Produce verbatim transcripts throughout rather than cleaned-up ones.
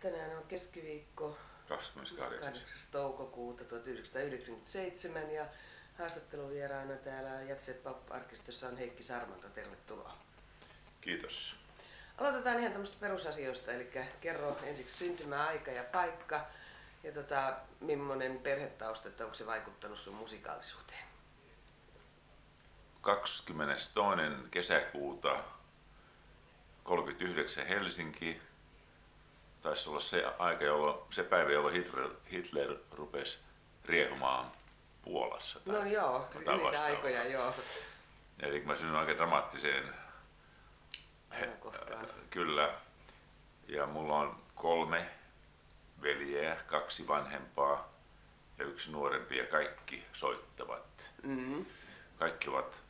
Tänään on keskiviikko kahdeskymmeneskahdeksas toukokuuta tuhatyhdeksänsataayhdeksänkymmentäseitsemän ja haastatteluvieraana täällä Jatset Pop-arkistossa on Heikki Sarmanto. Tervetuloa. Kiitos. Aloitetaan ihan tämmöistä perusasioista, eli kerro ensiksi syntymäaika ja paikka ja tota, millainen perhetausta, että onko se vaikuttanut sun musikaalisuuteen? kahdeskymmenestoinen kesäkuuta kolmekymmentäyhdeksän Helsinki. Taisi olla se aika, jolloin, se päivä, jolloin Hitler, Hitler rupesi riehumaan Puolassa. Tai, no joo, niitä aikoja joo. Eli mä synnyin aika dramaattiseen ajankohtaan. Kyllä. Ja mulla on kolme veljeä, kaksi vanhempaa ja yksi nuorempi ja kaikki soittavat. Mm-hmm. Kaikki ovat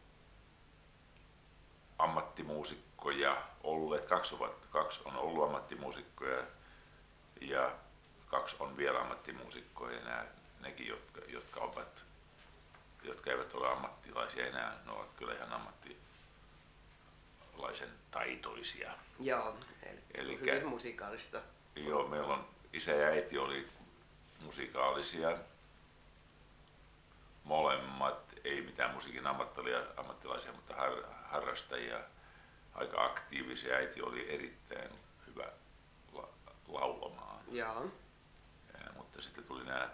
ammattimuusikkoja olleet, kaksi, ovat, kaksi on ollut ammattimuusikkoja ja kaksi on vielä ammattimuusikkoja. Nämä, nekin, jotka, jotka, ovat, jotka eivät ole ammattilaisia enää, ne ovat kyllä ihan ammattilaisen taitoisia. Joo, eli hyvin musikaalista. Joo, meillä on isä ja äiti oli musikaalisia. Molemmat, ei mitään musiikin ammattilaisia, mutta har, harrastajia, aika aktiivisia. Äiti oli erittäin hyvä la, laulamaan. Joo. Ja, mutta sitten tuli nämä,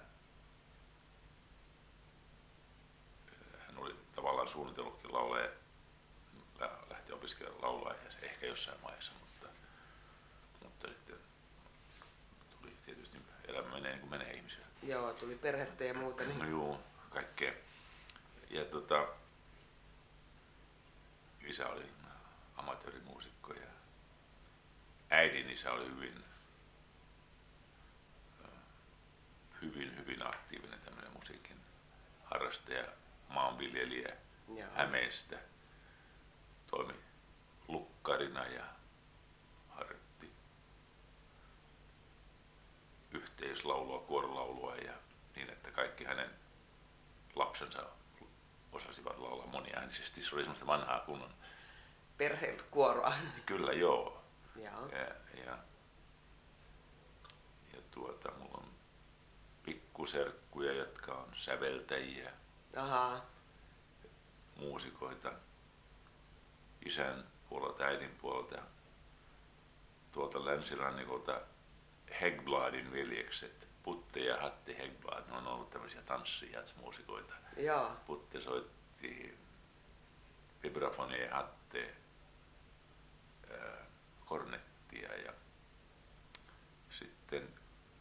hän oli tavallaan suunnitellutkin laulaa ja lähti opiskelemaan laulaa ja ehkä jossain vaiheessa, mutta, mutta sitten tuli tietysti elämä menee niin kuin menee ihmisellä. Joo, tuli perhettä ja muuta. Niin... No, joo, kaikkea. Ja tota, isä oli amatöörimuusikko ja äidin isä oli hyvin, hyvin, hyvin aktiivinen tämmöinen musiikin harrastaja, maanviljelijä Joo. Hämeestä. Toimi lukkarina ja harjoitti yhteislaulua, kuorolaulua ja niin, että kaikki hänen lapsensa osasivat laulaa moniäänisesti. Se oli semmoista vanhaa kunnon perheen kuoroa. Kyllä joo. Joo. Ja, ja, ja tuota, mulla on pikkuserkkuja, jotka on säveltäjiä, Aha. muusikoita, isän puolelta, äidin puolelta, tuolta länsirannikolta Häggbladin veljekset, Putte ja Hatti Häggblad, ne on ollut tämmöisiä tanssijatsmuusikoita. Joo. Putte soitti vibrafonia ja Hatte ää, kornettia ja sitten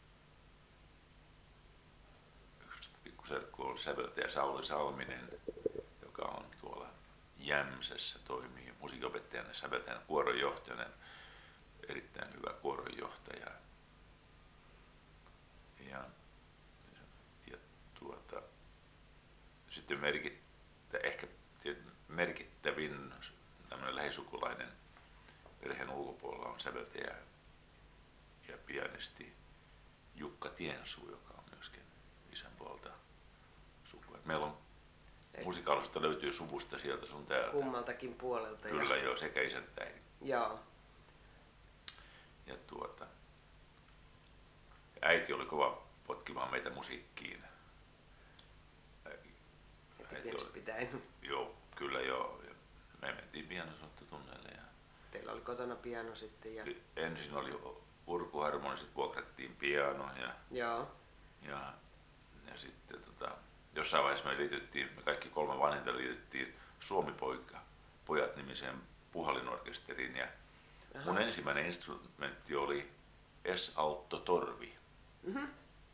yksi pikkuserkku on säveltäjä Sauli Salminen, joka on tuolla Jämsässä, toimii musiikinopettajana, säveltäjänä, kuoronjohtajana, erittäin hyvä kuoronjohtaja. Ja, ja tuota, sitten merkittä, ehkä merkittävin tämmöinen lähisukulainen perheen ulkopuolella on säveltäjä ja pianisti Jukka Tiensuu, joka on myöskin isän puolelta sukua. Meillä on musikaalisuutta löytyy suvusta sieltä sun täältä. Kummaltakin puolelta. Kyllä ja... joo, sekä isän että äidin. Joo. Ja tuota, äiti oli kova potkimaan meitä musiikkiin. Äiti oli, pitäen. Joo, kyllä joo. Ja me mentiin pianosoittotunneille. Ja teillä oli kotona piano sitten. Ja... ensin oli urkuharmonia, sitten vuokrattiin piano. Ja, joo. Ja, ja sitten tota, jossain vaiheessa me liityttiin, me kaikki kolme vanhinta liityttiin Suomi-poika, pojat nimiseen puhallinorkesteriin. Ja mun ensimmäinen instrumentti oli S-alto-torvi. Mm-hmm.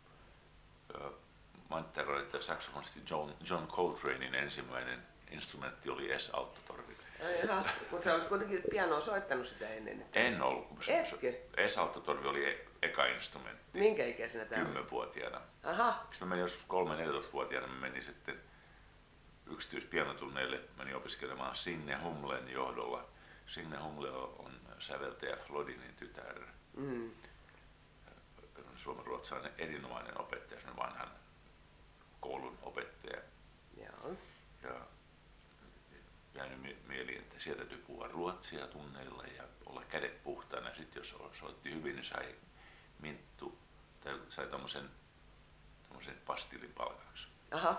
Manttero, että saksofonisti John, John Coltranein ensimmäinen instrumentti oli S-alto-torvi. Jaha, mutta sä olet kuitenkin pianoa soittanut sitä ennen. En ollut. Etkö? S-alto-torvi oli e- eka instrumentti. Minkä ikäisenä tää oli? Kymmenvuotiaana. Aha. Mä menin joskus kolme-neljätoistavuotiaana, mä menin sitten yksityispianotunneille, menin opiskelemaan Signe Humlen johdolla. Signe Humle on säveltäjä Flodinin tytär. Mm. Suomenruotsalainen erinomainen opettaja, sen vanhan koulun opettaja. Joo. Ja jäänyt mieliin, että sieltä täytyy puhua ruotsia tunneilla ja olla kädet puhtaana. Sitten jos soitti hyvin, niin sai Minttu tai sai tommosen, tommosen pastillin palkaksi. Aha.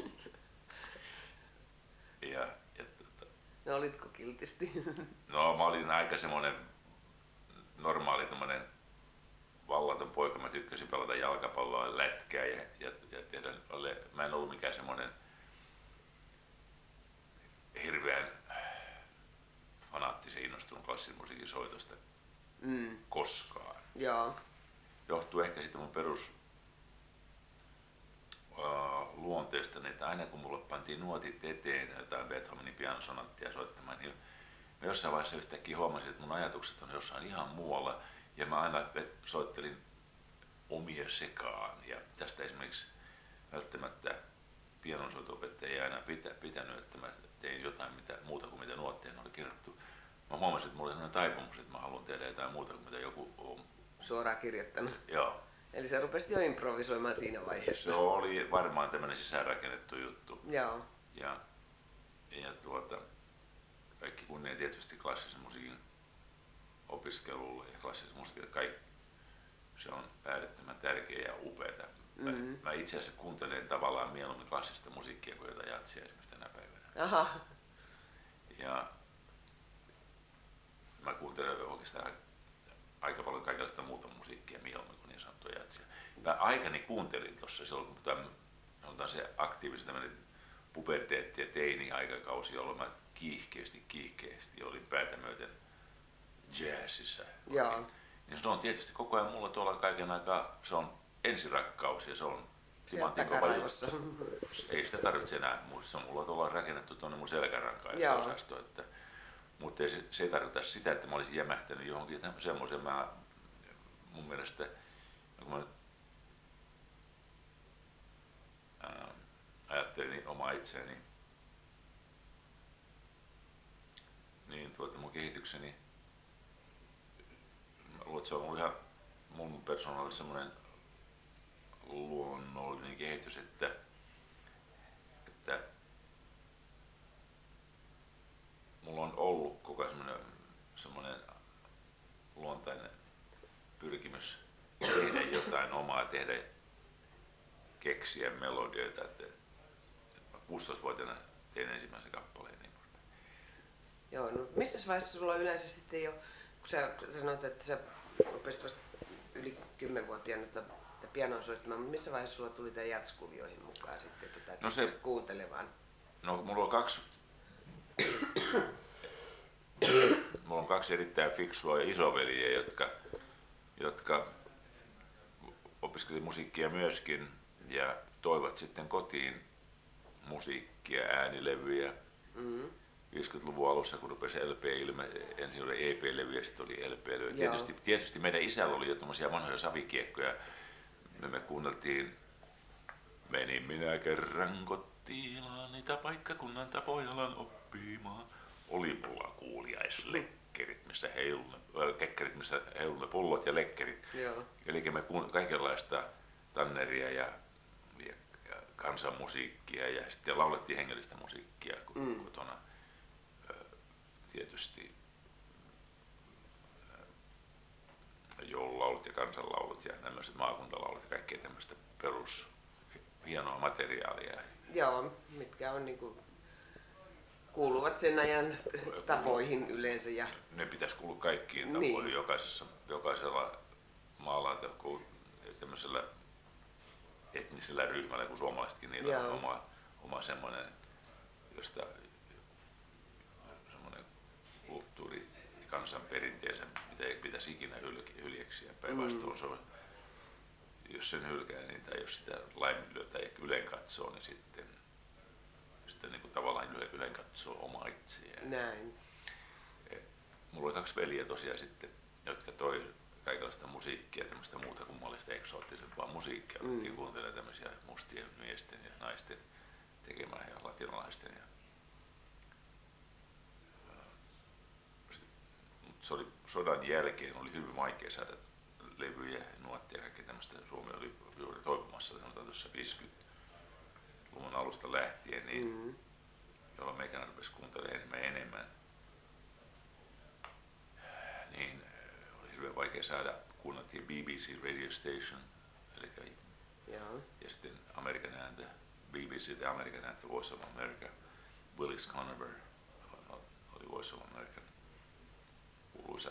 Ja, ja tota, no olitko kiltisti? no mä olin aika semmonen normaali tommonen vallaton poika. Mä tykkäsin pelata jalkapalloa ja lätkää ja, ja, ja tehdä, mä en ollut mikään semmonen hirveän fanaattisen innostunut klassisen musiikin soitosta mm. koskaan. Joo. Johtuu ehkä siitä mun perus uh, luonteesta, että aina kun mulle pantiin nuotit eteen jotain Beethovenin pianosonattia soittamaan, niin mä jossain vaiheessa yhtäkkiä huomasin, että mun ajatukset on jossain ihan muualla ja mä aina soittelin omia sekaan. Ja tästä esimerkiksi välttämättä pianonsoito-opettaja ei aina pitä, pitänyt, että mä tein jotain mitä, muuta kuin mitä nuotteen oli kirjoittu. Mä huomasin, että mulla oli sellainen taipumus, että mä haluan tehdä jotain muuta kuin mitä joku on suoraan kirjoittanut. Joo. Eli sä rupesit jo improvisoimaan siinä vaiheessa. Se oli varmaan tämmöinen sisäänrakennettu juttu. Joo. Ja, ja tuota, kaikki kunnia tietysti klassisen musiikin opiskelulle ja klassisen musiikin kaikki. Se on äärettömän tärkeä ja upeata. Mm-hmm. Mä itse asiassa kuuntelen tavallaan mieluummin klassista musiikkia kuin jotain jatsia esimerkiksi tänä päivänä. Aha. Ja mä kuuntelen oikeastaan aika paljon kaikenlaista muuta musiikkia mieluummin kuin niin sanottua jatsia. Mä aikani kuuntelin tuossa silloin, kun tämä se aktiivisesti tämmöinen puberteetti- ja teini-aikakausi, jolloin mä kiihkeästi, kiihkeästi olin päätä myöten jazzissa. Joo. Niin se on tietysti koko ajan mulla tuolla kaiken aikaa, se on ensirakkaus ja se on siellä takaraivossa. Ei sitä tarvitse enää, se on mulla tuolla rakennettu tuonne mun selkärankaan osasto, että mutta se, se ei tarkoita sitä, että mä olisin jämähtänyt johonkin semmoisen. Mä, mun mielestä, kun mä nyt ää, ajattelin omaa itseäni, niin tuota mun kehitykseni, mä luulen, että se on ollut ihan mun persoonalla semmoinen luonnollinen kehitys, että, että mulla on ollut koko ajan semmoinen, semmoinen luontainen pyrkimys tehdä jotain omaa, tehdä, keksiä melodioita. Että kuusitoistavuotiaana tein ensimmäisen kappaleen. Niin Joo, no missä vaiheessa sulla yleensä sitten jo, kun sä sanoit, että sä rupesit vasta yli kymmenvuotiaana pianoa soittamaan, mutta missä vaiheessa sulla tuli tämän jatskuvioihin mukaan sitten, että no se, kuuntelemaan? No mulla on kaksi Mulla on kaksi erittäin fiksua isoveliä, jotka, jotka opiskeli musiikkia myöskin ja toivat sitten kotiin musiikkia, äänilevyjä. Mm-hmm. viisikymmentäluvun alussa, kun rupesi L P ilme, ensin oli E P-levy ja sitten oli L P-levy. Tietysti, tietysti meidän isällä oli jo tommosia vanhoja savikiekkoja. Me, me kuunneltiin Menin minä kerran kotiilaan, niitä paikkakunnan tapojalan oppimaan. Oli mulla kuuliaislekkerit, missä heilumme, kekkerit, missä heilumme pullot ja lekkerit. Joo. Eli me kuunneltiin kaikenlaista tanneria ja, ja, ja kansanmusiikkia ja sitten laulettiin hengellistä musiikkia mm. kotona. Tietysti joululaulut ja kansanlaulut ja tämmöiset maakuntalaulut ja kaikkea tämmöistä perus hienoa materiaalia. Joo, mitkä on niinku kuuluvat sen ajan tapoihin yleensä. Ja ne pitäisi kuulua kaikkiin tapoihin, niin. Jokaisessa, jokaisella maalla tämmöisellä etnisellä ryhmällä, kun suomalaisetkin, niillä Joo. on oma, oma semmoinen, josta semmoinen kulttuuri kansanperinteensä, mitä ei pitäisi ikinä hyljeksiä. Päinvastoin mm. se on, jos sen hylkää, niin, tai jos sitä laiminlyö tai ylen katsoo, niin sitten sitten niin kuin tavallaan ylen katsoo omaa itseään. Näin. Mulla oli kaksi veljeä tosiaan sitten, jotka toi kaikenlaista musiikkia, tämmöistä muuta kummallista eksoottisempaa musiikkia. Mm. Alettiin kuuntelemaan tämmöisiä mustien miesten ja naisten tekemään ja latinalaisten. Ja, mutta se oli sodan jälkeen, oli hyvin vaikea saada levyjä, nuottia ja kaikkea tämmöistä. Suomi oli juuri toipumassa, sanotaan tuossa viisikymmentäluvun alusta lähtien, niin, mm-hmm. jolloin meikänä rupesi kuuntelemaan enemmän enemmän. Niin oli hirveän vaikea saada kuunneltiin B B C Radio Station, eli Joo. ja sitten Amerikan ääntä, B B C ja Amerikan ääntä, Voice of America. Willis Conover oli Voice of American kuuluisa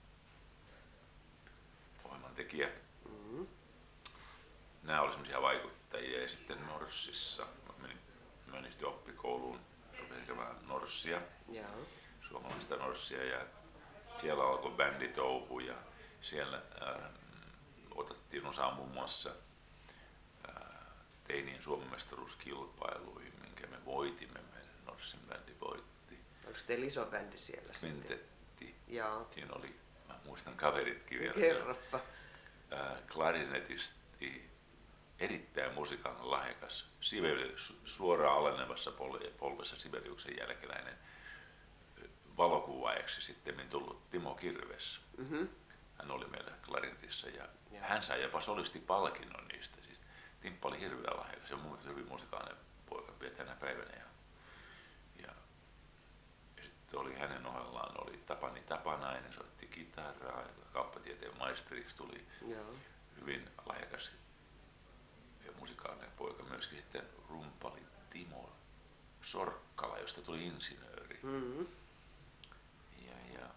ohjelman tekijä. Mm-hmm. Nämä olivat sellaisia vaikuttajia ja sitten Norssissa, mä menin, menin sitten oppikouluun, rupesin tekemään Norssia, Joo. suomalaista Norssia ja siellä alkoi bänditouhu ja siellä äh, otettiin osaa muun muassa äh, teinien Suomen mestaruuskilpailuihin, minkä me voitimme, meidän Norssin bändi voitti. Oliko teillä iso bändi siellä sitten? Kvintetti. Joo. Siinä oli, mä muistan kaveritkin vielä. Kerropa. Äh, klarinetisti, erittäin musiikallinen lahjakas, Sibeli, suoraan alenevassa polvessa Sibeliuksen jälkeläinen valokuvaajaksi sitten tullut Timo Kirves. Mm-hmm. Hän oli meillä klarinetissa ja ja hän sai jopa solistipalkinnon niistä. Siis Timppa oli hirveän lahjakas ja mun hyvin musikaalinen poika vielä tänä päivänä. Ja, ja, ja sitten oli hänen ohellaan oli Tapani Tapanainen, soitti kitaraa ja kauppatieteen maisteriksi tuli. Joo. Hyvin lahjakas ja musikaalinen poika. Myöskin sitten rumpali Timo Sorkkala, josta tuli insinööri. Mm-hmm. Ja, ja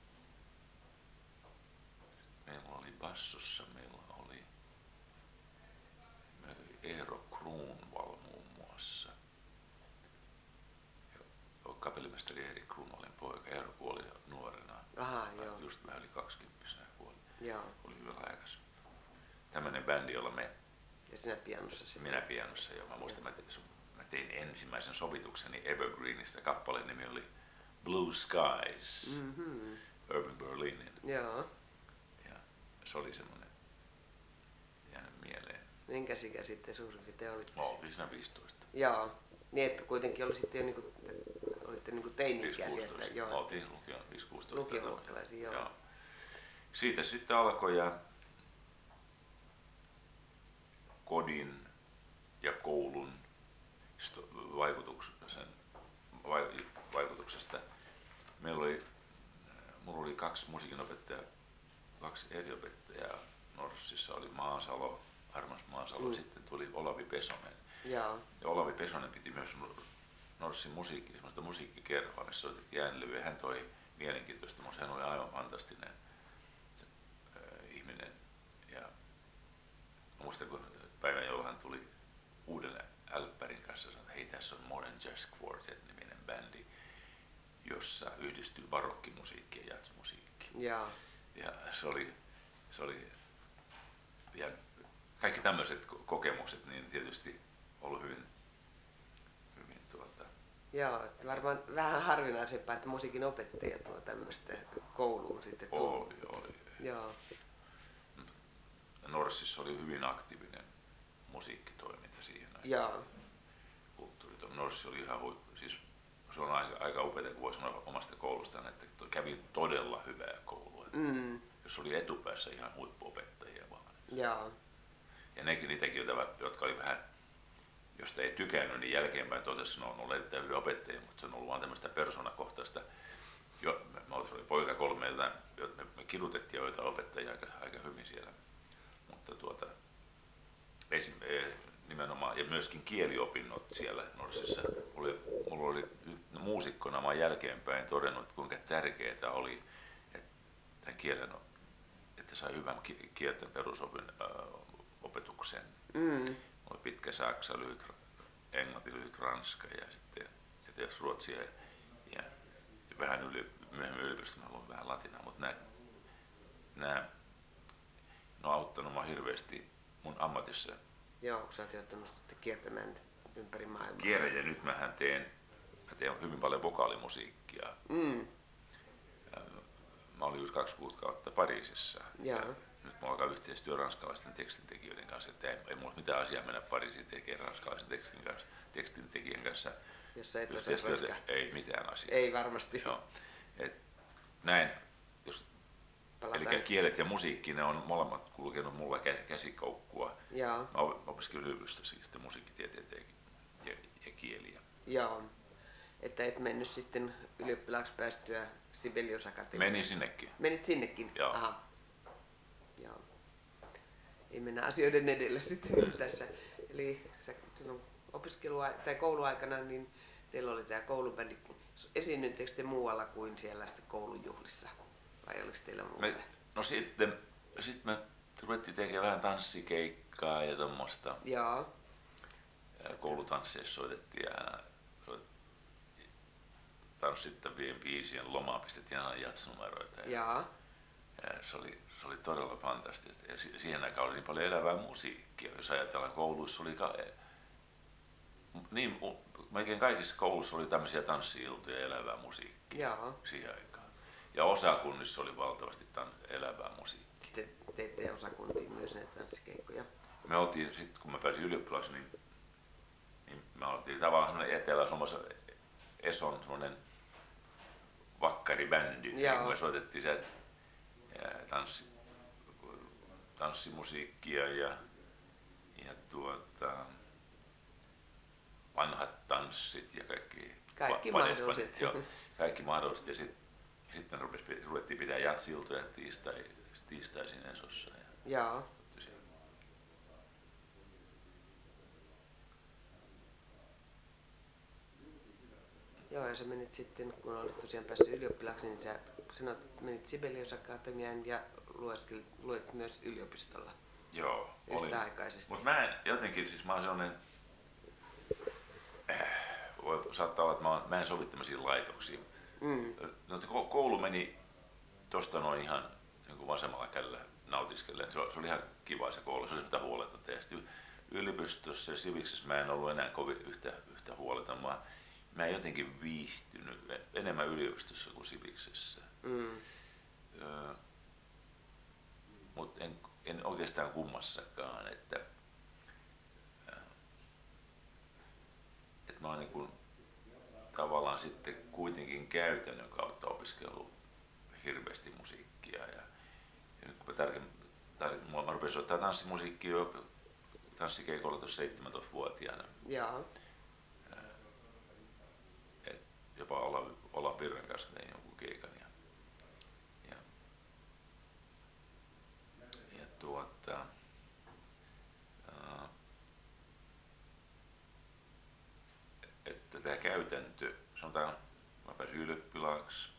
meillä oli bassossa, meillä oli, meillä oli Eero Kruunval muun muassa. Ja kapellimestari Erik Kruunvalin poika. Eero kuoli nuorena. Aha, joo. Just vähän yli kaksikymppisenä kuoli. Joo. Oli hyvin lahjakas. Tämmönen bändi, jolla me... Ja sinä pianossa sitten? Minä pianossa, joo. Mä muistan, mä tein, mä tein ensimmäisen sovitukseni Evergreenistä. Kappaleen nimi oli Blue Skies, Mm-hmm. Urban Berlinin. Joo. Ja se oli semmoinen jäänyt mieleen. Minkä ikä sitten suurin piirtein olitte? Mä oltiin siinä viisitoista. Joo. Niin, että kuitenkin oli sitten jo niinku, olitte niinku teini-ikäisiä. viisi kuusitoista. Joo. Mä oltiin lukion viisi kuusitoista. Lukioluokkalaisia, joo. joo. Siitä sitten alkoi ja kodin ja koulun vaikutuksen, vaikutuksesta. Meillä oli, mulla oli kaksi musiikinopettajaa, kaksi eri opettajaa. Norssissa oli Maasalo, Armas Maasalo, mm. sitten tuli Olavi Pesonen. Joo. Ja Olavi Pesonen piti myös Norssin musiikki, semmoista musiikkikerhoa, missä soitettiin äänlevyä. Hän toi mielenkiintoista, mutta hän oli aivan fantastinen äh, ihminen. Ja mä muistan, kun päivän jolla hän tuli uuden älppärin kanssa, sanoi, että hei, tässä on Modern Jazz Quartet-niminen bändi, jossa yhdistyy barokkimusiikki ja jazzmusiikki. Joo. Ja se oli, se oli ja kaikki tämmöiset kokemukset, niin tietysti ollut hyvin, hyvin tuota... Joo, että varmaan vähän harvinaisempaa, että musiikin opettaja tuo tämmöistä kouluun sitten tullut. Oli, oli. Joo. Norssissa oli hyvin aktiivinen musiikkitoiminta siihen aikaan. Joo. Kulttuuritoiminta. Norssi oli ihan huippu. Siis se on aika, aika upeata, kun voi sanoa omasta koulustaan, että kävi todella hyvää koulua. Mm. Jos oli etupäässä ihan huippuopettajia vaan. Joo. Ja nekin niitäkin, jotka oli vähän, josta ei tykännyt, niin jälkeenpäin totesi, että ne on ollut erittäin hyviä opettajia, mutta se on ollut vaan tämmöistä persoonakohtaista. Jo, mä olin poika kolmeilta, me, me kidutettiin joita opettajia aika, aika hyvin siellä. Mutta tuota, esim, nimenomaan, ja myöskin kieliopinnot siellä Norssissa. Oli, mulla oli muusikkona, mä oon jälkeenpäin todennut, että kuinka tärkeää oli, että tämän kielen, että sai hyvän kielten perusopin äh, opetuksen. Mm. Oli pitkä saksa, lyhyt englanti, lyhyt ranska ja sitten ja tietysti ruotsia ja, ja vähän yli, myöhemmin yliopistossa mä luin vähän latinaa, mutta nämä, nämä ne on auttanut mua hirveästi mun ammatissa. Joo, kun sä oot joutunut sitten kiertämään ympäri maailmaa. Kierrän ja nyt mähän teen, mä teen hyvin paljon vokaalimusiikkia. Mm. Mä olin just kaksi kuukautta Pariisissa. Joo. Ja nyt mulla alkaa yhteistyö ranskalaisten tekstintekijöiden kanssa, että ei, ei mulla mitään asiaa mennä Pariisiin tekemään ranskalaisen tekstin kanssa, tekstintekijän kanssa. Jos sä et yhteistyötä, ei mitään asiaa. Ei varmasti. Joo. Et näin, jos, eli kielet ja musiikki, ne on molemmat kulkenut mulla käsikoukkua. Joo. Mä opiskelin yliopistossa sitten musiikkitieteitä ja, ja, ja kieliä. Joo. Että et mennyt sitten ylioppilaaksi päästyä Sibelius Akatemiaan. Menin sinnekin. Menit sinnekin? Joo. Aha. Joo. Ei mennä asioiden edellä sitten nyt tässä. Eli sä silloin opiskelua tai kouluaikana niin teillä oli tämä koulubändi. Esiinnyttekö te muualla kuin siellä sitten koulujuhlissa? Vai oliko teillä muuta? Me, no sitten, sitten me ruvettiin tekemään vähän tanssikeikkaa ja tuommoista. Joo. Koulutansseissa soitettiin aina tanssittavien biisien lomaa, pistettiin aina jatsnumeroita. Ja, ja se, oli, se oli todella fantastista. Ja siihen aikaan oli niin paljon elävää musiikkia. Jos ajatellaan, kouluissa oli ka- niin, melkein kaikissa kouluissa oli tämmöisiä tanssi-iltoja ja elävää musiikkia. Joo. Siihen aikaan. Ja osakunnissa oli valtavasti tan- elävää musiikkia. Te teitte osakuntiin myös näitä tanssikeikkoja. Me oltiin, sit kun mä pääsin ylioppilaaksi, niin, niin me oltiin tavallaan Etelä-Suomessa Eson semmoinen vakkaribändi. Niin me soitettiin se tanssi, tanssimusiikkia ja, ja tuota, vanhat tanssit ja kaikki, kaikki va- mahdolliset. Jo, kaikki mahdolliset. Ja sit, sitten rupesi, ruvettiin pitää jatsiltoja tiistai, tiistaisin Esossa. Ja, Joo. Joo, ja sä menit sitten, kun olit tosiaan päässyt ylioppilaaksi, niin sä sanoit, että menit Sibelius Akatemiaan ja luet myös yliopistolla. Joo, yhtäaikaisesti. Mutta mä en jotenkin, siis mä oon sellainen, äh, voi saattaa olla, että mä, oon, mä en sovi tämmöisiin laitoksiin. Mm. No, koulu meni tosta noin ihan niin kuin vasemmalla kädellä nautiskellen. Se oli, se oli ihan kiva se koulu, se oli sitä huoletonta. Ja sitten yliopistossa ja siviksessä mä en ollut enää kovin yhtä, yhtä huoleton. Mä, mä en jotenkin viihtynyt enemmän yliopistossa kuin siviksessä. Mm. Öö, Mutta en, en oikeastaan kummassakaan. Että, että mä oon niin kuin tavallaan sitten kuitenkin käytännön kautta opiskellut hirveästi musiikkia. Ja, ja nyt kun mä, tärke, tär, mä rupesin soittaa tanssimusiikkia jo tanssikeikolla tuossa seitsemäntoistavuotiaana. Joo. Et jopa olla, olla Virran kanssa tein jonkun keikan. Ja, ja, ja tuota, ää, että tämä käytäntö, sanotaan, mä pääsin ylioppilaaksi,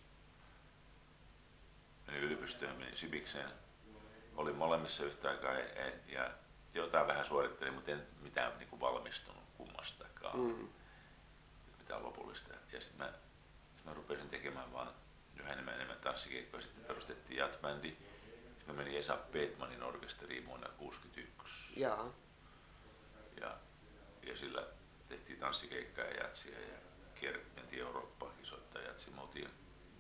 menin yliopistoon, menin sivikseen, olin molemmissa yhtä aikaa ja, ja jotain vähän suorittelin, mutta en mitään niin kuin valmistunut kummastakaan, mm. mitään lopullista. Ja sitten mä, sit mä rupesin tekemään vaan yhä enemmän enemmän tanssikeikkoja, sitten perustettiin jazzbändi. Sitten mä menin Esa Petmanin orkesteriin vuonna kuusikymmentäyksi. Jaa. Ja, ja sillä tehtiin tanssikeikkaa ja jatsia ja kierrettiin Eurooppaakin soittaa jatsia. Me oltiin,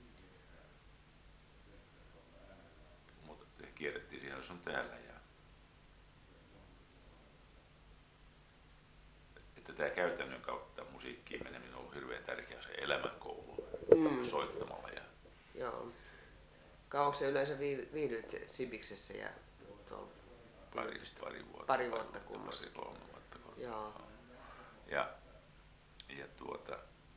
mutta kierrettiin siinä sun täällä. Ja, että tämä käytännön kautta musiikkiin meneminen on ollut hirveän tärkeä se elämänkoulu mm. soittamalla. Ja joo. Kauanko se yleensä viihdyt Sibiksessä ja tuolla pari, pari vuotta, pari vuotta kummassakin? Pari, kolme vuotta. Joo. Ja, ja tuota,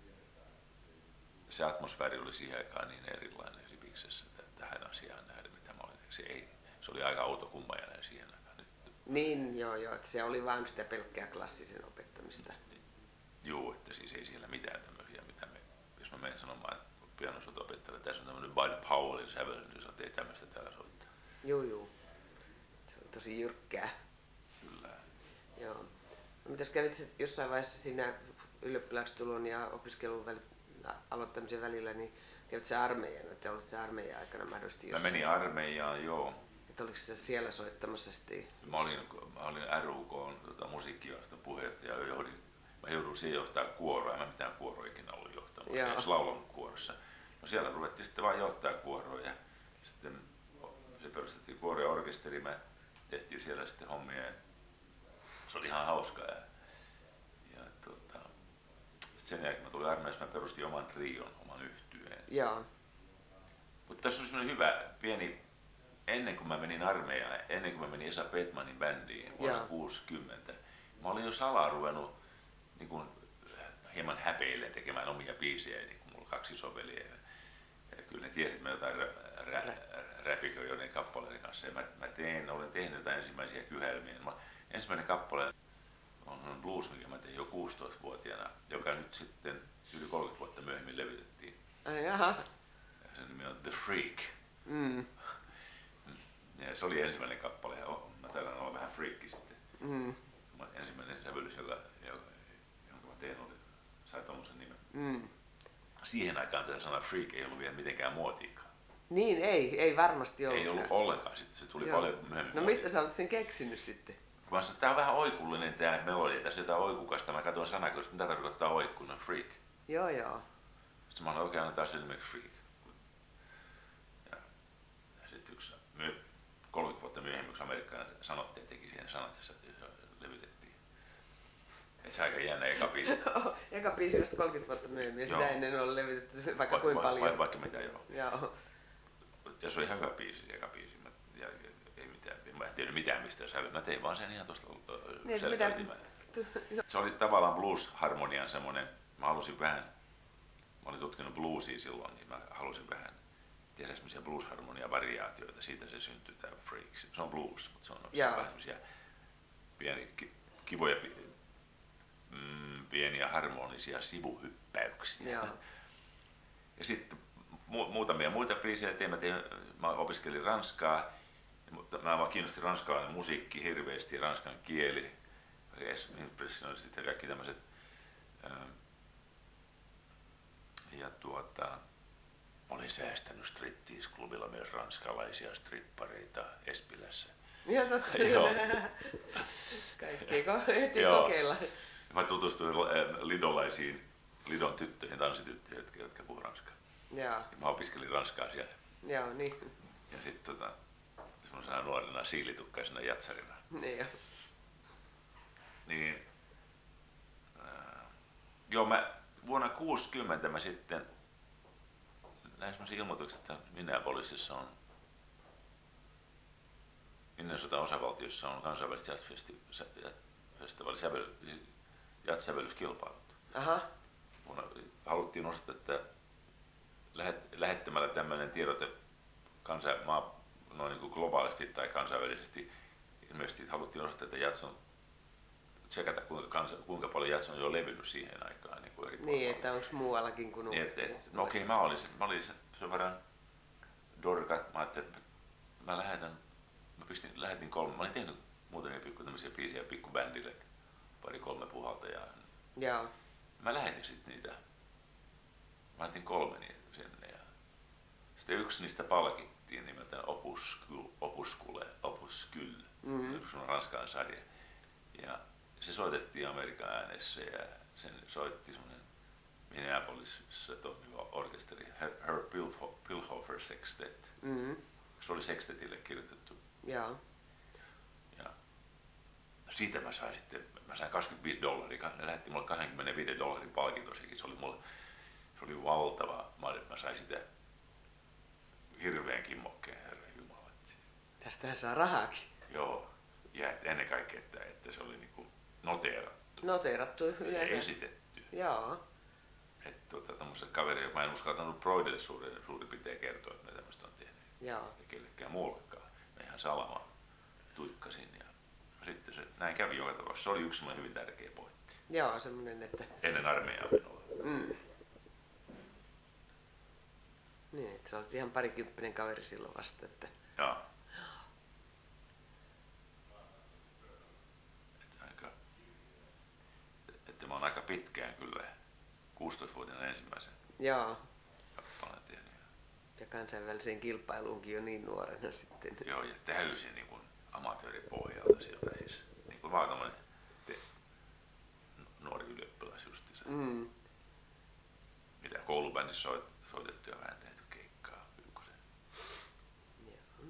se atmosfääri oli siihen aikaan niin erilainen Sibiksessä tähän asiaan nähden, mitä mä olin. Se, ei, se oli aika autokummajainen siihen aikaan. Nyt, niin, joo, joo, että se oli vain sitä pelkkää klassisen opettamista. Joo, että siis ei siellä mitään tämmöisiä, mitä me, jos mä menen sanomaan pianosoito-opettajalle, tässä on tämmöinen Bud Powellin sävel, niin sanotaan, että ei tämmöistä täällä soittaa. Joo, joo. Se on tosi jyrkkää. Kyllä. Joo. No, mitäs kävit jossain vaiheessa siinä ylioppilaaksi tulon ja opiskelun väli, aloittamisen välillä, niin kävit sä armeijan, että olit sä armeijan aikana mahdollisesti jossain? Mä menin armeijaan, joo. Että oliko sä siellä soittamassa sitten? Mä olin, mä olin R U K:n tota, musiikkiosaston puheenjohtaja ja johdin, mä joudun siihen johtaa kuoroa, en mä mitään kuoroa ikinä ollut johtamaan, edes laulanut kuorossa. No siellä ruvettiin sitten vaan johtaa kuoroa ja sitten se perustettiin kuoro ja orkesteri, mä tehtiin siellä sitten hommia ja se oli ihan hauskaa. Ja, ja tota, sen jälkeen mä tulin armeijassa, mä perustin oman trion, oman yhtyeen. Joo. Mutta tässä on semmoinen hyvä pieni, ennen kuin mä menin armeijaan, ennen kuin mä menin Esa Petmanin bändiin vuonna kuusikymmentä, mä olin jo salaa ruvennut niin kuin hieman häpeilleen tekemään omia biisejä, niin kuin mulla kaksi isoveliä. Ja kyllä ne tiesi, että mä jotain rä, rä, räpiköin joiden kappaleiden kanssa. Ja mä, mä tein, olen tehnyt jotain ensimmäisiä kyhelmiä. Mä, ensimmäinen kappale on blues, mikä mä tein jo kuusitoistavuotiaana, joka nyt sitten yli kolmekymmentä vuotta myöhemmin levitettiin. Ai jaha. Ja sen nimi on The Freak. Mm. Ja se oli ensimmäinen kappale. Ja mä taidan olla vähän freakki sitten. Mm. Ensimmäinen sävellys, joka, joka, jonka mä tein, oli, sai tommosen nimen. Mm. Siihen aikaan tämä sana freak ei ollut vielä mitenkään muotiikaan. Niin, ei, ei varmasti ollut. Ei ollut ollenkaan, sitten se tuli Joo. paljon myöhemmin. No mistä sä olet sen keksinyt sitten? Kun mä sanoin, että tää on vähän oikullinen tää melodia, tässä on jotain oikukasta. Mä katson sanakoista, mitä tarkoittaa oikku, no freak. Joo, joo. Sitten mä olen oikein annetaan sen nimeksi freak. Ja, ja sitten yksi, kolmekymmentä vuotta myöhemmin, yksi amerikkalainen sanottaja teki siihen sanat, ja se levytettiin. Et se aika jännä eka biisi. Eka biisi vasta kolmekymmentä vuotta myöhemmin, ja sitä Joo. ennen on levitetty vaikka Vaikka, kuinka paljon. vaikka, vaikka mitä, joo. Joo. Ja se oli ihan hyvä biisi, eka biisi. Mä, ja, ei mitään, mä en tiedä mitään mistä sävyä. Mä tein vaan sen ihan tosta Niin, selkäytimään. Se oli tavallaan blues-harmonian semmonen, mä halusin vähän, mä olin tutkinut bluesia silloin, niin mä halusin vähän tehdä semmosia blues-harmonia-variaatioita. Siitä se syntyi tää Freaks. Se on blues, mutta se on Jaa. vähän semmosia pieni, ki, kivoja, mm, pieniä harmonisia sivuhyppäyksiä. Joo. Ja sitten mu- muutamia muita biisejä tein. Mä, tein, mä opiskelin ranskaa, mutta mä vaan kiinnostin ranskalainen musiikki hirveästi, ranskan kieli, impressionistit ja kaikki tämmöiset. Ja tuota, olin säästänyt striptease-klubilla myös ranskalaisia strippareita Espilässä. Joo, totta. Joo. Kaikki ko- ehti Joo. kokeilla. Mä tutustuin lidolaisiin, Lidon tyttöihin, tanssityttöihin, jotka, jotka puhuu ranskaa. Joo. Ja mä opiskelin ranskaa siellä. Joo, niin. Ja sitten tota, semmoisena nuorena siilitukkaisena jatsarina. Niin jo. Niin, ää, joo, mä vuonna kuusikymmentä mä sitten näin semmoisen ilmoituksen, että Minneapolisissa on Minnesotan osavaltiossa on kansainväliset jazzfestivaali, jazzsävellyskilpailut. Aha. Vuonna, haluttiin nostaa, että lähet, lähettämällä tämmöinen tiedote kansa, maa, noin niin kuin globaalisti tai kansainvälisesti, ilmeisesti haluttiin nostaa, että jazz on tsekata kuinka, kansa, kuinka paljon jazz on jo levinnyt siihen aikaan. Niin, kuin eri Niin, että onko muuallakin kuin... niin, et, et, no okei, okay, mä olin, mä olin sen verran dorka, mä ajattelin, että mä lähetän, mä pistin, lähetin kolme, mä olin tehnyt muutamia pikku tämmöisiä biisejä pikkubändille, pari kolme puhaltajaa. Joo. Mä lähetin sitten niitä, mä lähetin kolme niitä sinne ja sitten yksi niistä palkittiin nimeltään Opuscule, Opuscule, Opuscule, mm-hmm. se on ranskalainen sarja. Ja se soitettiin Amerikan äänessä ja sen soitti semmoinen Minneapolisissa toimiva orkesteri, Herb Pilhofer Sextet. Mm-hmm. Se oli sextetille kirjoitettu. Joo. Ja siitä mä sain sitten, mä sain kaksikymmentäviisi dollaria, ne lähetti mulle kaksikymmentäviisi dollarin palkinto, sekin se oli mulle, se oli valtava, mä, mä sain sitä hirveän kimmokkeen, herra jumala. Tästähän saa rahaakin. Joo, ja ennen kaikkea, että, että se oli niinku noteerattu. Noteerattu yleensä. Esitetty. Joo. Että tuota, tämmöiselle kaverille, mä en uskaltanut Broidelle suurin, suurin piirtein kertoa, että mä tämmöistä on tehnyt. Joo. Ja kellekään muullekaan. Mä ihan salama tuikkasin ja sitten se näin kävi joka tapauksessa. Se oli yksi semmoinen hyvin tärkeä pointti. Joo, semmoinen, että... Ennen armeijaa menoa. Mm. Niin, että sä olet ihan parikymppinen kaveri silloin vasta, että... Joo. Että aika, että mä oon aika pitkään kyllä, kuusitoistavuotiaana ensimmäisen Joo. kappaleen tehnyt. Ja kansainväliseen kilpailuunkin jo niin nuorena sitten. Joo, ja täysin niin kuin amatööripohjalta sieltä siis. Niin kuin mä oon tommonen te, nuori ylioppilas justiinsa. Mm. Mitä koulubändissä soit, soitettu ja vähän tehty keikkaa. Joo.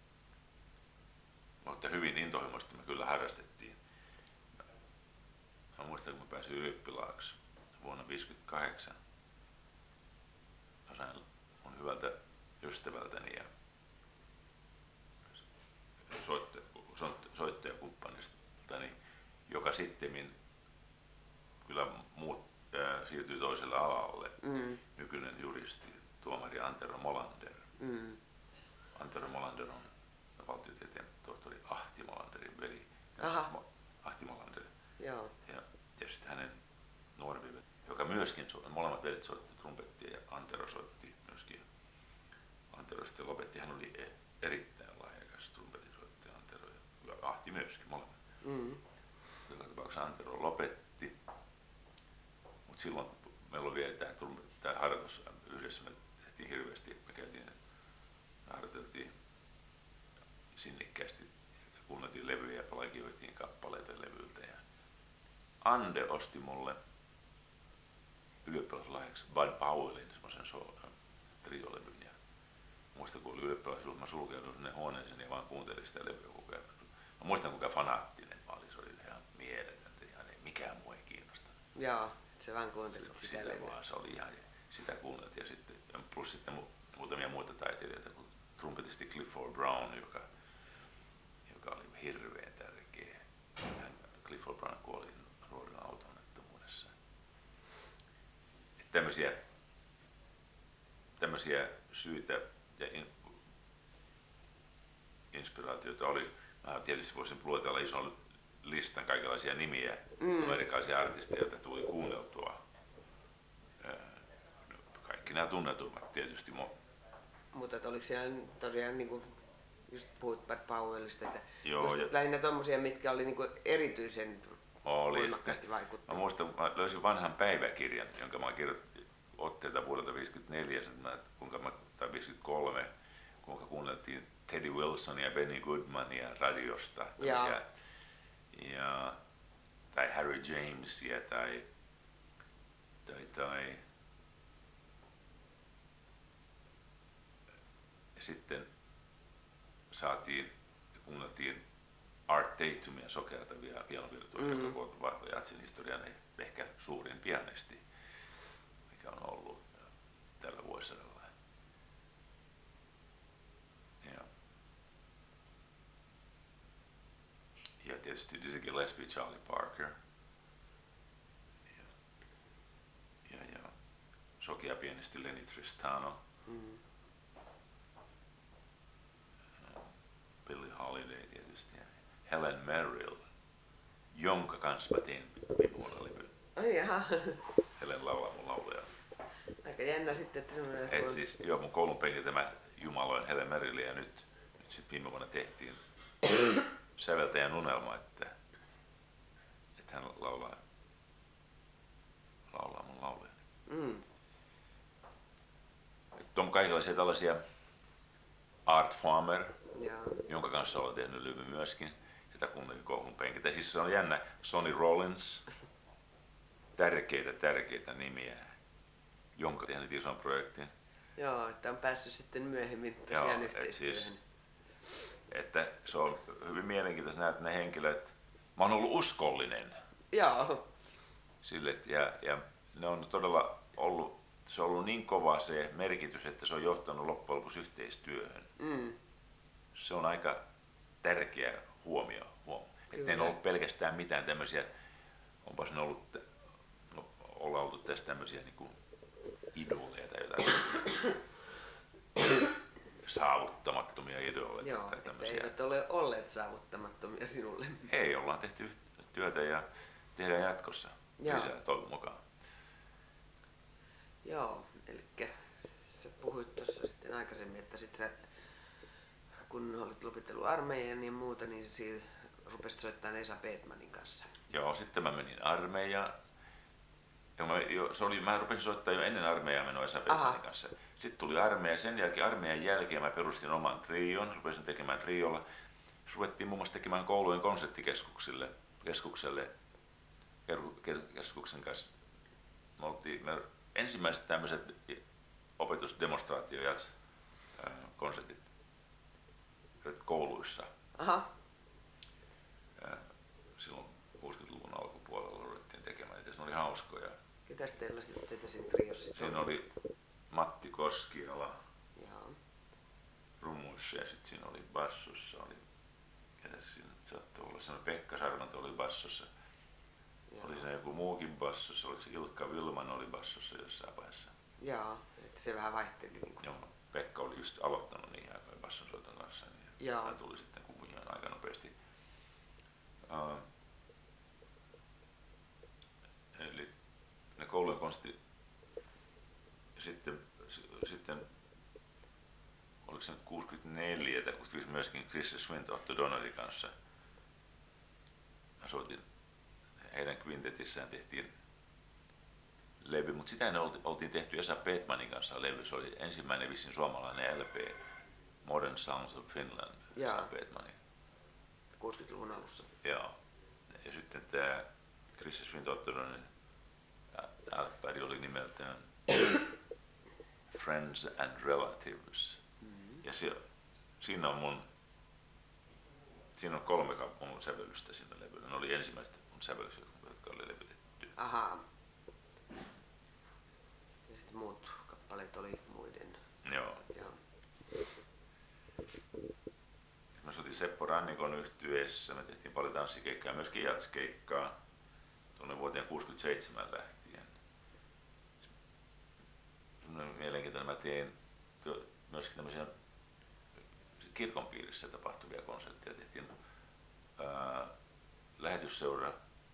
Mutta hyvin intohimoisesti me kyllä harrastettiin. Mä muistan, kun mä pääsin ylioppilaaksi vuonna viisikymmentäkahdeksan. Mä sain mun hyvältä ystävältäni ja soittajakumppanistani, joka sittemmin kyllä muut, ää, siirtyi toiselle alalle, Mm. nykyinen juristi tuomari Antero Molander. Mm. Antero Molander on valtiotieteen tohtori Ahti Molanderin veli. Aha. Ahti Molander. Joo. Ja, ja sitten hänen nuorempi veli, joka myöskin, molemmat velit soitti trumpettia ja Antero soitti myöskin. Antero sitten lopetti, hän oli erittäin lahjakas trumpetinsoittaja Antero ja Ahti myöskin, molemmat. Mm. Joka tapauksessa Antero lopetti, mutta silloin meillä oli vielä tämä, tämä harjoitus yhdessä, me tehtiin hirveästi, me käytiin, me harjoiteltiin sinnikkäästi ja kuunneltiin levyjä ja plagioitiin kappaleita levyltä. Ja Ande osti mulle ylioppilaslahjaksi Bud Powellin semmoisen so, triolevyn. Ja muistan, kun oli ylioppilaisuus, mä sulkeudun sinne huoneeseen ja vaan kuuntelin sitä levyä koko ajan. Mä muistan, kuinka fanaattinen mä olin, se oli ihan mieletöntä, ihan ei, mikään muu ei kiinnosta. Joo, se vaan kuuntelit sitä, sitä levyä. Vaan, se oli ihan, sitä kuunneltiin ja sitten, plus sitten muutamia muita taiteilijoita, kuin trumpetisti Clifford Brown, joka, joka oli hirveän tärkeä. Clifford Brown kuoli ruodun auto-onnettomuudessa. Tämmöisiä, tämmöisiä syitä ja in, inspiraatioita oli. Mä tietysti voisin luetella ison listan kaikenlaisia nimiä, mm. amerikkalaisia artisteja, joita tuli kuunneltua. Kaikki nämä tunnetummat tietysti. Mutta oliko siellä tosiaan, niin kuin just puhuit Bud Powellista, että Joo, ja lähinnä tommosia, mitkä oli niin kuin erityisen oli, voimakkaasti vaikuttavia? Mä muistan, mä löysin vanhan päiväkirjan, jonka mä kirjoitin otteita vuodelta viisikymmentäneljä, kuinka mä, tai viisikymmentäkolme, kuinka kuunneltiin Teddy Wilsonia ja Benny Goodmania radiosta. Ja, ja, tai Harry Jamesia tai, tai, tai sitten saatiin ja kuunneltiin Art Tatumia, sokeata pianovirtuosia, mm-hmm. koko jatsin historian ehkä suurin pianisti, mikä on ollut tällä vuosisadalla. Ja, ja tietysti Dizzy Gillespie, Charlie Parker ja, ja, ja sokea pianisti Lenny Tristano. Mm-hmm. Billie Holiday tietysti ja Helen Merrill, jonka kanssa mä tein viime vuonna levyn. Ai jaha. Helen laulaa mun lauluja. Aika jännä sitten, että semmoinen... Et siis, joo, mun koulun penkiltä mä jumaloin Helen Merrillia ja nyt, nyt sit viime vuonna tehtiin säveltäjän unelma, että, että hän laulaa, laulaa mun lauluja. Mm. On kaikenlaisia tällaisia Art Farmer, ja. jonka kanssa olen tehnyt levy myöskin. Sitä kuunnelin koulun penkiltä. Siis se on jännä. Sonny Rollins, tärkeitä, tärkeitä nimiä, jonka tehnyt ison projektin. Joo, että on päässyt sitten myöhemmin tosiaan yhteistyöhön. Siis, että se on hyvin mielenkiintoista nähdä, että ne henkilöt, mä oon ollut uskollinen. Joo. Sille, ja, ja ne on todella ollut, se on ollut niin kova se merkitys, että se on johtanut loppujen lopuksi yhteistyöhön. Mm. Se on aika tärkeä huomio. huomio. Että ei ollut pelkästään mitään tämmöisiä, onpa ne ollut, no, ollaan oltu tässä tämmöisiä niin kuin idoleja tai jotain saavuttamattomia idoleja. Joo, tai että eivät ole olleet saavuttamattomia sinulle. Ei, ollaan tehty työtä ja tehdään jatkossa Joo. lisää toivon mukaan. Joo, eli sä puhuit tuossa sitten aikaisemmin, että sit sä, kun olit lopitellut armeijan ja muuta, niin siinä rupesit soittamaan Esa Peetmanin kanssa. Joo, sitten mä menin armeijaan. Ja mä, jo, se oli, mä rupesin soittaa jo ennen armeijaa menoa Esa Peetmanin kanssa. Sitten tuli armeija, sen jälkeen armeijan jälkeen mä perustin oman trion, rupesin tekemään triolla. Ruvettiin muun muassa tekemään koulujen konserttikeskuksille, keskukselle, keskuksen kanssa. Me oltiin, me ensimmäiset tämmöiset opetusdemonstraatiojats konsertit kouluissa. Aha. Silloin kuusikymmentäluvun alkupuolella ruvettiin tekemään niitä, se oli hauskoja. Ketäs teillä sitten teitä siinä triossa? Siinä oli Matti Koskiala rummuissa ja sitten siinä oli bassossa, oli, ketäs siinä saattoi olla, siinä Pekka Sarmanto oli bassossa. Joo. Oli siinä joku muukin bassossa, oli se Ilkka Vilman oli bassossa jossain vaiheessa. Joo, että se vähän vaihteli. Niin kuin. Joo, Pekka oli just aloittanut niihin aikoihin bassonsoiton kanssa. Niin Joo. hän tuli sitten kuvioon aika nopeasti. Uh, eli ne koulujen konstit. Sitten, sitten oliko se nyt kuusikymmentäneljä tai kuusikymmentäviisi myöskin Chris Swint Otto Donnerin kanssa. Mä soitin heidän kvintetissään, tehtiin levy, mutta sitä ennen oltiin tehty Esa Petmanin kanssa levy. Se oli ensimmäinen vissin suomalainen L P, Modern Sounds of Finland, Esa Petmanin. kuusikymmentäluvun alussa. Joo. Ja sitten tämä Chris Swint Otto Donnerin L-pädi oli nimeltään Friends and Relatives. Mm-hmm. Ja se, siinä on mun, siinä on kolme mun sävellystä siinä levyllä. Ne oli ensimmäiset mun sävellystä, jotka oli levytetty. Ahaa. Ja sitten muut kappaleet oli muiden. Joo. Joo. Mä soitin Seppo Rannikon yhtyeessä, me tehtiin paljon tanssikeikkaa ja myöskin jatskeikkaa tuonne vuoteen kuusikymmentäseitsemän lähtien. Mielenkiintoinen, mä tein myöskin tämmöisiä kirkon piirissä tapahtuvia konsertteja. Tehtiin ää, lähetysseura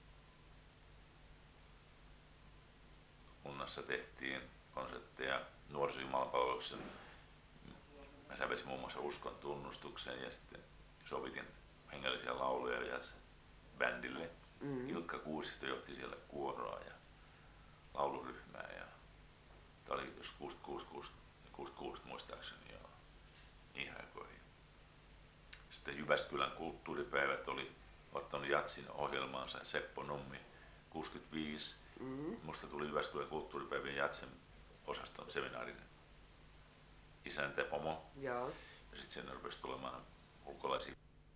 kunnassa tehtiin konsertteja nuorisojumalanpalveluksessa. Mä sävelsin muun muassa Uskon tunnustuksen ja sitten sovitin hengellisiä lauluja jazz-bändille. Mm-hmm. Ilkka Kuusisto johti siellä kuoroa ja lauluryhmää. Ja tää oli jos kuusikymmentäkuusi, kuusikymmentäkuusi muistaakseni joo, niihin aikoihin. Sitten Jyväskylän kulttuuripäivät oli ottanut jatsin ohjelmaansa Seppo Nummi kuusikymmentäviisi. Mm-hmm. Musta tuli Jyväskylän kulttuuripäivien jatsen osaston seminaarin isäntä pomo. Joo. Ja sitten sinne rupesi tulemaan ulkolaisia.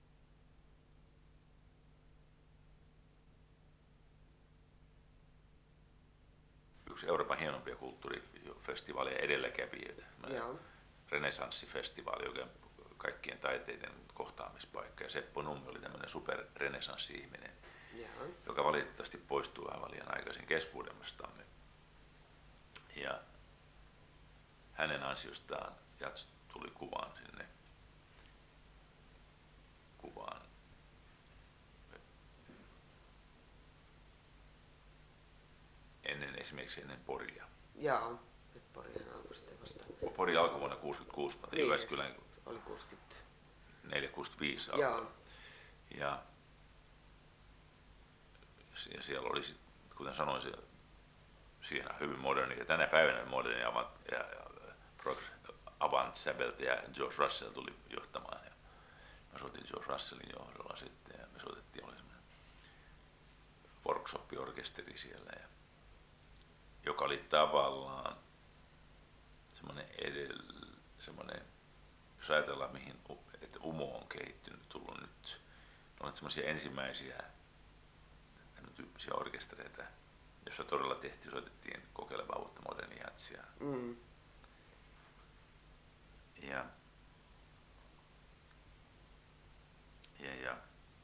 Yksi Euroopan hienompia kulttuurifestivaaleja edelläkävijöitä. Renesanssifestivaali, joka kaikkien taiteiden kohtaamispaikka. Ja Seppo Nummi oli tämmöinen superrenesanssi-ihminen, Joo. joka valitettavasti poistui aivan liian aikaisin keskuudestamme. Ja hänen ansiostaan jats tuli kuvaan sinne kuvaan. Ennen esimerkiksi ennen Poria. Joo, Porihan alkoi sitten vasta. Pori alkoi vuonna kuusikymmentäkuusi, mutta niin, Jyväskylän oli kuusikymmentäneljä kuusikymmentäviisi alkoi. Joo. Ja, ja siellä oli, kuten sanoin, siellä, siinä hyvin moderni ja tänä päivänä moderni Avant, ja, ja, Avant säveltäjä George Russell tuli johtamaan. Ja mä soitin George Russellin johdolla sitten ja me soitettiin, oli semmoinen workshop-orkesteri siellä, ja, joka oli tavallaan semmoinen edellä, semmoinen, jos ajatellaan mihin, että Umo on kehittynyt, tullut nyt, ne olivat semmoisia ensimmäisiä tämän tyyppisiä orkestereita, jossa todella tehtiin, soitettiin kokeilevaa uutta modernia jatsia. Mm. Ja, ja, ja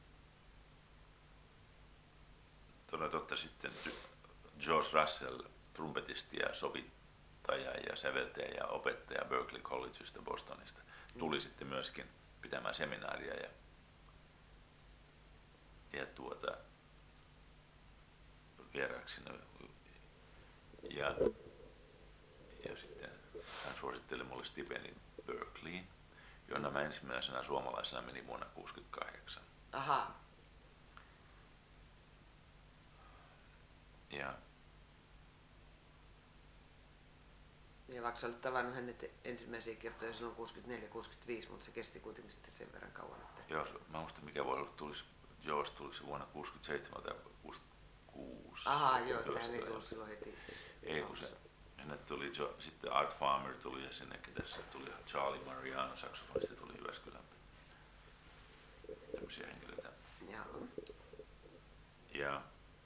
todella totta sitten George Russell, trumpetisti ja sovittaja ja säveltäjä ja opettaja Berklee Collegeista Bostonista, tuli mm. sitten myöskin pitämään seminaaria ja, ja tuota, vieraaksi. Ja, ja sitten hän suositteli mulle stipendin Berkeleyin, jonna mä ensimmäisenä suomalaisena menin vuonna kuusikymmentäkahdeksan. Aha. Ja, ja vaikka sä olit tavannut hänet ensimmäisiä kertoja silloin kuusikymmentäneljä kuusikymmentäviisi, mutta se kesti kuitenkin sitten sen verran kauan. Että... Joo, mä muistan mikä voi olla, tulisi, George tulisi vuonna kuusikymmentäseitsemän tai kuusikymmentäkuusi. Ahaa, joo, hän ei tullut silloin heti. Ei, kun se, hänet tuli jo, sitten Art Farmer tuli ja sinne tässä tuli Charlie Mariano, saksofonisti tuli Jyväskylän. Tämmöisiä henkilöitä. Joo. Ja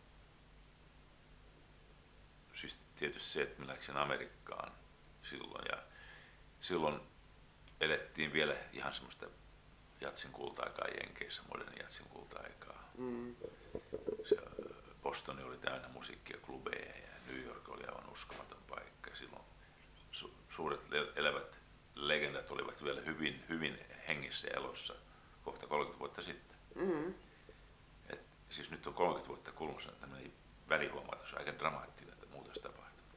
siis tietysti se, että mä läksin Amerikkaan silloin ja silloin elettiin vielä ihan semmoista jatsin kulta-aikaa Jenkeissä, modernin jatsin kulta-aikaa. Mm. Se, Bostoni oli täynnä musiikkia, klubeja ja New York oli aivan uskomaton paikka. Silloin su, suuret elävät legendat olivat vielä hyvin, hyvin hengissä elossa kohta kolmekymmentä vuotta sitten. Mm. Et, siis nyt on kolmekymmentä vuotta kulmassa tämmöinen välihuomautus, aika dramaattinen, että muutos tapahtuu.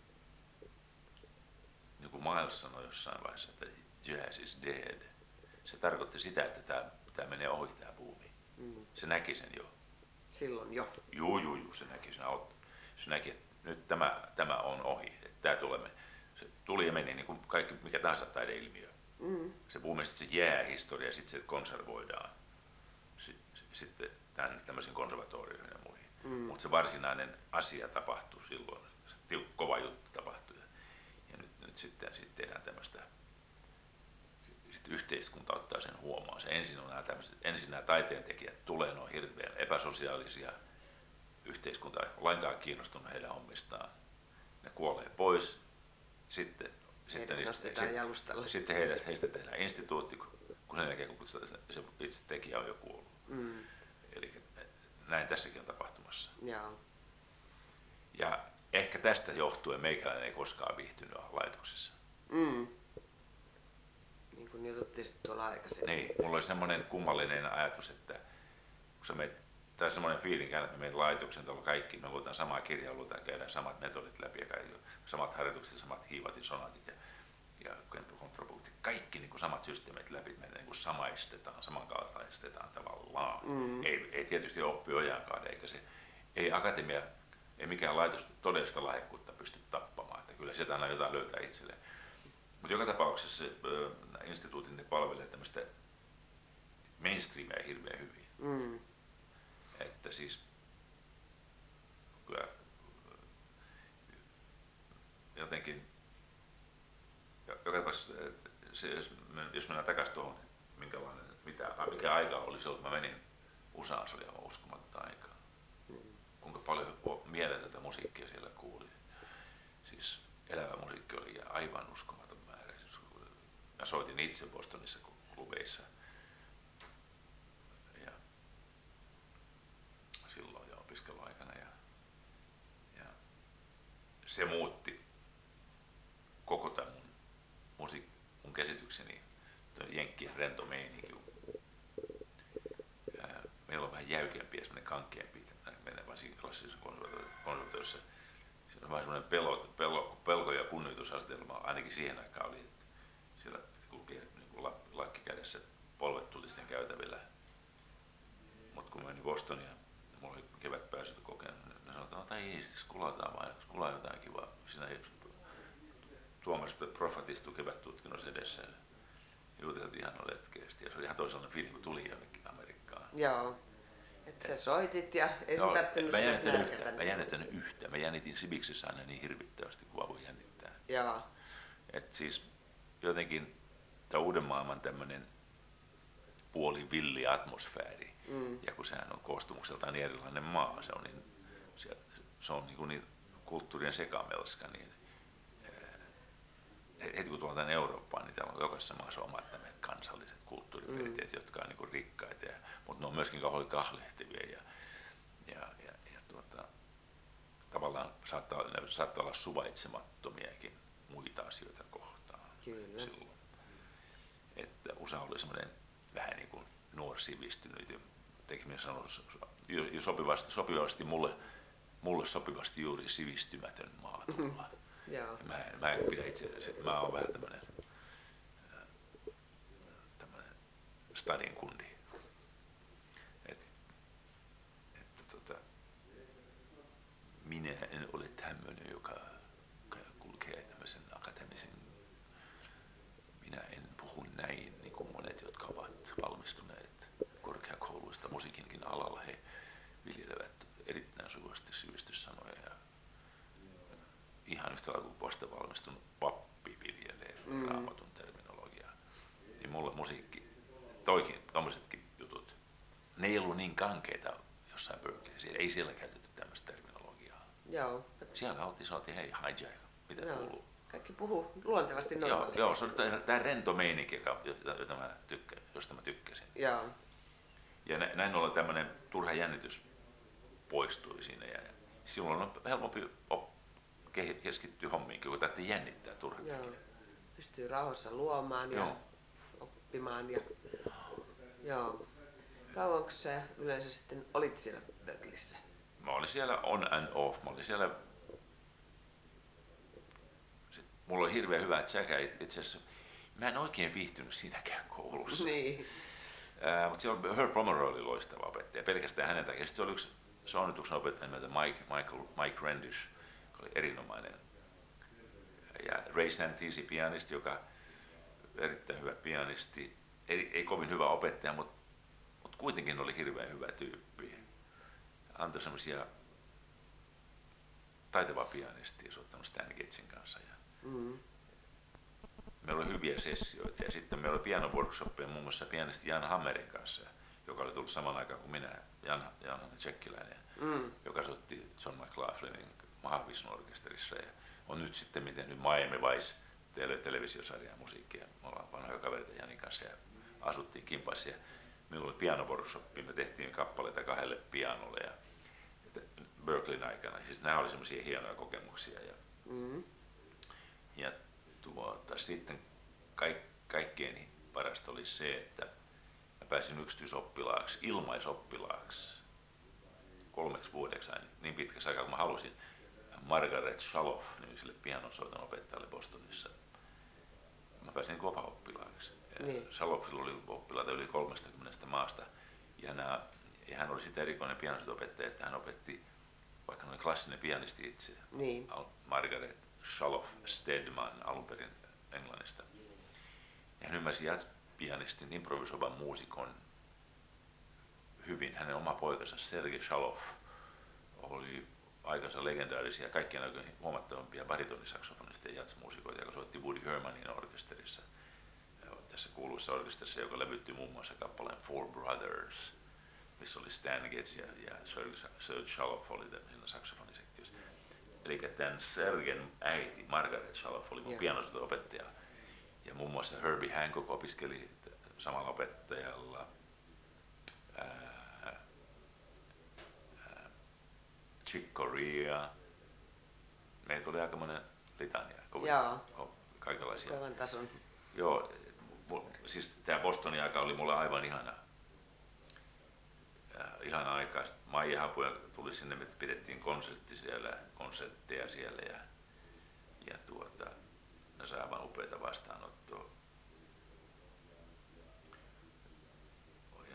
Niin kuin Miles sanoi jossain vaiheessa, että jazz is dead. Se tarkoitti sitä, että tämä, tämä menee ohi tämä buumi. Mm. Se näki sen jo. Silloin jo. Juu, juu, juu, se näki sen auto. Se näki, että nyt tämä, tämä on ohi. Että tämä tulee, se tuli ja meni niin kuin kaikki, mikä tahansa taideilmiö. Mm. Se buumi, se jää historia ja sitten se konservoidaan. Sitten tämän, tämmöisiin konservatorioihin ja muihin. Mm. Mutta se varsinainen asia tapahtui silloin. Se kova juttu tapahtui. Ja nyt, nyt sitten, sitten tehdään tämmöistä. Sitten yhteiskunta ottaa sen huomaan. Se ensin, on nämä ensin nämä taiteentekijät tulee, ne on hirveän epäsosiaalisia. Yhteiskunta ei lainkaan kiinnostunut heidän hommistaan. Ne kuolee pois. Sitten, sitten, niistä, sitten, sitten heidät, heistä tehdään instituutti, kun sen jälkeen kun se itse tekijä on jo kuollut. Mm. Eli näin tässäkin on tapahtumassa. Jaa. Ja ehkä tästä johtuen meikäläinen ei koskaan viihtynyt laitoksessa. Mm. Niin kuin jututtiin sitten tuolla aikaisemmin. Niin, mulla oli semmoinen kummallinen ajatus, että kun sä meet, tai semmoinen fiilinki, että me meidän laitoksen tuolla kaikki, me luetaan samaa kirjaa, luetaan, käydään samat metodit läpi ja kaikki, samat harjoitukset, samat hiivatin, sonatit ja, ja kontrapunktit, kaikki niin kuin samat systeemit läpi, me niin kuin samaistetaan, samankaltaistetaan tavallaan. Mm. Ei, ei tietysti oppi ojankaan, eikä se, ei akatemia, ei mikään laitos todellista lahjakkuutta pysty tappamaan, että kyllä sieltä aina jotain löytää itselleen. Mutta joka tapauksessa se instituutin palvelee tämmöistä mainstreamia hirveän hyvin. Mm. Että siis kyllä jotenkin joka tapauksessa se, jos mennään takaisin tuohon, minkälainen, mitä, mikä aika oli silloin, kun mä menin U S Aan, se oli aivan uskomatonta aikaa. Mm. Kuinka paljon mieletöntä musiikkia siellä kuuli. Siis elävä musiikki oli aivan uskomaton määrä. Mä soitin itse Bostonissa klubeissa. Ja silloin jo opiskeluaikana. Ja, ja se muutti koko tämän mun, musiik, mun käsitykseni, jenkkien rento meininki. Meillä on vähän jäykempi ja semmoinen kankkeampi, mennään vaan klassisessa konservatoriossa. Se on vähän semmoinen pelo, pelo, pelko- ja kunnioitusasetelma, ainakin siihen aikaan oli. Siellä kulkee niin lakki kädessä polvet tutisten käytävillä. Mutta kun menin Bostoniin ja mulla oli kevätpääsyt kokenut, niin ne sanotaan, että ei siis skulataan vaan, skulaa jotain kivaa. Siinä ei tuomarista profat istui kevättutkinnossa edessä ja juteltiin ihan letkeästi. Ja se oli ihan toisenlainen fiilis, kun tuli jonnekin Amerikkaan. Joo. Että sä soitit ja ei sun tarvittanut sitä nälkätä. Mä jännittänyt yhtä. Mä jännitin Sibiksessä aina niin hirvittävästi, kuin vaan voi jännittää. Joo. Et siis jotenkin tämä uuden maailman tämmöinen puoli villi atmosfääri. Mm. Ja kun sehän on koostumukseltaan niin erilainen maa, se on niin, se, se on niin, niin kulttuurien sekamelska, niin heti kun tuoltaan Eurooppaan, niin täällä on jokaisessa maassa omat tämmöiset kansalliset kulttuuriperinteet, mm. jotka on niin rikkaita, ja, mutta ne on myöskin kahlehtivia ja, ja, ja, ja tuota, tavallaan saattaa, ne saattaa olla suvaitsemattomiakin muita asioita kohtaan. Kyllä. Silloin. Että U S A oli semmoinen vähän niin kuin nuori sivistynyt, tekeminen sanoi jo sopivasti, sopivasti mulle, mulle sopivasti juuri sivistymätön maa tuolla. Mä, mä en pidä itse, mä oon vähän tämmönen, tämmönen stadin kundi. Et, että tota, minä en ole tämmönen, joka kulkee tämmöisen akateemisen, minä en puhu näin niin kuin monet, jotka ovat valmistuneet korkeakouluista musiikinkin alalla. He viljelevät erittäin sujuvasti sivistyssanoja ja ihan yhtä lailla kuin vasta valmistunut pappi viljelee mm. raamatun terminologiaa. Niin mulle musiikki, toikin, tommosetkin jutut, ne ei ollut niin kankeita jossain Berkeleyssä. Ei siellä käytetty tämmöistä terminologiaa. Joo. Siellä oltiin, sanottiin, hei, hijack, mitä Joo. kuuluu? Kaikki puhuu luontevasti normaalisti. Joo, joo, se on tämä rento meininki, jota, jota mä tykkä, josta mä tykkäsin. Joo. Ja näin ollen tämmöinen turha jännitys poistui siinä. Ja silloin on helpompi op- keskittyä hommiin, kun täytyy jännittää turha tekijä. pystyy rauhassa luomaan ja Joo. oppimaan. Ja, joo. Kauanko sä yleensä sitten olit siellä Berkeleyissä? Mä olin siellä on and off. Mä olin siellä... Sitten mulla oli hirveän hyvä tsäkä. Itse asiassa mä en oikein viihtynyt siinäkään koulussa. Niin. Uh, mutta siellä Herb Pomeroy oli loistava opettaja, pelkästään hänen takia. Sitten se oli yksi sonnituksen opettaja nimeltä Mike, Michael, Mike Rendish, joka oli erinomainen. Ja Ray Santisi, pianisti, joka erittäin hyvä pianisti, ei, ei kovin hyvä opettaja, mutta, mutta kuitenkin oli hirveän hyvä tyyppi. Antoi semmoisia taitavaa pianistia, soittanut Stan Getsin kanssa. Ja Mm. meillä oli hyviä sessioita ja sitten meillä oli pianoworkshoppeja muun muassa pianisti Jan Hammerin kanssa, joka oli tullut saman aikaan kuin minä, Jan, Jan tsekkiläinen, Mm. joka soitti John McLaughlinin Mahavishnu-orkesterissa ja on nyt sitten miten nyt Miami Vice tele- televisiosarjaa musiikkia. Me ollaan vanhoja kavereita Janin kanssa ja asuttiin kimpassa ja minulla oli pianoworkshoppi, me tehtiin kappaleita kahdelle pianolle ja Berkeleyn aikana. Siis nämä oli semmoisia hienoja kokemuksia ja, Mm. ja tuota, sitten kaik, kaikkein parasta oli se, että mä pääsin yksityisoppilaaksi, ilmaisoppilaaksi kolmeksi vuodeksi aina, niin pitkäksi aikaa kuin mä halusin. Margaret Shaloff nimiselle pianonsoiton opettajalle Bostonissa. Mä pääsin vapaa-oppilaaksi. Niin. Shaloffilla oli oppilaita yli kolmekymmentä maasta ja, nämä, ja hän oli sitä erikoinen pianonsoitonopettaja, että hän opetti, vaikka hän oli klassinen pianisti itse, Niin. Margaret Shaloff Stedman alun perin Englannista. Ja hän ymmärsi jazz-pianistin, improvisoivan muusikon hyvin. Hänen oma poikansa Sergei Shaloff oli aikansa legendaarisia, kaikkien aikojen huomattavampia baritonisaksofonisteja ja jazzmuusikoita, joka soitti Woody Hermanin orkesterissa. Ja tässä kuuluissa orkesterissa, joka levyttyi muun muassa kappaleen Four Brothers, missä oli Stan Getz ja, ja Sergei Shaloff oli siinä saksofonisektiossa. Eli tämän Sergen äiti Margaret Shaloff oli mun Joo. pianosoito-opettaja. Ja muun muassa Herbie Hancock opiskeli samalla opettajalla. Ää, ää, Chick Corea. Meitä oli aikamoinen litania, kovin, Joo. ko- kaikenlaisia. Kovan tason. Joo, mu- siis tämä Bostonin aika oli mulle aivan ihana. Äh, ihana aikaa. Sitten Maija Hapuja tuli sinne, me pidettiin konsertti siellä, konsertteja siellä ja, ja tuota, ne sai aivan upeita vastaanottoa. Ja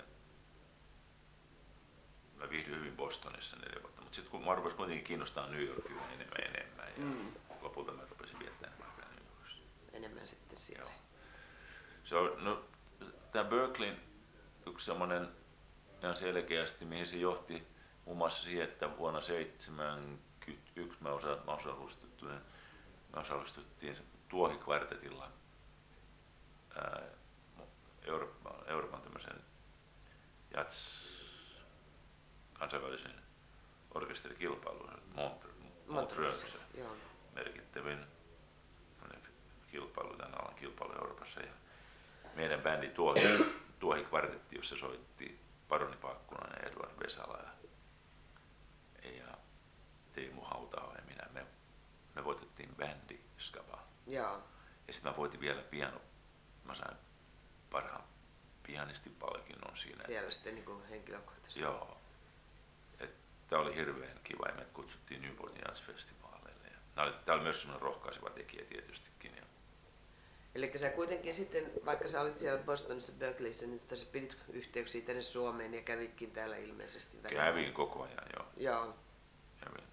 mä viihdyin hyvin Bostonissa neljä vuotta, mutta sitten kun mä rupesin kuitenkin kiinnostaa New Yorkia enemmän ja enemmän ja Mm. lopulta mä rupesin viettämään aikaa New Yorkissa. Enemmän sitten siellä. Joo. Se on, no, tämä Berkeleyn yksi semmoinen ihan selkeästi, mihin se johti muun muassa siihen, että vuonna seitsemänkymmentäyksi me osa, me osallistuttiin, me osallistuttiin tuohikvartetilla ää, Euroopan, Euroopan tämmöisen jats kansainvälisen orkesterikilpailuun Montreuxissa Joo. merkittävin kilpailu, tämän alan kilpailu Euroopassa. Ja meidän bändi Tuohi, Tuohikvartetti, jossa soitti Paroni Paakkunainen ja Edward Vesala ja, ja Teemu Hautaho ja minä. Me, me voitettiin bändi Skaba. Joo. Ja sitten mä voitin vielä piano. Mä sain parhaan pianistipalkinnon siinä. Siellä sitten niin kuin henkilökohtaisesti. Joo. Tämä oli hirveän kiva ja me kutsuttiin Newportin Jazz-festivaaleille. Tämä oli, oli myös semmoinen rohkaiseva tekijä tietystikin. Ja Eli sä kuitenkin sitten, vaikka sä olit siellä Bostonissa, Berkeleyssä, niin sä pidit yhteyksiä tänne Suomeen ja kävitkin täällä ilmeisesti välillä. kävin koko ajan, joo. Joo. Kävin.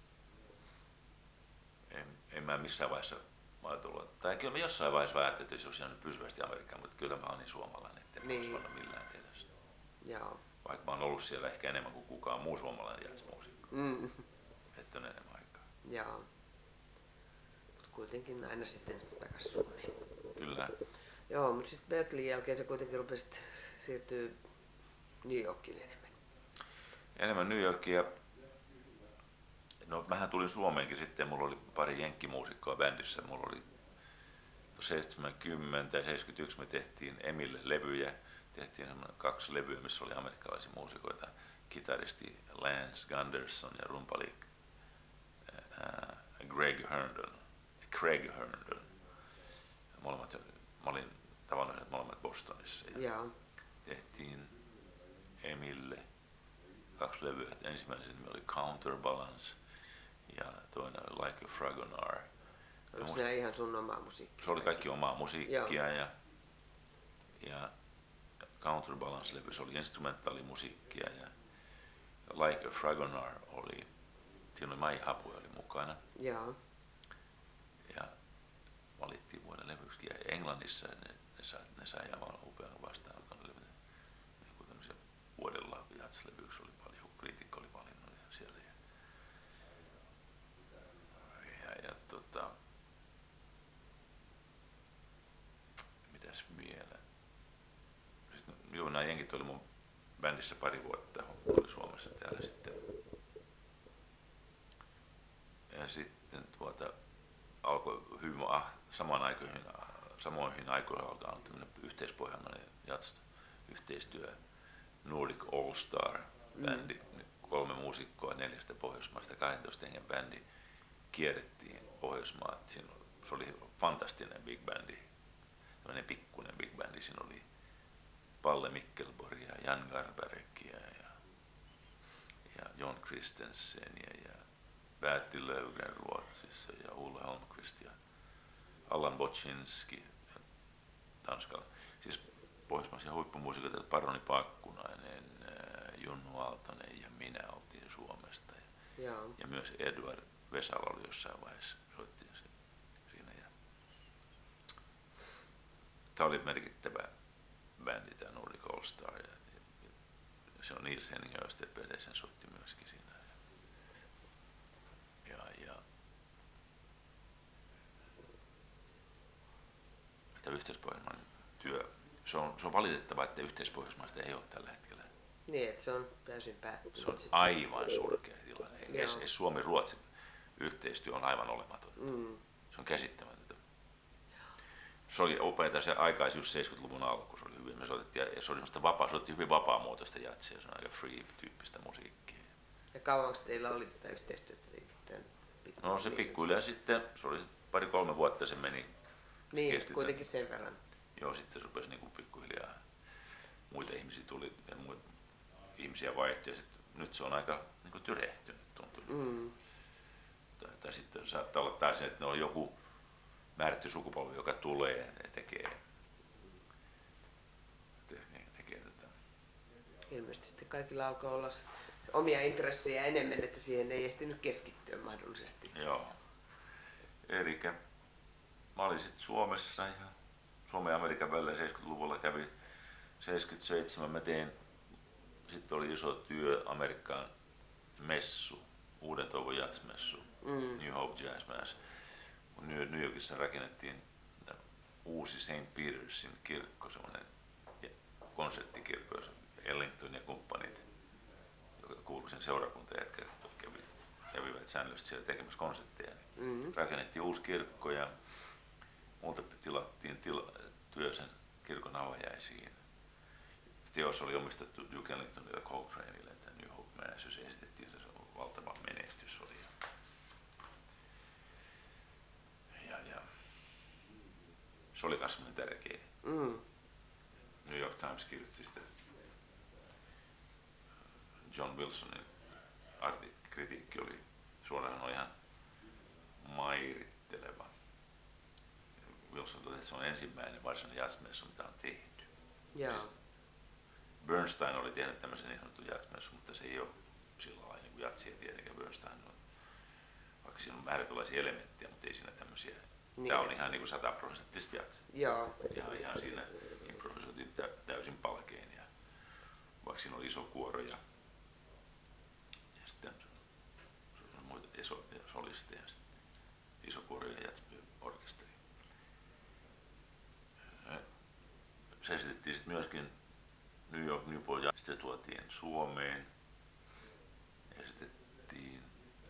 En, en mä missään vaiheessa ajatellut, tai kyllä mä jossain vaiheessa ajattelin, että jos olisi jäänyt pysyvästi Amerikkaan, mutta kyllä mä olen niin suomalainen, että en Niin. niin. voinut millään tehdä sitä. Joo. Vaikka mä oon ollut siellä ehkä enemmän kuin kukaan muu suomalainen jazzmuusikko, Mm. että on enemmän aikaa. Joo. Mut kuitenkin aina sitten takas Suomeen. Kyllä. Joo, mutta sitten Berkeleyn jälkeen sä kuitenkin rupesit siirtyä New Yorkiin enemmän. Enemmän New Yorkia. No mähän tulin Suomeenkin sitten, mulla oli pari jenkkimuusikkoa bändissä. Mulla oli seitsemänkymmentä ja seitsemänkymmentäyksi me tehtiin Emille levyjä. Tehtiin kaksi levyä, missä oli amerikkalaisia muusikoita. Kitaristi Lance Gunderson ja rumpali ää, Greg Herndon. Craig Herndon. Molemmat, mä olin tavannut heidät molemmat Bostonissa. Ja Joo. tehtiin Emille kaksi levyä. Ensimmäisen nimi oli Counterbalance ja toinen oli Like a Fragonard. Onko musta, ne ihan sun omaa musiikkia? Se oli kaikki omaa musiikkia. Joo. ja, ja Counterbalance-levy, se oli instrumentaalimusiikkia ja Like a Fragonard oli, siinä oli Mai Hapuja oli mukana. Joo. Ja valittiin vuoden levyksi. Ja Englannissa ne, ne, sai, ne sai aivan upean vastaanoton. Niin tämmöisiä vuodella jats-levyksi oli paljon, kriitikko oli valinnut ja siellä. Ja, ja, ja tota, mitäs vielä? Sitten, joo, nämä jenkit oli mun bändissä pari vuotta, oli Suomessa täällä sitten. Ja sitten tuota, alkoi hyvin ah, samaan aikoihin, samoihin aikoihin alkaa olla tämmöinen yhteispohjanmainen jats-yhteistyö. Nordic All Star bändi, mm. kolme muusikkoa neljästä Pohjoismaasta, kaksitoista hengen bändi. Kierrettiin Pohjoismaat. Siinä oli, se oli fantastinen big bändi, tämmöinen pikkuinen big bändi. Siinä oli Palle Mikkelborg ja Jan Garbarekia ja, ja John Christensen ja, ja Bertil Löfgren Ruotsissa ja Ulla Holmqvist ja Allan Boczynski ja Tanskalla. Siis pohjoismaisia huippumuusikoita, Paroni Pakkunainen, Junnu Aaltonen ja minä oltiin Suomesta. Ja, ja myös Edward Vesala oli jossain vaiheessa, soitti siinä. Ja tämä oli merkittävä bändi, tämä Nordic All Star. Ja, ja, ja se on Nils Henning Östedt Pedersen soitti myöskin siinä. Ja, ja tämä yhteispohjoismainen työ, se on, se on valitettavaa, että yhteispohjoismaista ei ole tällä hetkellä. Niin, että se on täysin päättynyt. Se on aivan surkea tilanne. Ei Suomi-Ruotsin yhteistyö on aivan olematon. Mm. Se on käsittämätöntä. Se oli upeata se aikaa just seitsemänkymmentäluvun alku. Se oli hyvin, me soitettiin, ja se oli vapaa, soitettiin hyvin vapaamuotoista jatsia, se on aika free-tyyppistä musiikkia. Ja kauanko teillä oli tätä yhteistyötä? No se pikkuhiljaa sitten, se oli pari-kolme vuotta se meni. Niin, kesti kuitenkin sen verran. Joo, sitten se rupesi niin kuin pikkuhiljaa, muita ihmisiä tuli ja muita ihmisiä vaihtui ja sitten, nyt se on aika niin kuin tyrehtynyt tuntuu. Mm. Tai, tai sitten saattaa olla taas, että ne on joku määrätty sukupolvi, joka tulee ja tekee, tekee, tekee tätä. Ilmeisesti sitten kaikilla alkoi olla omia intressejä enemmän, että siihen ei ehtinyt keskittyä mahdollisesti. Joo. Elikkä mä olin sitten Suomessa ja Suomen ja Amerikan välillä seitsemänkymmentäluvulla kävin seitsemänkymmentäseitsemän. Mä tein, sitten oli iso työ Amerikkaan messu, Uuden Toivon Jazz-messu, mm. New Hope Jazz Mass. New Yorkissa rakennettiin uusi Saint Petersin kirkko, semmoinen konserttikirkko, jossa Ellington ja kumppanit, joka kuului sen seurakuntaan, jotka kävivät, kävivät säännöllisesti siellä tekemässä konsertteja. Niin mm-hmm. Rakennettiin uusi kirkko ja multa tilattiin tila, työ sen kirkon avajaisiin. Teos oli omistettu Duke Ellingtonille ja Coltraneille, että New Hope Mass, se esitettiin, se valtava menestys oli. Ja, ja se oli myös tärkeä. Mm. New York Times kirjoitti sitä John Wilsonin kritiikki oli suoraan ihan mairitteleva. Wilson totesi, että se on ensimmäinen varsinainen jazzmessu, mitä on tehty. Yeah. Siis Bernstein oli tehnyt tämmöisen niin sanotun jazzmessu, mutta se ei ole sillä lailla niin kuin jatsia tietenkään. Bernstein on, vaikka siinä on määrätynlaisia elementtejä, mutta ei siinä tämmöisiä. Niin, tämä on ihan niin kuin sataprosenttista jatsia. Joo. Ihan, ihan siinä improvisoitiin täysin palkein. Ja vaikka siinä oli iso kuoro ja, ja sitten muita solisteja, iso kuoro ja orkesteri. Se esitettiin sitten myöskin New York Newport ja sitten tuotiin Suomeen. Esitettiin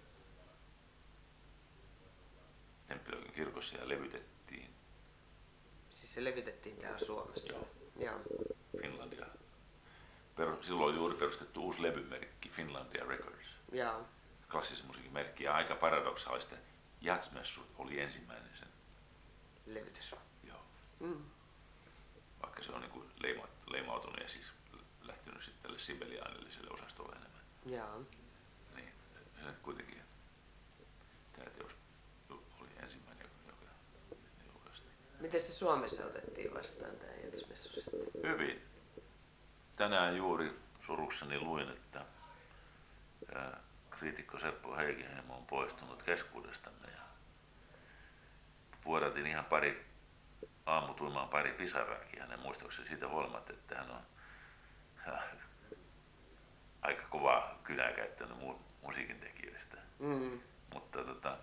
Temppilökin kirkossa ja levytettiin. Siis se levytettiin täällä Suomessa? Joo. Joo. Finlandia. Silloin oli juuri perustettu uusi levymerkki, Finlandia Records. Joo. Klassisen musiikin merkki ja aika paradoksaalista. Jazzmessut oli ensimmäinen sen levytys. Joo. Mm. Vaikka se on niin kuin leima, leimautunut ja siis lähtenyt sitten tälle sibeliaanilliselle osastolle enemmän. Jaa. Niin, se kuitenkin tämä teos oli ensimmäinen, joka julkaistiin. Miten se Suomessa otettiin vastaan tämä Jazzmessu sitten? Hyvin. Tänään juuri surussani luin, että kriitikko Seppo Heikinheimo on poistunut keskuudestamme ja vuodatin ihan pari aamutuimaan pari pisaraakin hänen muistoksensa siitä huolimatta, että hän on ja, aika kovaa kynää käyttänyt mu- musiikin tekijöistä. Mm. Mutta tota,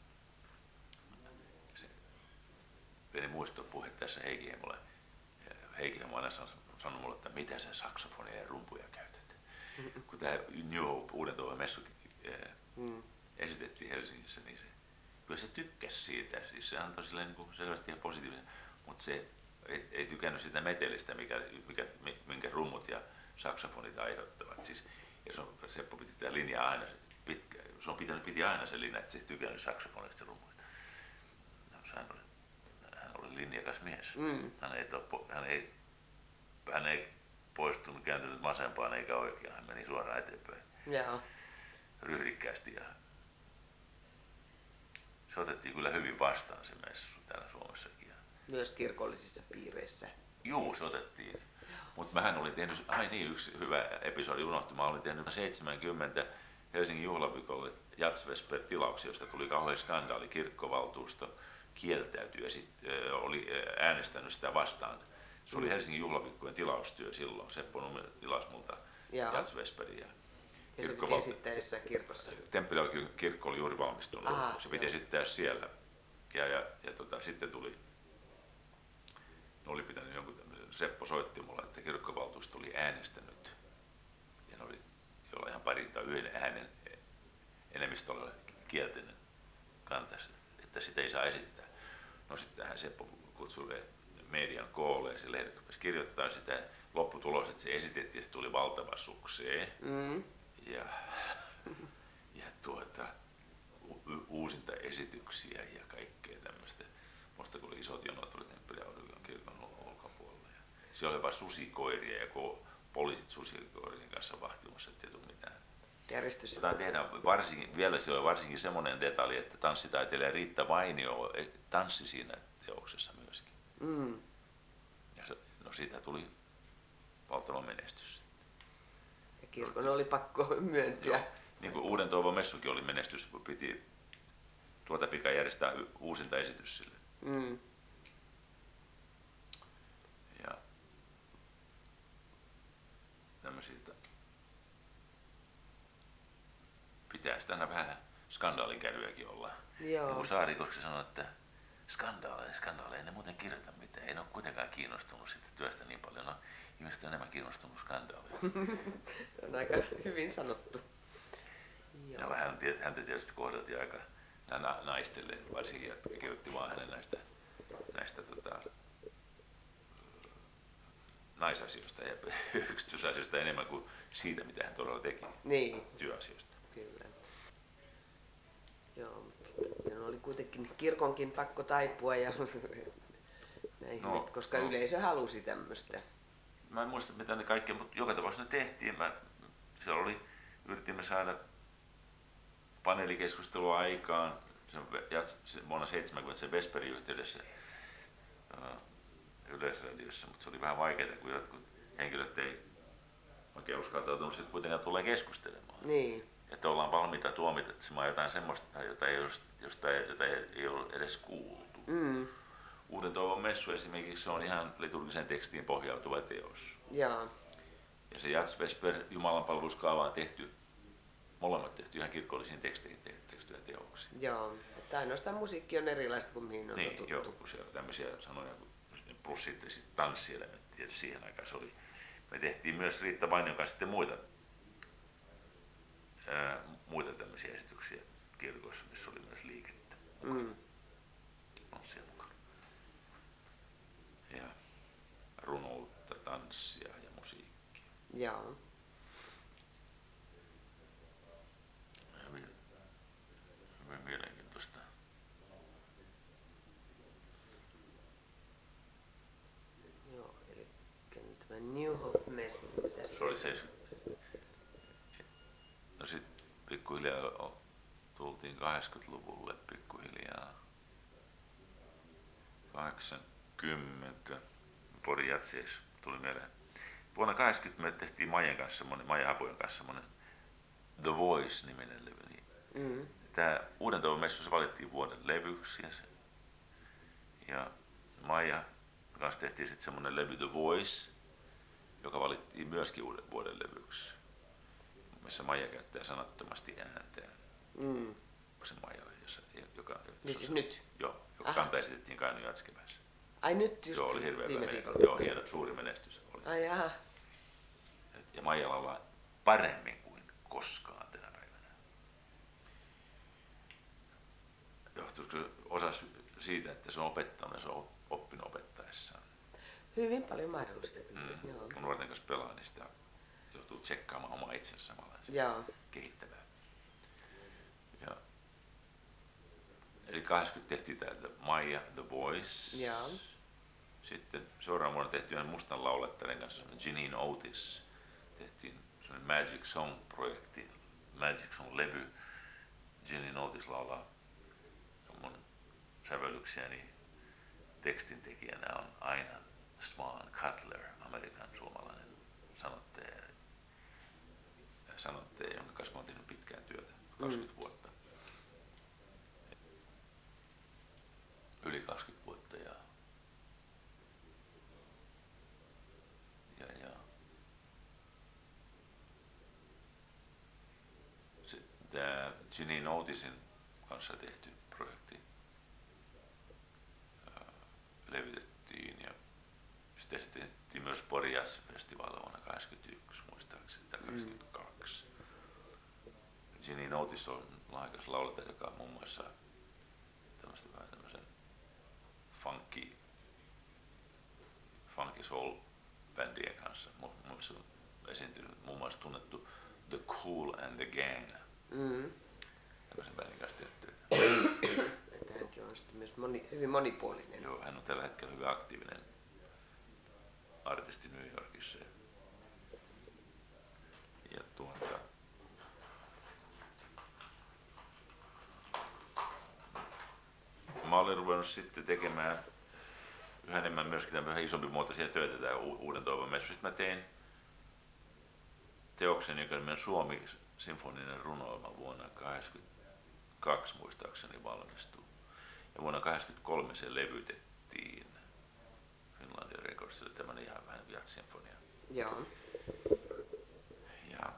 se pieni muistopuhe tässä Heikinheimolle. Heikinheimo aina sanoi mulle, että mitä sä saksofonia ja rumpuja käytät. Mm. Kun tämä New Hope uuden tuohon messu mm. esitettiin Helsingissä, niin se, kyllä se tykkäsi siitä. Siis se antoi silleen niin kuin selvästi ihan positiivisen, mutta se ei, ei tykännyt sitä metelistä, mikä, mikä, minkä rummut ja saksofonit aiheuttavat. Siis, ja se on, Seppo piti tämä linja aina, pitkä, se on pitänyt, piti aina se linja, että se ei tykännyt saksofonista ja rummuista. No, hän, oli, hän oli linjakas mies. Mm. Hän, ei to, hän, ei, hän ei poistunut, kääntynyt vasempaan eikä oikeaan, hän meni suoraan eteenpäin. Jaa. Ryhdikkäästi ja se otettiin kyllä hyvin vastaan se messu täällä Suomessakin. Myös kirkollisissa piireissä. Juu, se otettiin. Mutta mähän olin tehnyt, ai niin, yksi hyvä episodi unohtui, mä olin tehnyt seitsemänkymmentä Helsingin juhlaviikolle Jazzvesper-tilauksia, josta tuli kauhean skandaali. Kirkkovaltuusto kieltäytyi ja sit, ö, oli äänestänyt sitä vastaan. Se oli Helsingin juhlaviikkojen tilaustyö silloin. Seppo Numme tilasi multa Jazzvesperiä. Ja se piti esittää jossain kirkossa? Temppelijoen kirkko oli juuri valmistunut. Aha, se piti joo. esittää siellä. Ja, ja, ja tota, sitten tuli, ne oli pitänyt jonkun tämmöisen, Seppo soitti mulle, että kirkkovaltuusto oli äänestänyt. Ja ne oli jollain ihan parin tai yhden äänen enemmistöllä kielteinen kantas, että sitä ei saa esittää. No sittenhän Seppo kutsui median koolle ja se lehdet rupesi kirjoittaa sitä. Lopputulos, että se esitettiin ja se tuli valtava suksee. Mm. Ja, ja tuota, u- uusinta esityksiä ja kaikkea tämmöistä. Musta kun oli isot jonot tuli Temppeli-Auringon kirkon ulkopuolella. Ja siellä oli vain susikoiria ja poliisit susikoirien kanssa vahtimassa, ettei tule mitään. Järjestys. Tehdään varsinkin, vielä siellä oli varsinkin semmoinen detalji, että tanssitaiteilija Riitta Vainio tanssi siinä teoksessa myöskin. Mm. Ja se, no siitä tuli valtava menestys. Ja kirkon oli pakko myöntyä. Joo. Niin kuin Uuden Toivon messukin oli menestys, piti tuota pikaa järjestää uusinta esitys sille. Mm. Ja tämmöisiä, pitää sitä aina vähän skandaalinkäryäkin olla. Joo. Joku Saarikoski sanoi, että skandaaleja, skandaaleja, ei ne muuten kirjoita mitään. Ei ne ole kuitenkaan kiinnostunut siitä työstä niin paljon. No, ihmiset on enemmän kiinnostunut skandaaleista. Se on aika hyvin sanottu. Joo. Ja vähän häntä tietysti kohdeltiin aika naistelle, varsinkin, jotka kirjoitti vaan hänen näistä, näistä tota, naisasioista ja yksityisasioista enemmän kuin siitä, mitä hän todella teki. Niin. Työasioista. Kyllä. Joo, mutta oli kuitenkin kirkonkin pakko taipua ja näin, no, koska no. Yleisö halusi tämmöistä. Mä en muista mitä ne kaikki, mutta joka tapauksessa ne tehtiin. Mä, siellä oli, yritimme saada paneelikeskustelua aikaan se vuonna seitsemänkymmentä se Vesperin yhteydessä uh, Yleisradiossa, mutta se oli vähän vaikeaa, kun jotkut henkilöt ei oikein uskaltautunut sitten kuitenkaan tulee keskustelemaan. Niin. Että ollaan valmiita tuomitsemaan jotain semmoista, jota ei, josta ei, jota ei ole edes kuultu. Mm. Uuden Toivon messu esimerkiksi se on ihan liturgiseen tekstiin pohjautuva teos. Jaa. Ja se Jazzvesper jumalanpalveluskaava on tehty, molemmat tehty ihan kirkollisiin teksteihin tehtyjä teoksia. Joo, että ainoastaan musiikki on erilaista kuin mihin on niin, totuttu. Joo, kun siellä on tämmöisiä sanoja, plus sitten sit tanssielementti, tietysti siihen aikaan se oli. Me tehtiin myös Riitta Vainion kanssa sitten muita, ää, muita tämmöisiä esityksiä kirkoissa, missä oli myös liikettä. Mm. On siellä mukana. Ja runoutta, tanssia ja musiikkia. Joo. Hyvin, hyvin mielenkiintoista. New Hope Message. Se oli se. No sit pikkuhiljaa tultiin kahdeksankymmentäluvulle pikkuhiljaa. kahdeksankymmentä. Pori Jatsees tuli mieleen. Vuonna kahdeksankymmentä me tehtiin Maijan kanssa semmonen, Maija Hapujen kanssa semmonen The Voice-niminen levy. Mm. Tää Uudentoivon messussa valittiin vuoden levyksi ja, se, ja Maija kanssa tehtiin sitten semmonen levy The Voice, joka valittiin myöskin uuden vuoden levyksi, missä Maija käyttää sanattomasti ääntä. Mm. Se Maija, jossa, joka, niin siis nyt? Joo, joka kanta esitettiin Kainuu Jatskeväässä. Ai nyt just joo, oli hirveä viime viikolla. Joo, hieno, suuri menestys oli. Ai jaha. Ja Maija laulaa paremmin kuin koskaan tänä päivänä. Johtuisiko osa siitä, että se on opettanut ja se on oppinut opettaessaan? Hyvin paljon mahdollista kyllä. Mm. Joo. Kun nuorten kanssa pelaa, niin sitä joutuu tsekkaamaan omaa itsensä samalla. Joo. Kehittävää. Ja, eli kahdeksankymmentä tehtiin täältä Maija The Voice. Joo. Sitten seuraavan vuonna tehtiin yhden mustan laulettaren kanssa, Janine Otis. Tehtiin semmoinen Magic Song-projekti, Magic Song-levy. Janine Otis laulaa mun sävellyksiäni tekstintekijänä on aina Swan Cutler, Amerikan suomalainen sanottaja, sanottaja, jonka kanssa mä oon tehnyt pitkään työtä, kaksikymmentä mm. vuotta. Yli kaksikymmentä vuotta ja, ja, ja. Se, tää Janine Otisin kanssa tehty projekti ää, levitettiin ja sitten tehtiin myös Pori Jazz-festivaalilla vuonna kahdeksankymmentäyksi muistaakseni tai kahdeksankymmentäkaksi. Mm. Janine Otis on lahjakas laulaja, joka on muun muassa tämmöistä vähän tämmöisen funky, funky soul bändien kanssa. Muun muassa esiintynyt muun muassa tunnettu The Cool and the Gang. Mm. Tämmöisen bändin kanssa tehnyt työtä. Että hänkin on sitten myös moni, hyvin monipuolinen. Joo, hän on tällä hetkellä hyvin aktiivinen artisti New Yorkissa. Ja tuota, mä olen ruvennut sitten tekemään yhä enemmän myöskin tämmöisiä isompi muotoisia töitä tää Uudentoivon messu. Sitten mä tein teoksen, joka nimen Suomi symfoninen runoilma vuonna kahdeksankymmentäkaksi muistaakseni valmistui. Ja vuonna kahdeksankymmentäkolme se levytettiin Finlandia Recordsille, tämmönen ihan vähän jazz-sinfonia. Joo. Ja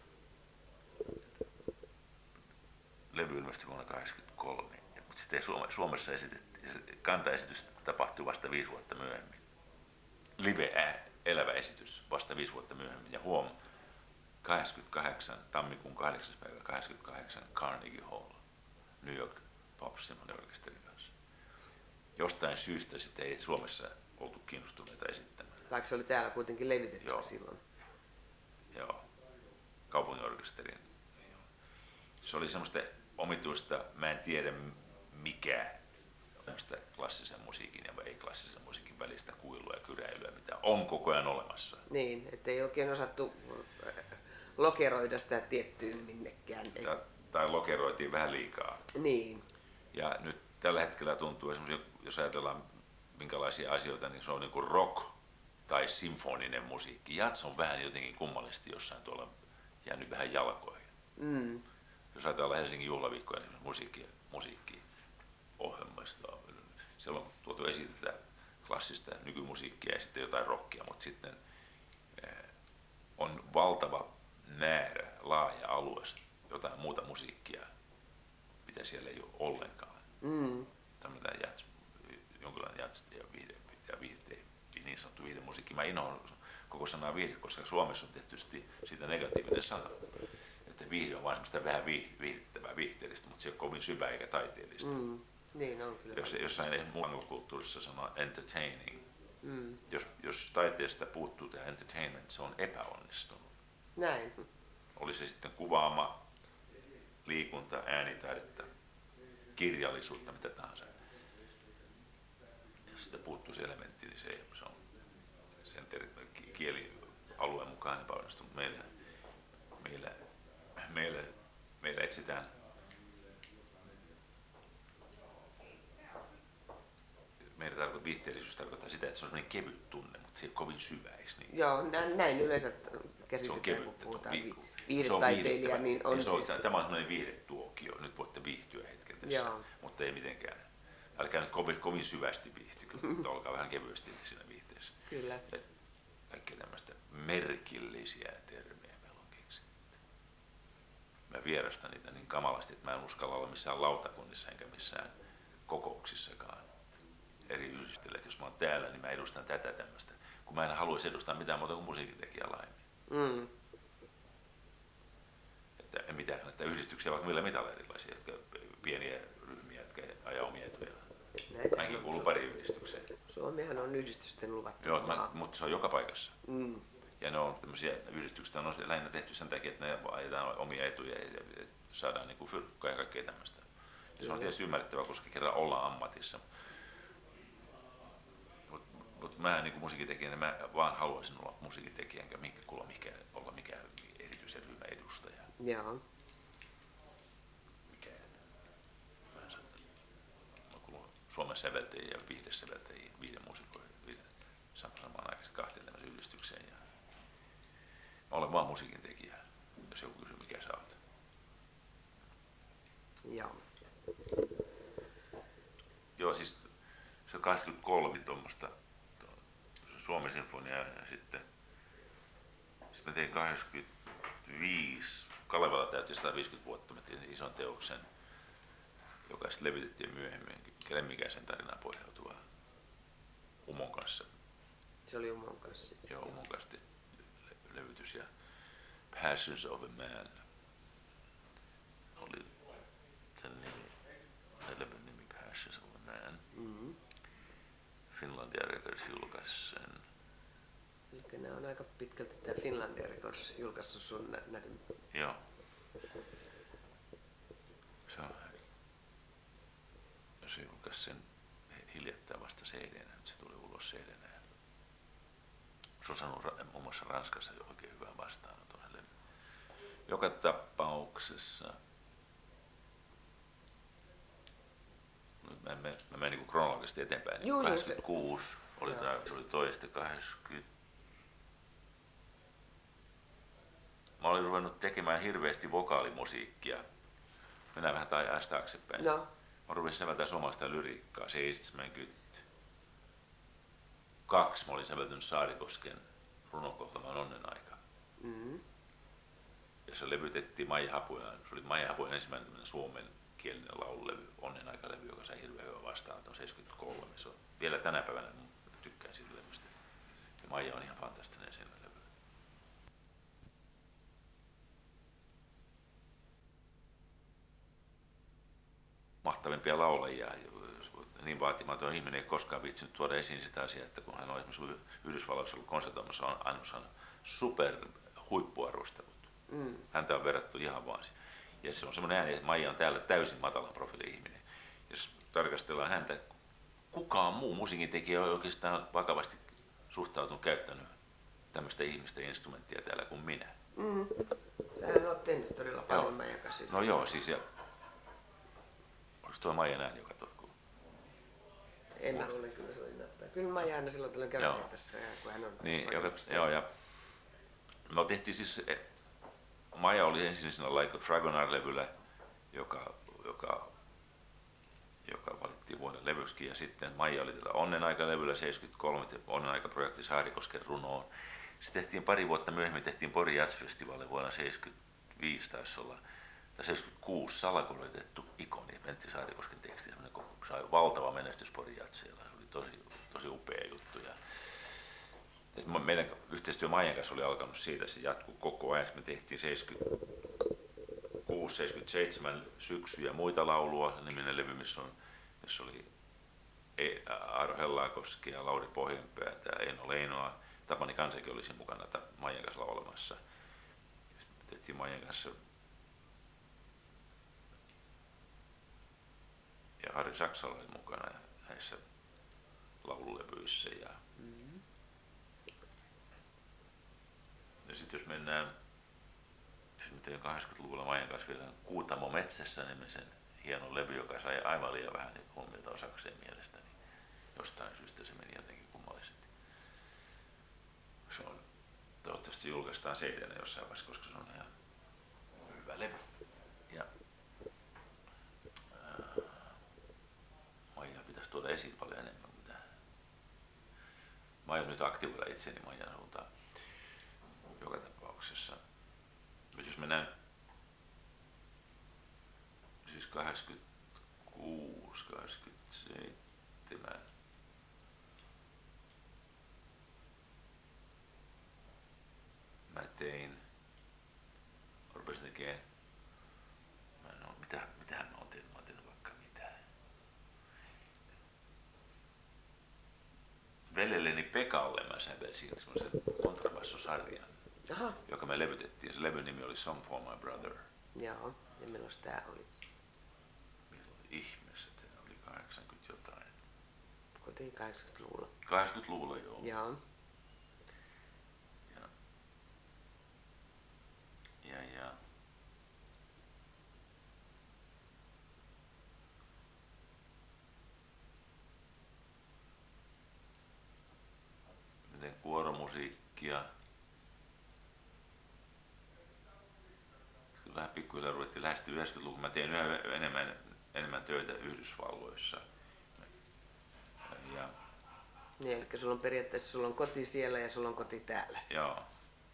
levy ilmestyi vuonna kahdeksankymmentäkolme, mutta sitten Suomessa esitettiin, kantaesitys tapahtui vasta viisi vuotta myöhemmin. Live elävä esitys vasta viisi vuotta myöhemmin ja huom, kahdeksankymmentäkahdeksan, tammikuun kahdeksas päivä kahdeksankymmentäkahdeksan Carnegie Hall, New York Pop Symphony Orchestrin kanssa. Jostain syystä sitä ei Suomessa oltu kiinnostuneita esittämään. Vaikka se oli täällä kuitenkin levitetty Joo. silloin. Joo, kaupunginorkesterin. Se oli semmoista omituista, mä en tiedä mikä, semmoista klassisen musiikin ja ei-klassisen musiikin välistä kuilua ja kyräilyä, mitä on koko ajan olemassa. Niin, ettei oikein osattu lokeroida sitä tiettyyn minnekään. Tai, tai lokeroitiin vähän liikaa. Niin. Ja nyt tällä hetkellä tuntuu, esimerkiksi jos ajatellaan minkälaisia asioita, niin se on niin kuin rock tai symfoninen musiikki. Jazz on vähän jotenkin kummallisesti jossain tuolla jäänyt vähän jalkoihin. Mm. Jos ajatellaan Helsingin juhlaviikkoja, niin musiikki, musiikkiohjelmista, siellä on tuotu esiin tätä klassista nykymusiikkia ja sitten jotain rockia, mutta sitten on valtava määrä, laaja alue, jotain muuta musiikkia, mitä siellä ei ole ollenkaan. Mm. Tämmöinen jazz, jonkinlainen jazz ja viihde, ja viihde, niin sanottu viihdemusiikki. Mä inhoan koko sanaa viihde, koska Suomessa on tehty siitä negatiivinen sana. Että viihde on vain semmoista vähän viihdyttävää, viihteellistä, mutta se ei ole kovin syvää eikä taiteellista. Mm. Niin on kyllä. Jos, jossain muualla kulttuurissa sanoo entertaining. Mm. Jos, jos taiteesta puuttuu tämä entertainment, se on epäonnistunut. Näin. Oli se sitten kuvaama, liikunta, äänitaidetta, kirjallisuutta, mitä tahansa. Jos sitä puuttuu se elementti, niin se, se, on, sen ter- kielialueen mukaan epäonnistunut. Meillä, meillä, meillä, meillä etsitään meidän tarkoittaa viihteellisyys tarkoittaa sitä, että se on sellainen kevyt tunne, mutta se ei ole kovin syvä, eikö niin? Joo, näin yleensä käsitetään, kun puhutaan vi- viihdetaiteilija, niin on, niin se on siis... Tämä on sellainen viihdetuokio, nyt voitte viihtyä hetken tässä, Joo. mutta ei mitenkään. Älkää nyt kovin, kovin syvästi viihtykö, mutta olkaa vähän kevyesti siinä viihteessä. Kyllä. Kaikkea tämmöistä merkillisiä termejä meillä on keksitty. Mä vierastan niitä niin kamalasti, että mä en uskalla olla missään lautakunnissa enkä missään kokouksissakaan eri yhdistellä, että jos mä oon täällä, niin mä edustan tätä tämmöistä, kun mä en haluaisi edustaa mitään muuta kuin musiikintekijä laimin. Mm. Että en mitään, että yhdistyksiä vaikka millä mitalla erilaisia, jotka pieniä ryhmiä, jotka ajaa omia etuja. Ainakin kuuluu pari yhdistykseen. Suomihan on yhdistysten luvattu. Joo, mä, mutta se on joka paikassa. Mm. Ja ne on tämmöisiä yhdistykset on lähinnä tehty sen takia, että ne ajetaan omia etuja ja saadaan niinku fyrkkaa ja kaikkea tämmöistä. Ja se on tietysti ymmärrettävää, koska kerran ollaan ammatissa. Mutta mut mä niin kuin musiikintekijänä mä vaan haluaisin olla musiikintekijä, enkä mikä kuulla mikään, olla mikään erityisen ryhmän edustaja. Joo. Mikään. Mä, sanon, mä kuulun Suomen säveltäjiä ja viihdesäveltäjiä, viihdemuusikoihin, viihde, samaan aikaisesti kahteen tämmöiseen yhdistykseen. Ja mä olen vaan musiikintekijä, jos joku kysyy mikä sä oot. Joo. Joo, siis se on kaksikymmentäkolme tuommoista Suomen sinfonia ja sitten, sitten mä tein kahdeksankymmentäviisi, Kalevala täytti sata viisikymmentä vuotta, mä tein ison teoksen, joka sitten levitettiin myöhemmin, Lemmikäisen tarinaan pohjautuva Umon kanssa. Se oli Umon kanssa. Joo, Umon kanssa le- levytys ja Passions of a Man oli sen nimi, se levyn nimi Passions of a Man. Mm-hmm. Finlandia Records julkaisi sen. Eli nämä on aika pitkälti tämä Finlandia Records julkaissut sun nä- näitä. Joo. Se on, se julkaisi sen hiljattain vasta C D-nä, nyt se tuli ulos C D-nä. Se on saanut muun muassa Ranskassa jo oikein hyvän vastaanoton. Joka tapauksessa nyt mä, mä, mä menen niin kronologisesti eteenpäin. Joo, kahdeksankymmentäkuusi se, oli tää, se oli toista kahdeksankymmentä. Mä olin ruvennut tekemään hirveästi vokaalimusiikkia. Mennään vähän tai ajasta taaksepäin. No. Mä rupesin säveltämään suomalaista lyriikkaa seitsemänkymmentäkaksi. Mä olin säveltänyt Saarikosken runokohjelman Onnen aika. Mm-hmm. Ja se levytettiin Maija Hapujan. Se oli Maija Hapujan ensimmäinen suomen kielinen laululevy, Onnen aika-levy, joka sai hirveän hyvän vastaanoton seitsemänkymmentäkolme. Se on vielä tänä päivänä tykkään siitä levystä. Ja Maija on ihan fantastinen siinä levy. Mahtavimpia laulajia. Niin vaatimaton ihminen ei koskaan viitsinyt tuoda esiin sitä asiaa, että kun hän on esimerkiksi Yhdysvalloissa ollut konsertoimassa, on aina saanut super huippuarvostelut. Mm. Häntä on verrattu ihan vaan. Ja se on semmoinen ääni, että Maija on täällä täysin matalan profiilin ihminen. Jos tarkastellaan häntä, kukaan muu musiikintekijä ei oikeastaan vakavasti suhtautunut käyttänyt tämmöistä ihmistä instrumenttia täällä kuin minä. Mm. Sähän olet tehnyt todella paljon Maijan kanssa. No joo, siis ja oliko tuo Maijan ääni, joka tutkuu? En mä luulen, kyllä se oli näyttää. Kyllä Maija aina silloin tällöin kävi tässä, kun hän on niin, joka, joo, ja me tehtiin siis, Maija oli ensin siinä Like a Fragonard-levyllä, joka, joka, joka valittiin vuoden levyksikin, ja sitten Maija oli tällä Onnen aika-levyllä seitsemänkymmentäkolme, Onnen aika-projekti Saarikosken runoon. Sitten tehtiin pari vuotta myöhemmin, tehtiin Pori Jazz-festivaali vuonna seitsemänkymmentäviisi taisi olla, tai seitsemänkymmentäkuusi salakuloitettu ikoni, Pentti Saarikosken teksti, semmoinen sai valtava menestys Pori Jazzilla, se oli tosi, tosi upea juttu. Ja meidän yhteistyö Maijan kanssa oli alkanut siitä, se jatkui koko ajan. Me tehtiin seitsemänkymmentäkuusi seitsemänkymmentäseitsemän Syksy ja muita laulua, niminen levy, missä, on, missä oli Aaro Hellaakoski ja Lauri Pohjanpää, Eino Leinoa, Tapani Kansakin oli siinä mukana Maijan kanssa laulamassa. Sitten me tehtiin Maijan kanssa ja Harri Saksala oli mukana näissä laululevyissä. Ja mm-hmm. ja sitten jos mennään miten kahdeksankymmentäluvulla Maijan kanssa vielä Kuutamo metsässä nimisen hienon levy, joka sai aivan liian vähän huomiota osakseen mielestä, niin jostain syystä se meni jotenkin kummallisesti. Se on, toivottavasti julkaistaan C D:nä jossain vaiheessa, koska se on ihan hyvä levy. Ja ää, Maijaa pitäisi tuoda esiin paljon enemmän. Mitä. Mä oon nyt aktivoida itseni Maijan suuntaan joka tapauksessa. Nyt jos mennään siis kahdeksankymmentäkuusi kahdeksankymmentäseitsemän mä tein, rupesin tekemään, mä en oo, mitä, mitähän mä oon tehnyt, mä oon tehnyt vaikka mitään. Velelleni Pekalle mä sävelsin semmoisen kontrabassosarjan, aha, joka me levytettiin. Se levyn nimi oli Song for My Brother. Joo, ja milloin tää oli? Milloin ihmeessä tää oli kahdeksankymmentä jotain. Kotiin kahdeksankymmentäluvulla. kahdeksankymmentäluvulla joo. Joo. Ja, ja, ja. Miten kuoromusiikkia. Vähän pikkuhiljaa ruvettiin lähestyä yhdeksänkymmentäluvun. Mä tein yhä enemmän, enemmän töitä Yhdysvalloissa. Ja, niin, eli sulla on periaatteessa sulla on koti siellä ja sulla on koti täällä. joo.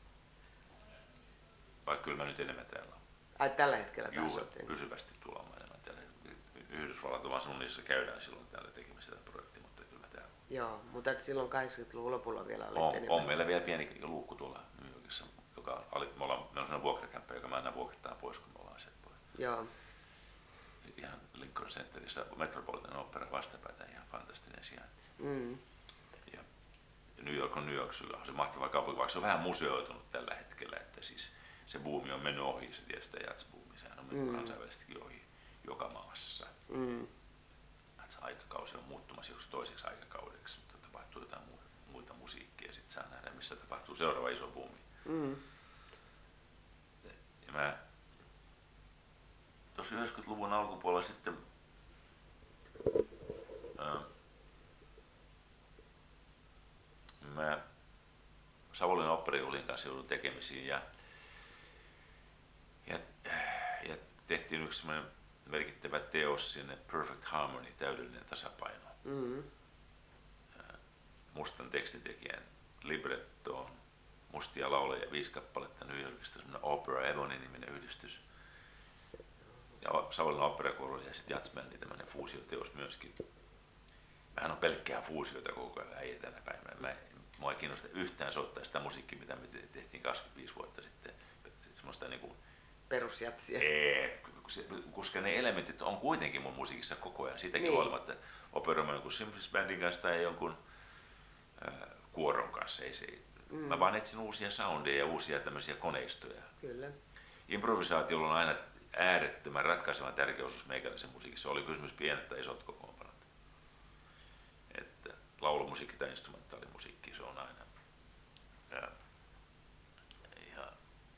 Vaikka kyllä mä nyt enemmän täällä on. Ai tällä hetkellä taas Juu, olet? pysyvästi tuolla mä enemmän täällä. Yhdysvallat on vaan sun, niissä käydään silloin täällä tekemässä tätä projektia, mutta kyllä mä täällä. Joo, mutta et silloin kahdeksankymmentäluvun lopulla vielä olit on, enemmän. on meillä vielä pieni luukku tuolla New Yorkissa, joka oli, me ollaan, meillä on sellainen vuokrakämppä, joka mä aina vuokrataan pois, kun me ollaan sieltä pois. Joo. Ihan Lincoln Centerissä Metropolitan Opera vastapäätä, ihan fantastinen sijainti. Mm. Ja, ja New York on New York, on se mahtava kaupunki, vaikka se on vähän museoitunut tällä hetkellä, että siis se buumi on mennyt ohi, se tietysti jatsbuumi, sehän on mennyt mm. kansainvälisestikin ohi joka maassa. Mm. Se aikakausi on muuttumassa joskus toiseksi aikakaudeksi, mutta tapahtuu jotain muita, muita musiikkia, sitten saa nähdä, missä tapahtuu seuraava iso buumi. Mm. Ja mä tuossa yhdeksänkymmentäluvun alkupuolella sitten ää, mä Savonlinnan Oopperajuhlien kanssa joudun tekemisiin ja, ja, ja tehtiin yksi semmoinen merkittävä teos sinne, Perfect Harmony, täydellinen tasapaino. Mm-hmm. Mustan tekstitekijän librettoon, mustia lauleja, viisi kappaletta New Yorkista, semmoinen Opera Ebony-niminen yhdistys. Ja Savonlinnan Oopperakoulu ja sitten Jazzbändi, tämmöinen fuusioteos myöskin. Mähän on pelkkää fuusiota koko ajan äijä tänä päivänä. Mä, mua ei kiinnosta yhtään soittaa sitä musiikkia, mitä me tehtiin kaksikymmentäviisi vuotta sitten. Semmoista niinku perusjatsia. Ei, koska ne elementit on kuitenkin mun musiikissa koko ajan. Siitäkin niin. Huolimatta operoimaan jonkun Symphony Bandin kanssa tai jonkun äh, kuoron kanssa. Ei se, mm. Mä vaan etsin uusia soundeja ja uusia tämmöisiä koneistoja. Kyllä. Improvisaatiolla on aina äärettömän ratkaisevan tärkeä osuus meikäläisen musiikissa. Oli kysymys pienet tai isot kokoonpanot. Että laulumusiikki tai instrumentaalimusiikki, se on aina. Ja, ja,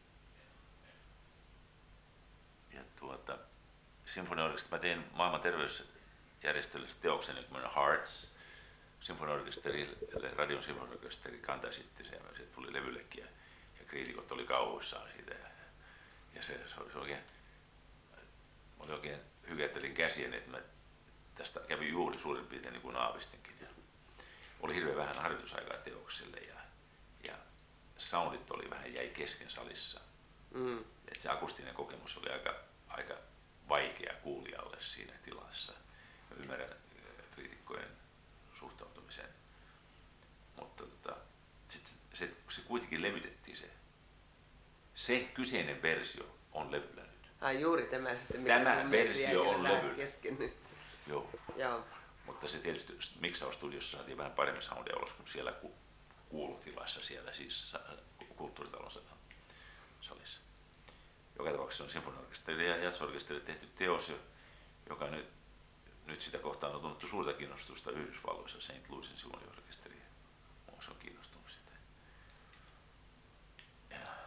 ja tuota, sinfoniaorkesteri, mä tein maailman terveysjärjestölle teoksen, niin Hearts, sinfoniaorkesterille, radion sinfoniaorkesteri kantaa sitten se, ja se tuli levyllekin ja, ja kriitikot oli kauhuissaan siitä. Ja, ja se, se, oli, se oikein, mä olin oikein hykättelin käsiäni, että mä tästä kävi juuri suurin piirtein niin kuin aavistinkin. Ja oli hirveän vähän harjoitusaikaa teokselle ja, ja soundit oli vähän jäi kesken salissa. Mm. Et se akustinen kokemus oli aika, aika vaikea kuulijalle siinä tilassa. Mä ymmärrän kriitikkojen suhtautumisen, mutta tota, sit se, se, se kuitenkin levytettiin se. Se kyseinen versio on levyllä nyt. Ai juuri tämä sitten, mikä tämä versio on levyllä. Kesken nyt. Joo. Joo. Mutta se tietysti miksaustudiossa saatiin vähän paremmin soundia ulos kuin siellä ku, kuulutilassa, siellä siis kulttuuritalon salissa. Joka tapauksessa on sinfoniaorkesteri ja jazzorkesteri tehty teos, joka nyt, nyt sitä kohtaan on tunnettu suurta kiinnostusta Yhdysvalloissa, Saint Louisin sinfoniaorkesteri. Se on kiinnostunut sitä. Ja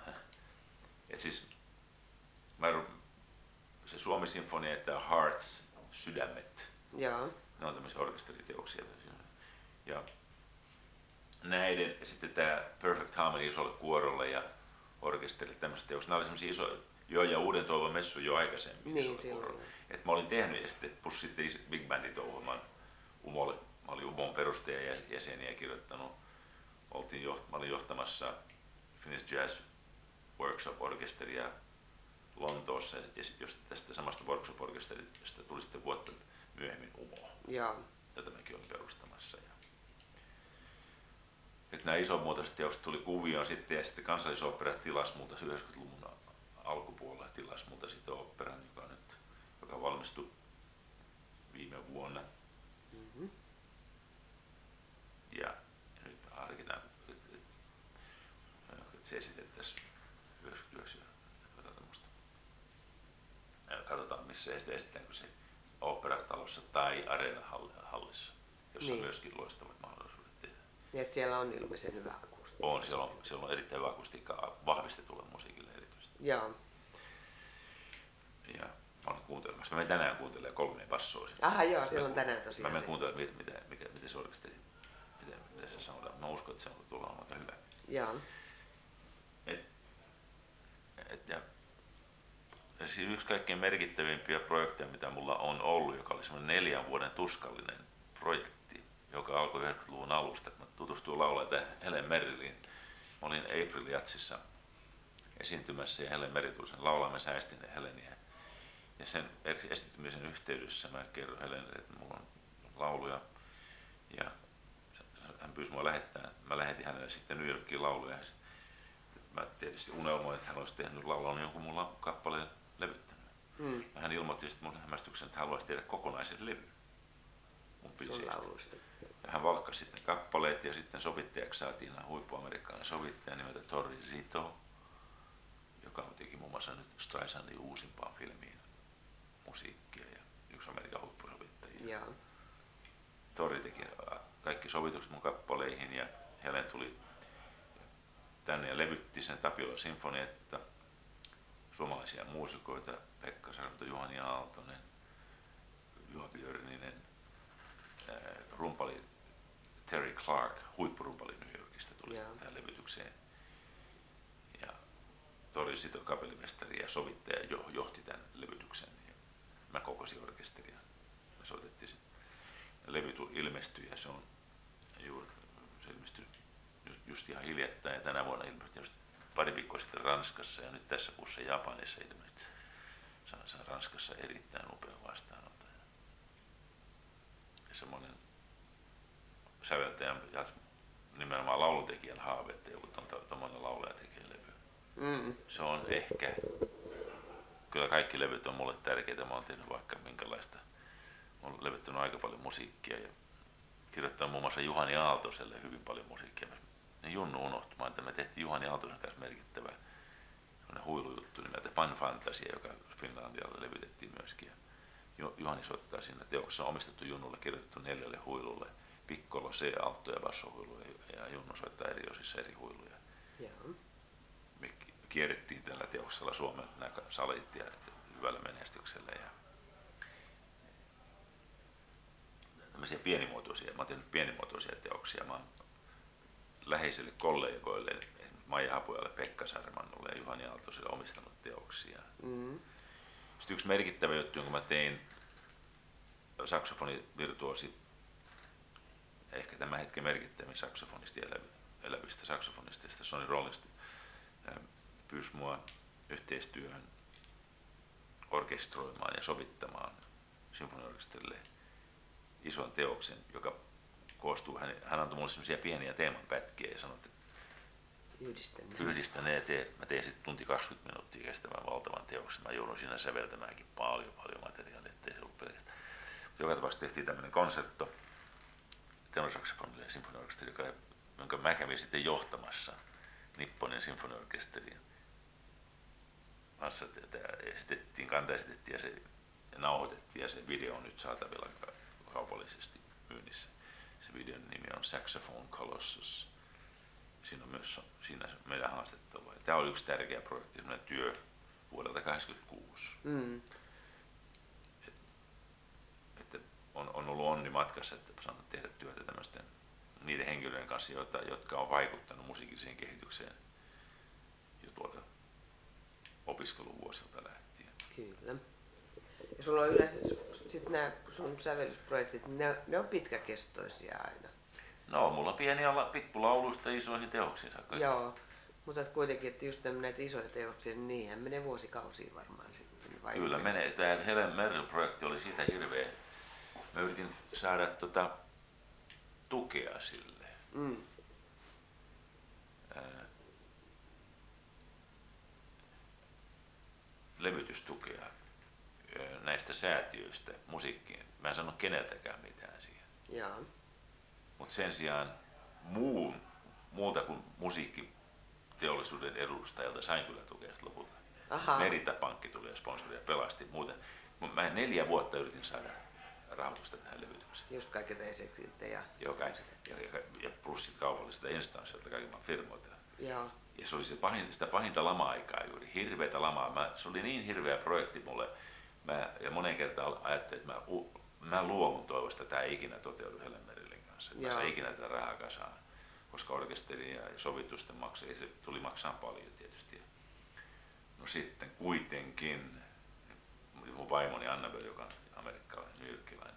siis mä, se Suomi-sinfonia, että Hearts, sydämet. Joo. Ne on tämmöisiä orkesteriteoksia. Ja näiden, ja sitten tämä Perfect Harmony isolle kuorolle ja orkesterille tämmöiset teokset, nämä oli semmoisia isoja, jo ja Uuden toivon messu jo aikaisemmin Niin, isolle kuorolle. Että mä olin tehnyt ja sitten, plus sitten Big Bandin touhumaan Umolle, mä olin Umon perustajajäseniä ja kirjoittanut, oltiin joht, mä olin johtamassa Finnish Jazz Workshop-orkesteria Lontoossa, ja jos tästä samasta workshop-orkesterista tuli sitten vuotta myöhemmin Umo, Joo. jota mäkin olin perustamassa. Ja että nämä isomuotoiset teokset tuli kuvioon sitten, ja sitten Kansallisooppera tilasi multa yhdeksänkymmentäluvun alkupuolella tilasi multa sitten oopperan, joka, nyt, joka valmistui viime vuonna. Mm-hmm. Ja nyt harkitaan, että, että, että se esitettäisiin yhdeksänkymmentäyhdeksän jotain tämmöistä. Katsotaan missä sitä esitetäänkö se oopperatalossa tai Areena-hallissa, jossa niin. On myöskin loistavat mahdollisuudet tehdä. Niin, että siellä on ilmeisen hyvä akustiikka. On, siellä on, siellä on erittäin hyvä akustiikka vahvistetulle musiikille erityisesti. Joo. Ja mä olen kuuntelemassa. Mä menen tänään kuuntelemaan kolmea bassoa. Aha joo, siellä on tänään tosiaan. Mä menen kuuntelemaan, mitä, mitä, mitä, mitä se orkesteri, mitä, mitä se sanotaan. Mä uskon, että se on tullut aika hyvä. Joo. Et, et, ja, ja siis yksi kaikkein merkittävimpiä projekteja, mitä mulla on ollut, joka oli semmoinen neljän vuoden tuskallinen projekti, joka alkoi yhdeksänkymmentäluvun alusta. Mä tutustuin laulajan Helen Merriliin. Mä olin April Jazzissa esiintymässä ja Helen Merri tuli sen laulamaan, mä säästin Heleniä. Ja sen esiintymisen yhteydessä mä kerron Helenille, että mulla on lauluja. Ja hän pyysi mua lähettämään. Mä lähetin hänelle sitten New Yorkiin lauluja. Mä tietysti unelmoin, että hän olisi tehnyt laulanut jonkun mun kappaleen levyttänyt. Mm. Hän ilmoitti sitten mun hämmästyksen, että hän haluaisi tehdä kokonaisen levyn mun biiseistä. Ja hän valkkasi sitten kappaleet ja sitten sovittajaksi saatiin huippuamerikkalainen sovittaja nimeltä Torri Zito, joka teki muun muassa nyt Streisandin uusimpaan filmiin musiikkia ja yksi Amerikan huippusovittajia. Yeah. Torri teki kaikki sovitukset mun kappaleihin ja Helen tuli tänne ja levytti sen Tapiola sinfonietta, suomalaisia muusikoita, Pekka Sarto, Juhani Aaltonen, Juha Björninen, rumpali Terry Clark, huippurumpali New Yorkista tuli yeah. tähän levytykseen. Ja Torri Sito, kapellimestari ja sovittaja johti tämän levytyksen. Ja mä kokosin orkesteria. Me soitettiin sen. Levy ilmestyi ja se on juuri, se ilmestyi just ihan hiljattain ja tänä vuonna ilmestyi just pari viikkoa sitten Ranskassa ja nyt tässä kuussa Japanissa ilmestyi. Saan Ranskassa erittäin upea vastaanotto. Ja semmoinen säveltäjän ja nimenomaan laulutekijän haave, että joku tommoinen laulaja tekee levy. Mm. Se on ehkä, kyllä kaikki levyt on mulle tärkeitä, mä oon tehnyt vaikka minkälaista. Mä oon levyttänyt aika paljon musiikkia ja kirjoittanut muun muassa Juhani Aaltoselle hyvin paljon musiikkia. Ja Junnu unohtumaan, että me tehtiin Juhani Aaltosen kanssa merkittävä huilujuttu nimeltä Pan Fantasia, joka Finlandialla levytettiin myöskin. Juhani soittaa siinä teoksessa on omistettu Junnulle, kirjoitettu neljälle huilulle, piccolo, C, alto ja basso huilulle ja Junnu soittaa eri osissa eri huiluja. Yeah. Me kierrettiin tällä teoksella Suomen nämä salit ja hyvällä menestyksellä. Ja tämmöisiä pienimuotoisia, mä oon tehnyt pienimuotoisia teoksia. Mä oon läheisille kollegoille, esimerkiksi Maija Hapujalle, Pekka Sarmannulle ja Juhani Aaltoselle omistanut teoksia. Mm. Sitten yksi merkittävä juttu, jonka mä tein saksofonivirtuosi, ehkä tämän hetken merkittävin saksofonisti elävistä saksofonisteista, Sonny Rollins, pyysi mua yhteistyöhön orkestroimaan ja sovittamaan sinfoniaorkesterille ison teoksen, joka koostuu, hän, hän antoi mulle sellaisia pieniä teemanpätkiä ja sanoi, että yhdistän ne ja tee, mä tein sitten tunti kaksikymmentä minuuttia kestävän valtavan teoksen. Mä joudun siinä säveltämäänkin paljon, paljon materiaalia, ettei se ollut pelkästään. Mutta joka tapauksessa tehtiin tämmöinen konsertto tenorsaxofonille ja sinfoniaorkesteri, joka, jonka mä kävin sitten johtamassa Nipponin sinfoniaorkesterin kanssa. Tämä esitettiin, kanta esitettiin ja se ja nauhoitettiin ja se video on nyt saatavilla kaupallisesti myynnissä. Se videon nimi on Saxophone Colossus. siinä on myös siinä meidän haastettavaa. Tämä oli yksi tärkeä projekti, semmoinen työ vuodelta kahdeksankymmentäkuusi. Mm. Et, että on, on ollut onni matkassa, että saanut tehdä työtä tämmöisten niiden henkilöiden kanssa, joita, jotka on vaikuttanut musiikilliseen kehitykseen jo tuolta opiskeluvuosilta lähtien. Kyllä. Ja sulla on yleensä sit nämä sun sävellysprojektit, ne, ne on pitkäkestoisia aina. No, mulla on pieniä pikkulauluista isoihin teoksiin saakka. Joo, mutta kuitenkin, että just näitä isoja teoksia, niin niinhän menee vuosikausia varmaan sitten. Vai Kyllä menee. Tämä Helen Merrill-projekti oli siitä hirveä. Mä yritin saada tota, tukea sille. Mm. Ää, levytystukea ää, näistä säätiöistä musiikkiin. Mä en sano keneltäkään mitään siihen. Jaa. Mutta sen sijaan muun, muulta kuin musiikkiteollisuuden edustajilta sain kyllä tukea lopulta. Aha. Merita-pankki tuli ja sponsori ja pelasti muuten. Mä neljä vuotta yritin saada rahoitusta tähän levytykseen. Just kaikilta esekiltä ja... Joo, ja, ja, ja plus sit kaupallisilta instanssilta, kaikilta firmoilta. Joo. Ja se oli se pahin, sitä pahinta lama-aikaa juuri, hirveätä lamaa. Mä, se oli niin hirveä projekti mulle. Mä, ja monen kertaan ajattelin, että mä, mä luovun toivosta, että tämä ei ikinä toteudu Helen Merrillin kanssa. Mä saan ikinä tätä rahaa kasaan, koska orkesterin ja sovitusten maksaa, se tuli maksaa paljon tietysti. No sitten kuitenkin mun vaimoni Annabelle, joka on amerikkalainen, nyyyrkkiläinen,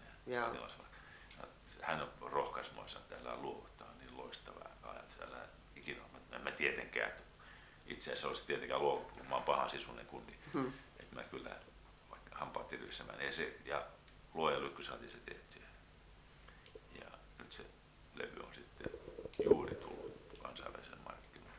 hän rohkaisi mua, että täällä luovuttaa niin loistavaa ajatella. Ikinä mä, mä tietenkään, itse asiassa olisi tietenkään luovuttu, mä oon pahan sisunen kunni, hmm. että mä kyllä vaikka hampaat tirvissä mä en se, ja luoja lykky saatiin se tehtyä. Ja nyt se levy on sitten juuri tullut kansainvälisen markkinoille.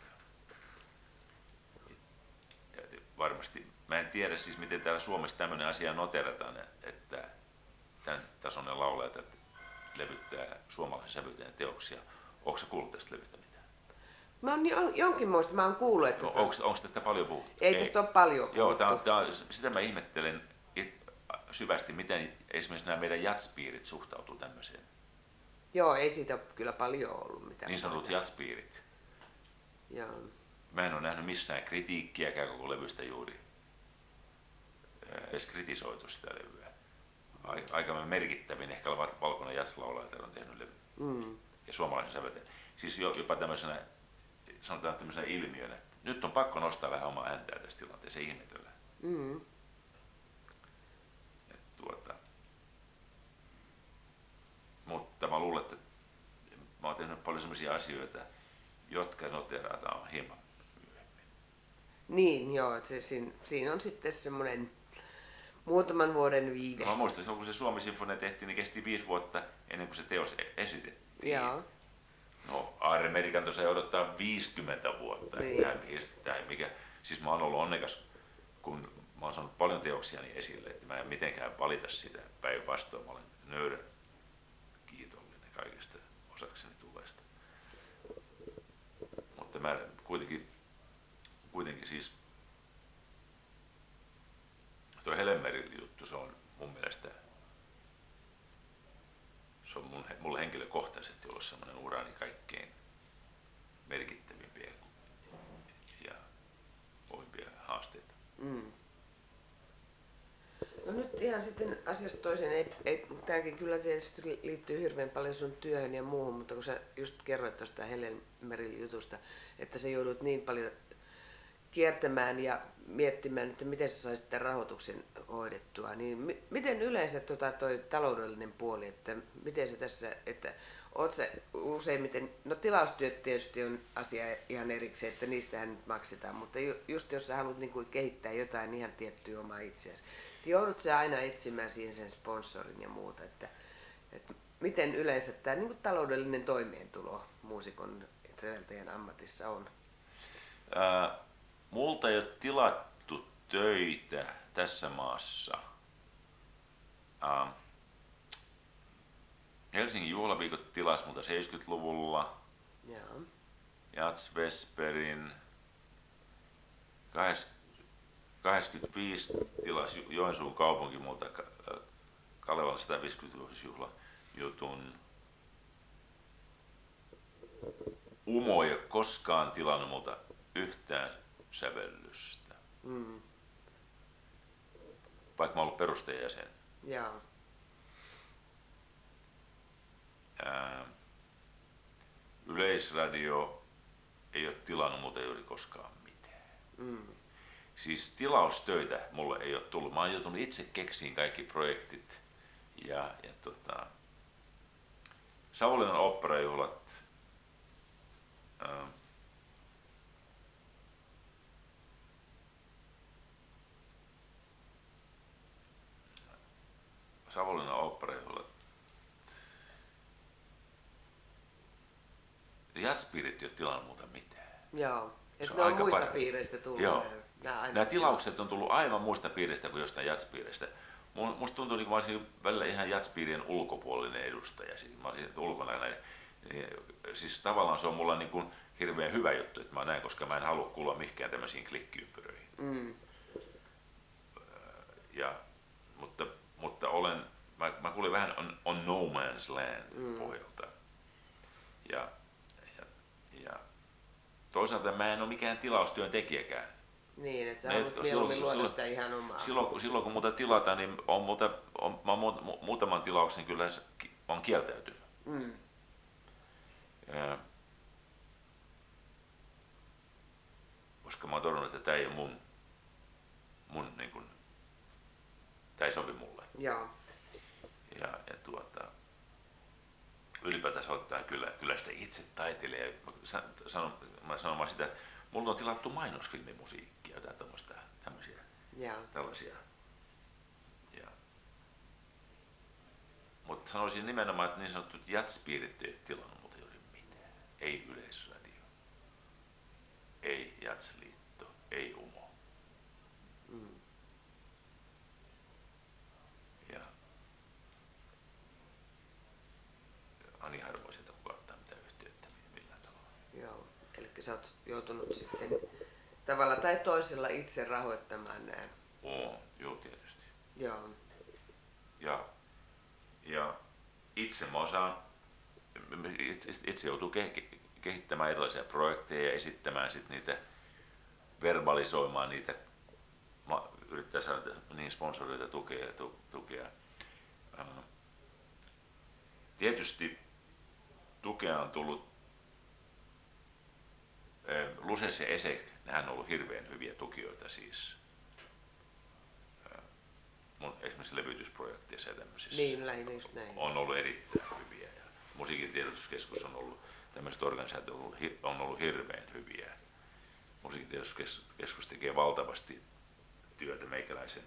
Ja varmasti, mä en tiedä siis miten täällä Suomessa tämmöinen asia noterataan, että tämän tasoinen laulaja levyttää suomalaisen sävyteen teoksia. Onko sä kuullut tästä levystä mitään? Mä oon jonkinmoista, mä oon kuullut, että... No, onko, onko tästä paljon puhuttu? Ei, ei tästä ole paljon puhuttu. Joo, tää on, tää on, sitä mä ihmettelen syvästi, miten esimerkiksi nämä meidän jatspiirit suhtautuu tämmöiseen. Joo, ei siitä kyllä paljon ollut mitään. Niin sanotut jatspiirit. Joo. Mä en ole nähnyt missään kritiikkiäkään koko levystä juuri. Edes kritisoitu sitä levyä. Aika merkittävin ehkä valkoinen jatslaulaja on tehnyt levy. Mm. Ja suomalaisen säveltäjän. Siis jopa tämmöisenä, sanotaan tämmöisenä ilmiönä. Nyt on pakko nostaa vähän omaa ääntää tässä tilanteessa ja ihmetellä. Mm. Tuota. Mutta mä luulen, että mä oon tehnyt paljon sellaisia asioita, jotka noterataan hieman myöhemmin. Niin, joo. Että se, siinä, siinä on sitten semmoinen muutaman vuoden viive. No, mä muistan, että kun se Suomi-sinfonia tehtiin, niin kesti viisi vuotta ennen kuin se teos esitettiin. Joo. No, Aarre Merikanto sai odottaa viisikymmentä vuotta. Niin. Tämä, mikä, siis mä oon ollut onnekas, kun mä oon saanut paljon teoksiani esille, että mä en mitenkään valita sitä päinvastoin. Mä olen nöyrä kiitollinen kaikesta osakseni tulleesta. Mutta mä kuitenkin, kuitenkin siis tuo Helen Merrillin juttu, se on mun mielestä, se on mun, mulle henkilökohtaisesti ollut semmoinen urani kaikkein merkittävimpiä ja oimpia haasteita. Mm. No nyt ihan sitten asiasta toiseen, ei, ei, tämäkin kyllä tietysti liittyy hirveän paljon sun työhön ja muuhun, mutta kun sä just kerroit tuosta Helen Merrillin jutusta, että sä joudut niin paljon kiertämään ja miettimään, että miten sä saisit tämän rahoituksen hoidettua, niin mi- miten yleensä tota toi taloudellinen puoli, että miten se tässä, että oot sä useimmiten, no tilaustyöt tietysti on asia ihan erikseen, että niistähän nyt maksetaan, mutta ju- just jos sä haluat niin kuin kehittää jotain ihan tiettyä omaa itseäsi, että joudut sä aina etsimään siihen sen sponsorin ja muuta, että, että miten yleensä tämä niin kuin taloudellinen toimeentulo muusikon ja säveltäjän ammatissa on? Ää... Multa ei ole tilattu töitä tässä maassa. Ähm, Helsingin juhlaviikot tilasi multa seitsemänkymmentäluvulla. Joo. Jats Vesperin. kahdeksankymmentäviisi tilasi Joensuun kaupunki multa Kalevalan sataviisikymmentävuotisjuhlajutun. Umo ei ole koskaan tilannut multa yhtään sävellystä. Mm. Vaikka mä oon ollut perustajajäsen. Joo. Ää, Yleisradio ei ole tilannut multa juuri koskaan mitään. Mm. Siis tilaustöitä mulle ei ole tullut. Mä oon joutunut itse keksiin kaikki projektit. Ja, ja tota, Savonlinnan oopperajuhlat. Ää, Savonlinnan oopperajuhlat. Jatspiirit ei ole tilannut muuta mitään. Joo. Että on ne on aika muista parempi. piireistä tullut. Joo. Nämä, aina... Nämä tilaukset on tullut aivan muista piiristä kuin jostain jatspiiristä. Musta tuntuu, että mä olisin välillä ihan jatspiirien ulkopuolinen edustaja. Mä olisin ulkona näin. Siis tavallaan se on mulla niin kuin hirveän hyvä juttu, että mä näen, koska mä en halua kuulua mihinkään tämmöisiin klikkiympyröihin. Mm. Ja, mutta, mutta olen, mä, mä kuulin vähän on, on no man's land Mm. pohjalta. Ja, ja, ja toisaalta mä en ole mikään tilaustyön tekijäkään. Niin, että sä Ne- haluat silloin- mieluummin luoda silloin- sitä ihan omaa. Silloin, kun- silloin kun muuta tilataan, niin on muuta, on, mä oon mu- mu- muutaman tilauksen kyllä se ki- on kieltäytynyt. Mm. Ja, koska mä oon todennut, että tämä ei ole mun, mun niin kun, tää ei sovi mulle. Joo. Ja, ja tuota, ylipäätään ottaa kyllä, kyllä sitä itse taiteilija. Sa- Sanon, mä sanon vaan sitä, että mulla on tilattu mainosfilmimusiikkia, jotain tämmöistä, tämmöisiä, Joo. tällaisia. Ja, mutta sanoisin nimenomaan, että niin sanotut jatspiirit ei tilannut muuta juuri mitään. Ei Yleisradio, ei Jatsliitto, ei Umo. Mm. Ja Ani harvoin sieltä kukaan ottaa mitään yhteyttä millään tavalla. Joo. Eli sä oot joutunut sitten tavalla tai toisella itse rahoittamaan nämä. Oo, joo tietysti. Joo. Ja, ja itse mä osaan, itse, itse joutuu ke- kehittämään erilaisia projekteja ja esittämään sit niitä, verbalisoimaan niitä, ma- yrittää saada niin sponsoreita tukea ja tu- tukea. Ää, Tietysti tukea on tullut, ää, Luses ja Esek, nehän on ollut hirveän hyviä tukijoita siis. Ää, Mun esimerkiksi levytysprojekteissa ja tämmöisissä Niin, lähinnä just näin. on ollut erittäin hyviä. Ja Musiikin tiedotuskeskus on ollut, tämmöiset organisaatiot on ollut, hi- on ollut hirveän hyviä. Musiikin tiedotuskeskus tekee valtavasti työtä meikäläisen.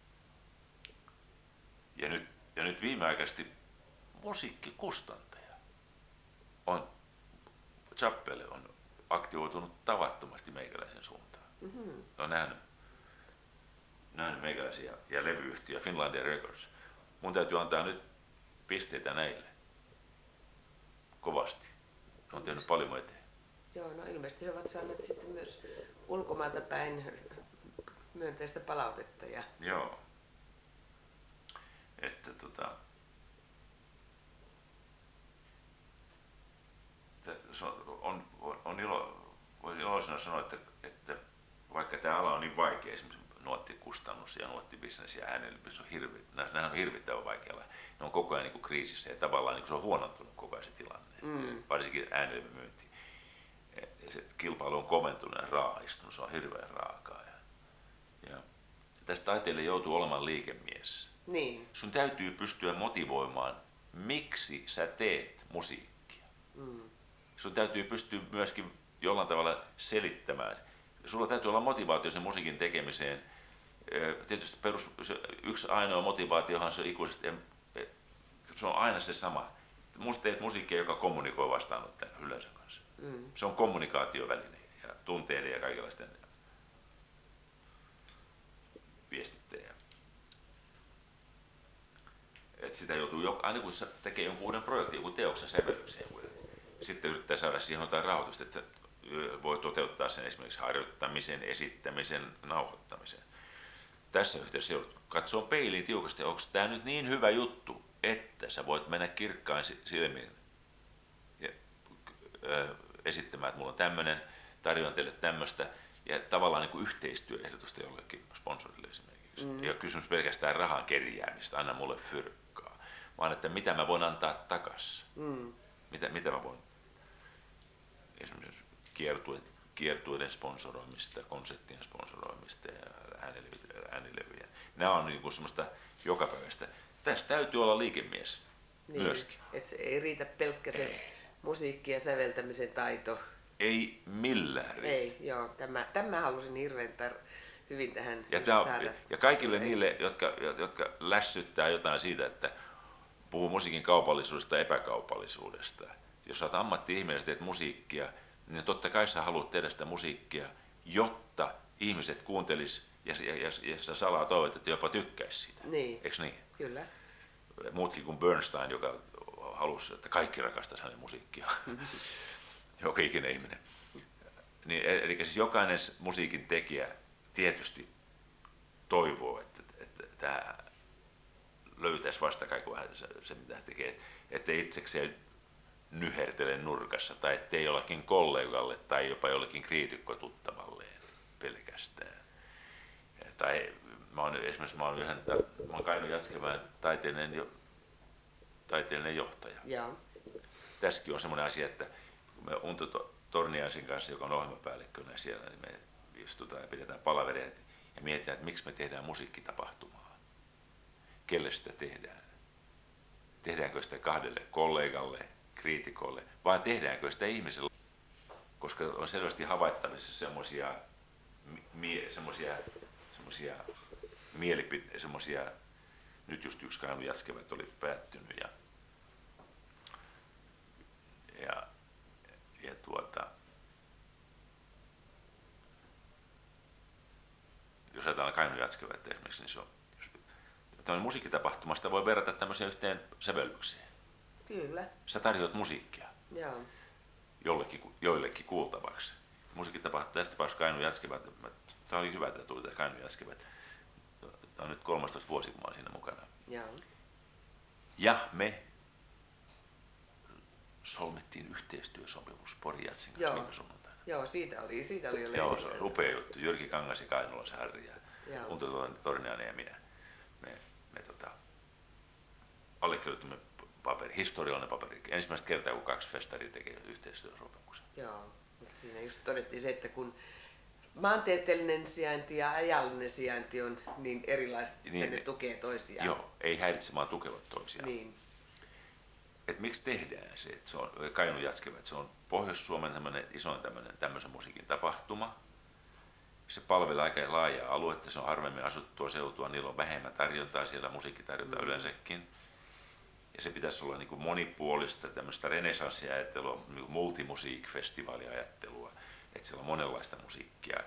Ja nyt, ja nyt viimeaikaisesti musiikkikustantaja on, Chappelle on aktivoitunut tavattomasti meikäläisen suuntaan. Mm-hmm. On nähnyt, nähnyt meikäläisiä ja levyyhtiö Finlandia Records. Mun täytyy antaa nyt pisteitä näille. Kovasti. On tehnyt paljon eteen. Joo, no ilmeisesti he ovat saaneet sitten myös ulkomailta päin myönteistä palautetta. Ja... Joo. Että tota... Se on, on, on ilo, voisin iloisena sanoa, että, että vaikka tämä ala on niin vaikea, esimerkiksi nuottikustannus ja nuottibisnes ja äänenlipys on hirvi, nämä on hirvittävän vaikealla. Ne on koko ajan niin kuin kriisissä ja tavallaan niin kuin se on huonontunut koko ajan se tilanne, Mm. varsinkin äänenlevyn myynti. Ja se kilpailu on koventunut ja raaistunut, se on hirveän raakaa. Ja, ja tästä taiteilija joutuu olemaan liikemies. Niin. Sun täytyy pystyä motivoimaan, miksi sä teet musiikkia. Mm. Sun täytyy pystyä myöskin jollain tavalla selittämään. Sulla täytyy olla motivaatio sen musiikin tekemiseen. Tietysti perus, se yksi ainoa motivaatiohan se ikuisesti, se on aina se sama. Musta teet musiikkia, joka kommunikoi vastaanottajan yleisön kanssa. Mm. Se on kommunikaatioväline ja tunteiden ja kaikenlaisten viestittäjä. Et sitä joutuu, jo, aina kun se tekee jonkun uuden projektin, joku teoksen sävellyksen, sitten yrittää saada siihen jotain rahoitusta, että voi toteuttaa sen esimerkiksi harjoittamisen, esittämisen, nauhoittamisen. Tässä yhteydessä joudut katsoa peiliin tiukasti, onko tämä nyt niin hyvä juttu, että sä voit mennä kirkkain silmiin ja esittämään, että mulla on tämmöinen, tarjoan teille tämmöistä, ja tavallaan niin kuin yhteistyöehdotusta jollekin sponsorille esimerkiksi. Mm. Ei ole kysymys pelkästään rahan kerjäämistä, anna mulle fyrkkaa, vaan että mitä mä voin antaa takaisin. Mm. Mitä, mitä mä voin, esimerkiksi kiertueet, kiertueiden sponsoroimista, konserttien sponsoroimista ja äänilevyjä. Nämä on niin kuin semmoista jokapäiväistä. Tässä täytyy olla liikemies niin, myöskin. Että se ei riitä pelkkä se ei. musiikki ja säveltämisen taito. Ei millään riitä. Ei, joo. Tämä, tämä halusin hirveän tar- hyvin tähän ja, tämä, saada. Ja kaikille niille, jotka, jotka lässyttää jotain siitä, että puhuu musiikin kaupallisuudesta ja epäkaupallisuudesta. Jos sä oot ammatti-ihminen ja teet musiikkia, niin totta kai sä haluat tehdä sitä musiikkia, jotta ihmiset kuuntelis ja, ja, ja, ja sä salaa toivot, että jopa tykkäisi siitä. Niin. Eikö niin? Kyllä. Muutkin kuin Bernstein, joka halusi, että kaikki rakastaisi hänen musiikkiaan. Joka ikinen ihminen. Niin, eli siis jokainen musiikin tekijä tietysti toivoo, että, että tämä löytäisi vastakaikua se, se, mitä hän tekee, että itsekseen nyhertele nurkassa tai ettei jollakin kollegalle tai jopa jollekin kriitikkotuttavalleen pelkästään. Tai mä oon esimerkiksi mä oon yhden, mä oon Kainu Jatskevään taiteellinen, jo, taiteellinen johtaja. Ja. Tässäkin on semmoinen asia, että kun me Unto Torniaisin kanssa, joka on ohjelmapäällikkönä siellä, niin me istutaan ja pidetään palavereja ja mietitään, että miksi me tehdään musiikkitapahtumaa. Kelle sitä tehdään? Tehdäänkö sitä kahdelle kollegalle, kriitikolle, vai tehdäänkö sitä ihmiselle? Koska on selvästi havaittavissa semmoisia mie- semmoisia semmoisia mielipiteitä, semmoisia, nyt just yksi Kainu Jatskevät oli päättynyt ja ja, ja tuota, jos ajatellaan Kainu Jatskevät esimerkiksi, niin se on, tämmöinen musiikkitapahtumasta voi verrata tämmöiseen yhteen sävellykseen. Kyllä. Sä tarjoat musiikkia. Joo. Jollekin, joillekin kuultavaksi. Musiikkitapahtuma, tästä tapauksessa Kainu Jatskevät, tämä oli hyvä, että tuli tämä Kainu Jatskevät. Tämä on nyt kolmastoista vuosi, kun mä olen siinä mukana. Joo. Ja me solmittiin yhteistyösopimus Pori Jatsin kanssa viime sunnuntaina. Joo, siitä oli, siitä oli jo lehdessä. Joo, se on upea juttu. Jyrki Kangas ja Kainulas Harri ja Unto Torniainen ja minä. Me, me tota, allekirjoitimme paperi, historiallinen paperi. Ensimmäistä kertaa, kun kaksi festaria tekee yhteistyösopimuksen. Joo, mutta siinä just todettiin se, että kun maantieteellinen sijainti ja ajallinen sijainti on niin erilaiset, että niin, ne tukee toisiaan. Joo, ei häiritse, vaan tukevat toisiaan. Niin. Et miksi tehdään se, että se on Kainu Jatskevät, se on Pohjois-Suomen isoin tämmöisen musiikin tapahtuma. Se palvelee aika laajaa aluetta, se on harvemmin asuttua seutua, niillä on vähemmän tarjontaa siellä, musiikkitarjontaa mm. yleensäkin. Ja se pitäisi olla niin kuin monipuolista, tämmöistä renesanssiajattelua, niin kuin multimusiikfestivaaliajattelua, että siellä on monenlaista musiikkia.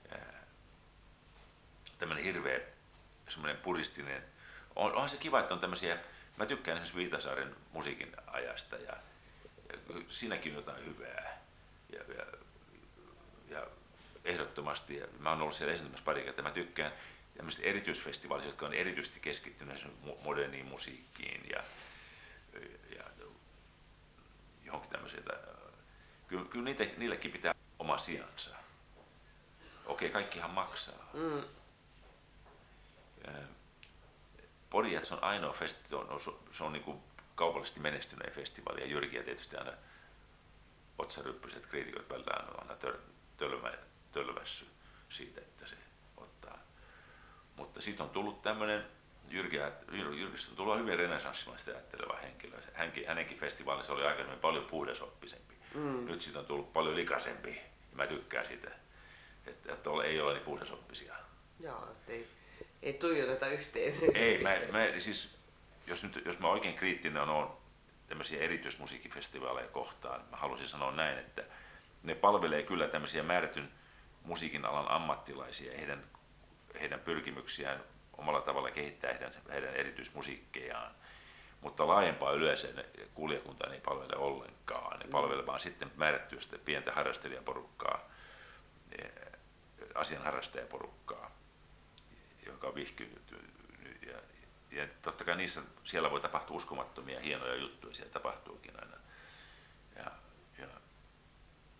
Tämmöinen hirveä, semmoinen puristinen, on, onhan se kiva, että on tämmöisiä, mä tykkään esimerkiksi Viitasaaren musiikin ajasta ja, ja siinäkin on jotain hyvää. Ja, ja, ja ehdottomasti, ja mä oon ollut siellä esiintymässä pari kertaa, mä tykkään tämmöisistä erityisfestivaalista, jotka on erityisesti keskittyneet moderniin musiikkiin ja, ja johonkin tämmöiseen. Kyllä, kyllä niitä, niillekin pitää oma sijansa. Okei, kaikkihan maksaa. Mm. Pori Jats on ainoa festivaali, se on niin kuin kaupallisesti menestyneen festivaali ja Jyrkiä tietysti aina otsaryppyset kriitikot välillä on aina tör, tölmä, tölvässy siitä, että se ottaa. Mutta siitä on tullut tämmöinen, Jyrkistä on tullut hyvin renesanssimaista ajatteleva henkilö. Hänkin, hänenkin festivaalissa oli aikaisemmin paljon puhdasoppisempi. Mm. Nyt siitä on tullut paljon likaisempi ja mä tykkään siitä, että, että ei ole niin puhdasoppisia. Joo, ei, ei tuijoteta yhteen. Ei, mä, mä, siis, jos, nyt, jos mä oikein kriittinen on tämmöisiä erityismusiikkifestivaaleja kohtaan, mä haluaisin sanoa näin, että ne palvelee kyllä tämmöisiä määrätyn musiikin alan ammattilaisia ja heidän, heidän pyrkimyksiään omalla tavalla kehittää heidän, heidän erityismusiikkejaan. Mutta laajempaa yleisöä kuljakuntaa ne ei palvele ollenkaan. Ne palvelee vaan sitten määrättyä sitä pientä harrastelijaporukkaa, asianharrastajaporukkaa, joka on vihkynyt. Ja, ja totta kai niissä, siellä voi tapahtua uskomattomia hienoja juttuja, siellä tapahtuukin aina. Ja, ja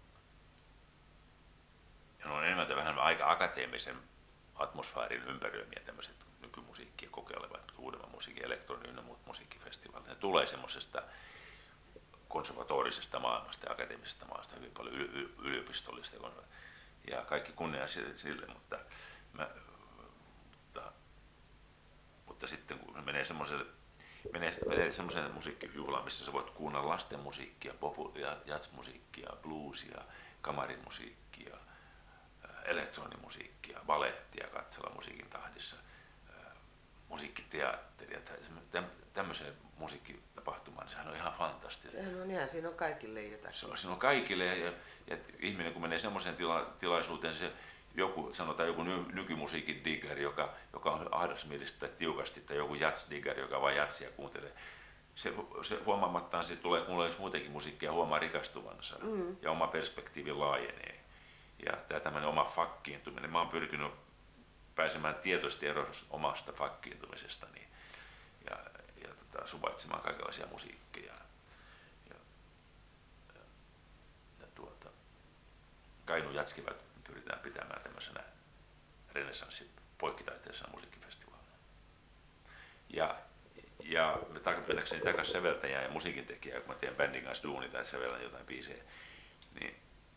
aika akateemisen atmosfäärin ympäröimiä tämmöiset nykymusiikkia kokeilevat, uudemman musiikin, elektronin ja muut musiikkifestivaalit. Ne tulee semmoisesta konservatorisesta maailmasta ja akateemisesta maailmasta hyvin paljon yliopistollista. Ja kaikki kunnia sille, mutta, mä, mutta, mutta sitten kun menee semmoiselle menee, menee semmoiseen musiikkijuhlaan, missä sä voit kuunnella lasten musiikkia, popu- ja jazzmusiikkia, bluesia, kamarimusiikkia, elektronimusiikkia, balettia, katsella musiikin tahdissa, musiikkiteatteria, tämmöiseen musiikkitapahtumaan, niin sehän on ihan fantastinen. Sehän on ihan, siinä on kaikille jotakin. Se on, siinä on kaikille ja, ja, ja ihminen kun menee semmoiseen tila, tilaisuuteen, se joku, sanotaan joku ny, nykymusiikin digger, joka, joka on ahdasmielistä tai tiukasti, tai joku jazz-digger, joka vain jatsia kuuntelee. Se, se huomaamattaan se tulee kuunnelleeksi muutenkin musiikkia, huomaa rikastuvansa mm. ja oma perspektiivi laajenee. Ja tämä tämmöinen oma fakkiintuminen, mä oon pyrkinyt pääsemään tietoisesti eroon omasta fakkiintumisestani ja, ja tota, suvaitsemaan kaikenlaisia musiikkeja. Ja, ja, ja tuota, Kainuun Jatskivät pyritään pitämään tämmöisenä renessanssin poikkitaiteellisena musiikkifestivaalina. Ja, ja mennäkseni takaisin säveltäjään ja musiikintekijään, kun mä teen bändin kanssa duuni tai sävellän jotain biisejä, niin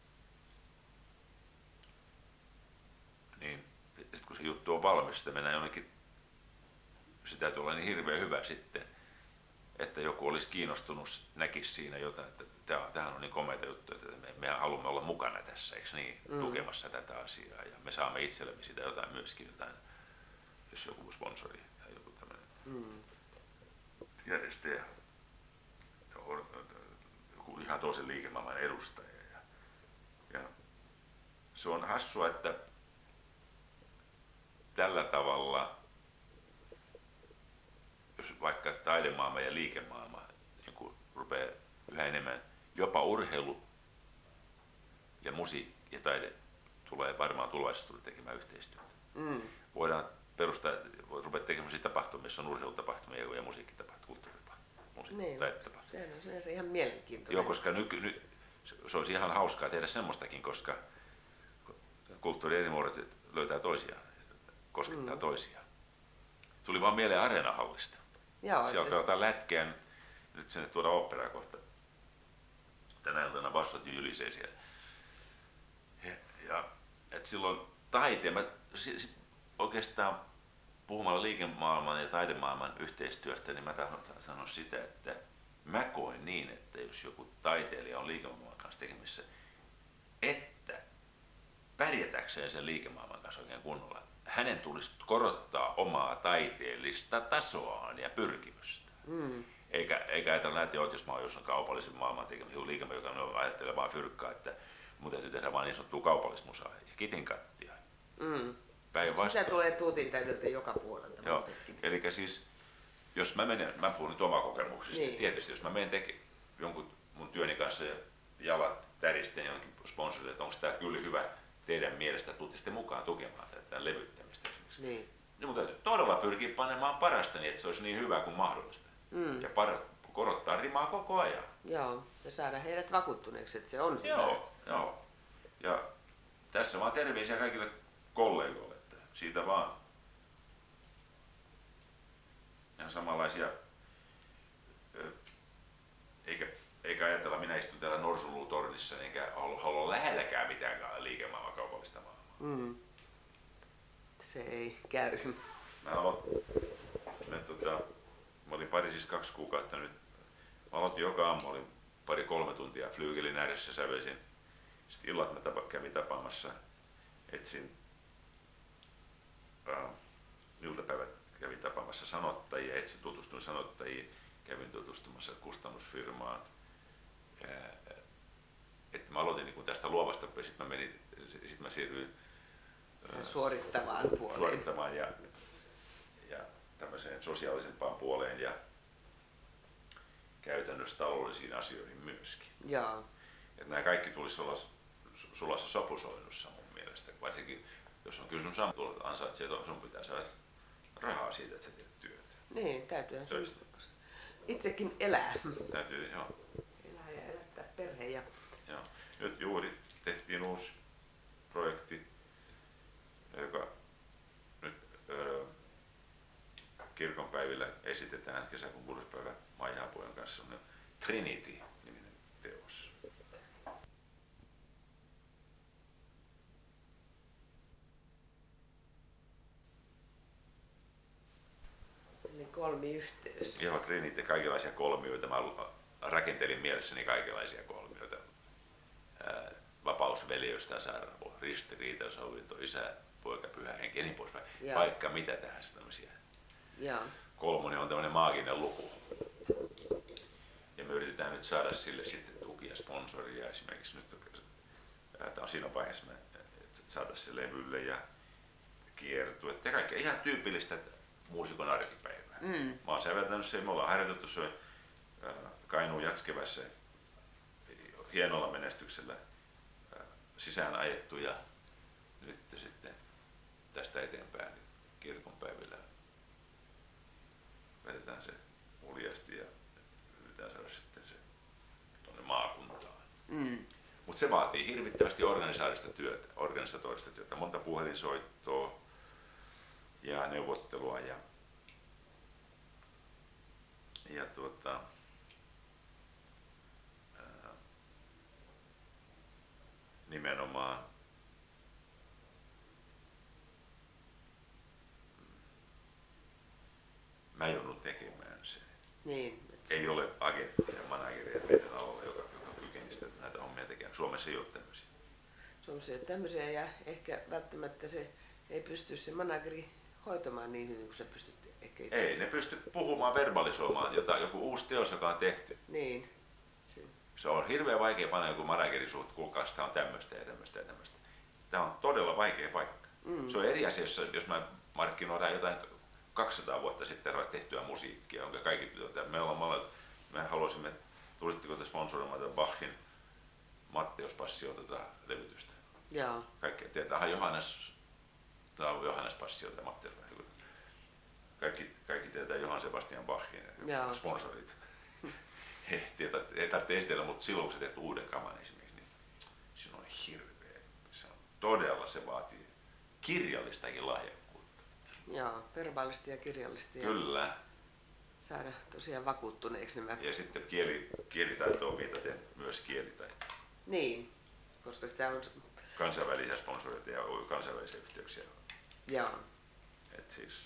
niin sitten kun se juttu on valmis, sitten mennään jonnekin, se täytyy olla niin hirveän hyvä sitten, että joku olisi kiinnostunut, näkisi siinä jotain, että tämähän on niin komeita juttu, että me, me haluamme olla mukana tässä, eikö niin, mm. tukemassa tätä asiaa ja me saamme itsellemme sitä jotain myöskin, jotain, jos joku sponsori tai joku tämmöinen mm. järjestäjä, joku ihan toisen liikemaailman edustaja. Ja, ja se on hassua, että tällä tavalla, jos vaikka taidemaailma ja liikemaailma niin kun rupeaa yhä enemmän, jopa urheilu ja musiikki ja taide tulee varmaan tulevaisuudessa tekemään yhteistyötä. Mm. Voidaan perustaa, voi rupea tekemään tapahtumia, missä on urheilutapahtumia ja musiikkitapahtumia, kulttuuritapahtumia, niin, taidetapahtumia. Sehän on sinänsä ihan mielenkiintoinen. Joo, koska nyky, ny, se olisi ihan hauskaa tehdä semmoistakin, koska kulttuuri eri muodot löytää toisiaan. Koskettaa mm. toisiaan. Tuli vaan mieleen Areenahallista. Joo, siellä alkaa jotain lätkää, nyt, nyt sinne tuodaan oopperaa kohta. Tänä iltana bassot jylisee siellä. Ja, ja et silloin taiteen, mä, si, si, oikeastaan puhumalla liikemaailman ja taidemaailman yhteistyöstä, niin mä tahdon sanoa sitä, että mä koen niin, että jos joku taiteilija on liikemaailman kanssa tekemissä, että pärjätäkseen sen liikemaailman kanssa oikein kunnolla, hänen tulisi korottaa omaa taiteellista tasoaan ja pyrkimystä. Mm. Eikä, eikä ajatella, että jos mä oon jossain kaupallisen maailman tekemisen liikemä, joka ajattelee vaan fyrkkaa, että mun täytyy tehdä vaan niin sanottua kaupallismusaa ja kitinkattia. Mm. Päinvastoin. Sitä tulee tuutin täydeltä joka puolelta. Joo, eli siis jos mä menen, mä puhun nyt omaa kokemuksista, niin. Tietysti jos mä menen tekemään jonkun mun työni kanssa ja jalat täristeen jonkin sponsorille, että onko tämä kyllä hyvä teidän mielestä, tuutte sitten mukaan tukemaan tätä levyttämistä esimerkiksi. Niin. Niin mun täytyy todella pyrkiä panemaan parasta niin, että se olisi niin hyvä kuin mahdollista. Mm. Ja par- korottaa rimaa koko ajan. Joo, ja saada heidät vakuuttuneeksi, että se on hyvä. Joo, joo. Ja tässä vaan terveisiä kaikille kollegoille, että siitä vaan ihan samanlaisia, eikä, eikä ajatella, minä istun täällä Norsulutornissa, enkä halua lähelläkään mitään liikemaailman kaupallista maailmaa. Mm. Se ei käy. Mä, aloitin, mä, tota, mä olin Pariisissa kaksi kuukautta nyt. Mä aloitin joka aamu, olin pari-kolme tuntia flyygelin ääressä, sävelsin. Sitten illat mä tapa, kävin tapaamassa, etsin äh, iltapäivät kävin tapaamassa sanottajia, etsin tutustuin sanottajiin, kävin tutustumassa kustannusfirmaan. Äh, että mä aloitin niin tästä luovasta, sitten mä, menin, sit mä siirryin äh, suorittavaan puoleen. Suorittamaan ja, ja tämmöiseen sosiaalisempaan puoleen ja käytännössä taloudellisiin asioihin myöskin. Jaa. Että nämä kaikki tulisi olla sulassa sopusoinnussa mun mielestä, varsinkin jos on kysymys samatulot ansaitsee, että sun pitää saada rahaa siitä, että sä teet työtä. Niin, täytyy itsekin elää. Täytyy, joo. Elää ja elättää perhe. Ja... Joo. Nyt juuri tehtiin uusi projekti, kirkonpäivillä esitetään kesäkuun kuudes päivä Maija Haapojan kanssa on Trinity-niminen teos. Eli kolmiyhteys. Joo, Trinity, kaikenlaisia kolmioita. Mä rakentelin mielessäni kaikenlaisia kolmioita. Ää, vapaus, veljeys, tasa-arvo, ristiriita, sovinto, isä, poika, pyhä henki ja niin poispäin. Joo. Vaikka mitä tähän tämmöisiä. Joo. Kolmonen on tämmöinen maaginen luku. Ja me yritetään nyt saada sille sitten tukia, sponsoria esimerkiksi nyt. Tämä on siinä vaiheessa, että saataisiin se levylle ja kiertuetta ja kaikkea ihan tyypillistä muusikon arkipäivää. Mm. Mä oon säveltänyt sen, me ollaan harjoitettu se Kainuun Jatskevässä hienolla menestyksellä sisään ajettu ja nyt sitten tästä eteenpäin kirkonpäivillä vedetään se uljasti ja yritetään saada sitten se tuonne maakuntaan. Mm. Mutta se vaatii hirvittävästi organisaatista työtä, organisatorista työtä, monta puhelinsoittoa ja neuvottelua ja, ja tuota, ää, nimenomaan mä joudun tekemään sen. Niin. Ei ole agenttia ja manageria meidän alalla, joka, joka kykenisi näitä hommia tekemään. Suomessa ei ole tämmöisiä. Suomessa ei ole tämmöisiä ja ehkä välttämättä se ei pysty se manageri hoitamaan niin hyvin kuin sä pystyt ehkä itse. Ei ne pysty puhumaan, verbalisoimaan jota, joku uusi teos, joka on tehty. Niin. Se, Se on hirveän vaikea panna joku manageri suut, kuulkaa, sitä on tämmöistä ja tämmöistä ja tämmöistä. Tämä on todella vaikea paikka. Mm. Se on eri asia, jos, jos mä markkinoidaan jotain kaksisataa vuotta sitten tehtyä musiikkia, jonka kaikki työtä. Me, ollaan, me haluaisimme, tulisitteko te sponsoroimaan tätä Bachin Matteus Passion tätä levytystä? joo. Kaikki tietää, Johannes, tämä on Johannes Passio tai Matteus. Kaikki, kaikki tietää Johann Sebastian Bachin Joo. sponsorit. He tietää, ei tarvitse esitellä, mutta silloin kun sä teet uuden kaman esimerkiksi, niin se on hirveä. Se on todella, se vaatii kirjallistakin lahjakkuutta. Joo, verbaalisesti ja kirjallisesti. Kyllä. Ja saada tosiaan vakuuttuneeksi nämä. Ja sitten kieli, kielitaitoon viitaten myös kielitaito. Niin, koska sitä on. Kansainvälisiä sponsoreita ja kansainvälisiä yhteyksiä. Joo. Et siis.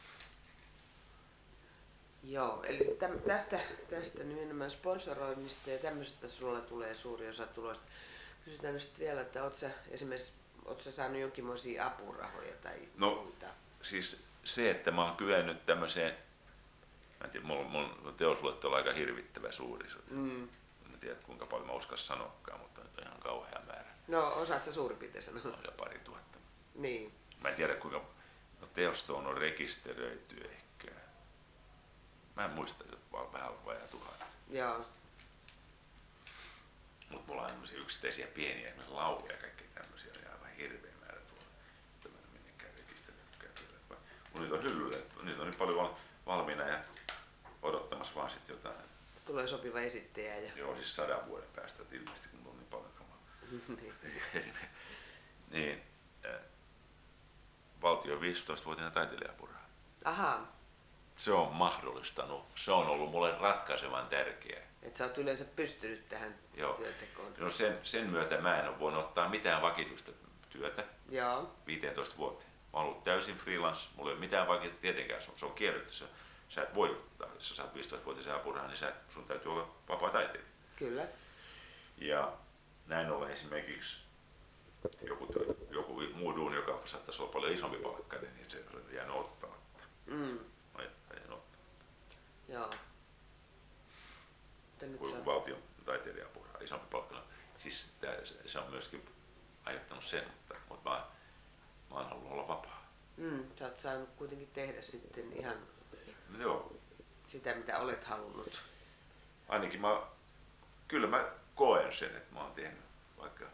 Joo, eli täm, tästä, tästä nimenomaan sponsoroinnista ja tämmöisestä sulla tulee suuri osa tulosta. Kysytään nyt vielä, että ootko sä esimerkiksi ootko sä saanut jonkinmoisia apurahoja tai No, muita? Siis se, että mä oon kyennyt tämmöiseen, mä en tiedä, mun, mun teosluettelo on aika hirvittävä suuri. Mm. En tiedä kuinka paljon mä uskas sanoakaan, mutta nyt on ihan kauhea määrä. No, osaat sä suurin piirtein sanoa? On jo pari tuhatta. Niin. Mä en tiedä kuinka no, teostoon on rekisteröity ehkä. Mä en muista, että vaan vähän vajaa tuhat. Joo. Mutta mulla on tämmöisiä yksittäisiä pieniä, esimerkiksi lauja ja kaikki tämmöisiä, on aivan hirveä määrä tuolla. Tämä ei minnekään rekisteröitykään vielä. Mun niitä on hyllyllä, niitä on niin paljon valmiina ja odottamassa vaan sitten jotain. Tulee sopiva esittäjä. Ja... Joo, siis sadan vuoden päästä, että ilmeisesti kun on niin paljon kamaa. niin. niin, äh, valtion viisitoistavuotinen taiteilijaapuraha. Ahaa. Se on mahdollistanut, se on ollut mulle ratkaisevan tärkeää. Että sä oot yleensä pystynyt tähän Joo. työntekoon. No sen, sen myötä mä en ole voinut ottaa mitään vakituista työtä Joo. viisitoista vuoteen. Mä oon ollut täysin freelance, mulla ei ole mitään vakituista, tietenkään se on, se on kielletty. Sä, sä et voi ottaa, jos sä saat viisitoistavuotisen apurahan, niin sä, sun täytyy olla vapaa taiteilija. Kyllä. Ja näin ollen esimerkiksi joku, työ, joku muu duuni, joka saattaisi olla paljon isompi palkkainen, niin se on jäänyt ottamatta. Mm. Mä jäänyt ottamatta. Joo. Mutta nyt Kuin sä... valtion taiteilijaapuraha, isompi palkkainen. Siis tää, se, se on myöskin aiheuttanut sen, mutta, mutta mä, mä oon halunnut olla vapaa. Mm, sä oot saanut kuitenkin tehdä sitten ihan Joo, sitä, mitä olet halunnut. ainakin mä, kyllä mä koen sen, että mä oon tehnyt vaikka,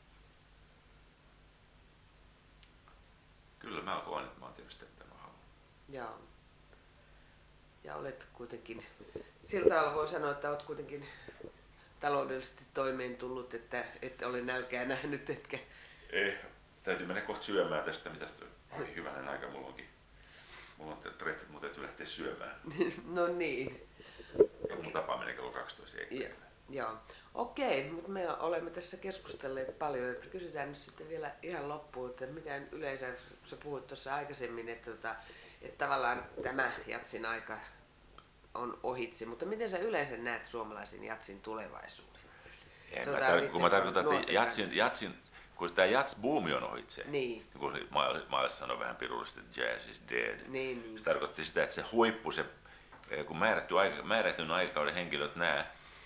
kyllä mä koen, että mä oon tehnyt sitä, mitä mä haluan. Joo. Ja olet kuitenkin, sillä tavalla voi sanoa, että olet kuitenkin taloudellisesti toimeen tullut, että et ole nälkää nähnyt, etkä... Ei, täytyy mennä kohta syömään tästä, mitä toi, ai hyvänen aika mulla onkin Mulla on treffit, mutta täytyy lähteä syömään. No niin. Ei mun tapaa menee kello kaksitoista Ja, joo. Okei, mutta me olemme tässä keskustelleet paljon, että kysytään nyt sitten vielä ihan loppuun, että miten yleensä, sä puhuit tuossa aikaisemmin, että, että, että tavallaan tämä jatsin aika on ohitse, mutta miten sä yleensä näet suomalaisen jatsin tulevaisuuden? En, mä tar- kun mä tarkoitan, että jatsin, jatsin, kun tämä jats-buumi on ohitse, niin. niin kun maailmassa sanoo vähän pirullisesti, että jazz is dead, niin, niin. Se tarkoitti sitä, että se huippu, se, kun määrätty aika, määrätyn aikakauden henkilöt, nämä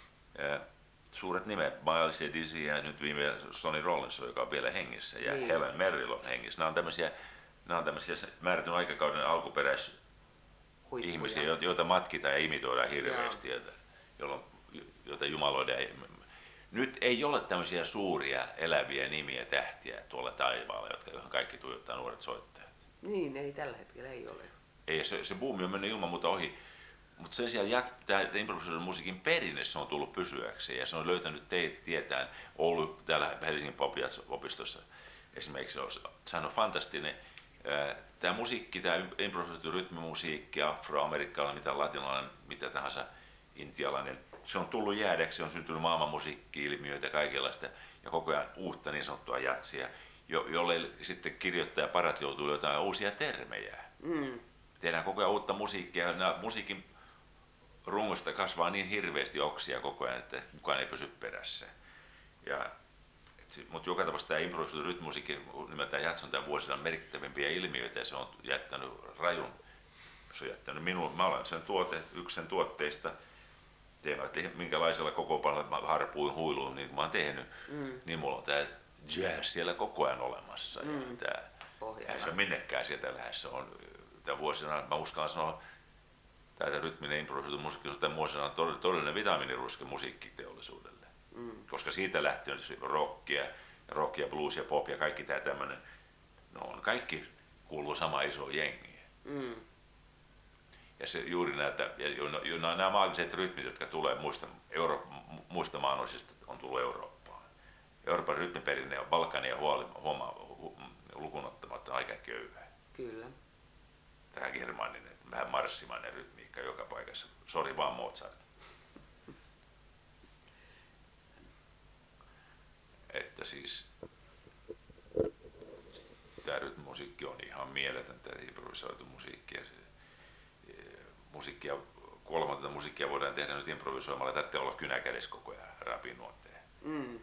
suuret nimet, Miles ja Dizzy ja nyt viime Sonny Rollins, joka on vielä hengissä, ja niin. Helen Merrill on hengissä. Nämä on tämmöisiä, nämä on tämmöisiä määrätyn aikakauden alkuperäis Huippuja. Ihmisiä, joita matkitaan ja imitoidaan hirveästi, ja jolloin, joita jumaloidaan. Nyt ei ole tämmöisiä suuria eläviä nimiä, tähtiä tuolla taivaalla, jotka, joihin kaikki tuijottaa nuoret soittajat. Niin, ei tällä hetkellä ei ole. Ei, se, se buumi on mennyt ilman muuta ohi. Mutta sen sijaan tämä improvisoidun musiikin perinne se on tullut pysyäkseen ja se on löytänyt teitä tietään. Ollut täällä Helsingin Pop-opistossa esimerkiksi, sehän on fantastinen. Tämä musiikki, tämä improvisoitu rytmimusiikki, afroamerikkalainen, mitä latinalainen, mitä tahansa intialainen, se on tullut jäädäksi, on syntynyt maailmanmusiikki-ilmiöitä ja kaikenlaista ja koko ajan uutta niin sanottua jatsia, jo, jolle sitten kirjoittaja parat joutuu jotain uusia termejä. Mm. Tehdään koko ajan uutta musiikkia ja nämä musiikin rungosta kasvaa niin hirveästi oksia koko ajan, että kukaan ei pysy perässä. Ja, mutta joka tapauksessa tämä improvisoitu rytmimusiikki, nimeltään jats on tämän vuosina merkittävimpiä ilmiöitä ja se on jättänyt rajun, se on jättänyt minun, mä olen sen tuote, yksi sen tuotteista, teen, että minkälaisella kokoonpanolla mä harpuin huiluun niin kuin mä oon tehnyt, mm. niin mulla on tämä jazz siellä koko ajan olemassa. Mm. Ja tämä, eihän se ole minnekään sieltä lähes, on tämän vuosina, mä uskallan sanoa, tämä rytminen improvisoitu musiikki on tämän vuosina todellinen vitamiiniruiske musiikkiteollisuudelle. Mm. Koska siitä lähtien rockia, rock ja blues ja pop ja kaikki tämä tämmöinen, no on kaikki kuuluu samaan isoon jengiin. Mm. Ja se juuri näitä, ja nämä maagiset rytmit, jotka tulee muista, Euro, muista maanosista, on tullut Eurooppaan. Euroopan rytmiperinne on Balkania ja huoma lukuun ottamatta aika köyhä. Kyllä. Tähän germaaninen, vähän marssimainen rytmiikka joka paikassa. Sori vaan Mozart. Että siis tämä rytmimusiikki on ihan mieletöntä, improvisoitu musiikki. Ja se, musiikkia, kuolematonta musiikkia voidaan tehdä nyt improvisoimalla, ei tarvitse olla kynä kädessä koko ajan rapinuotteen. Mm.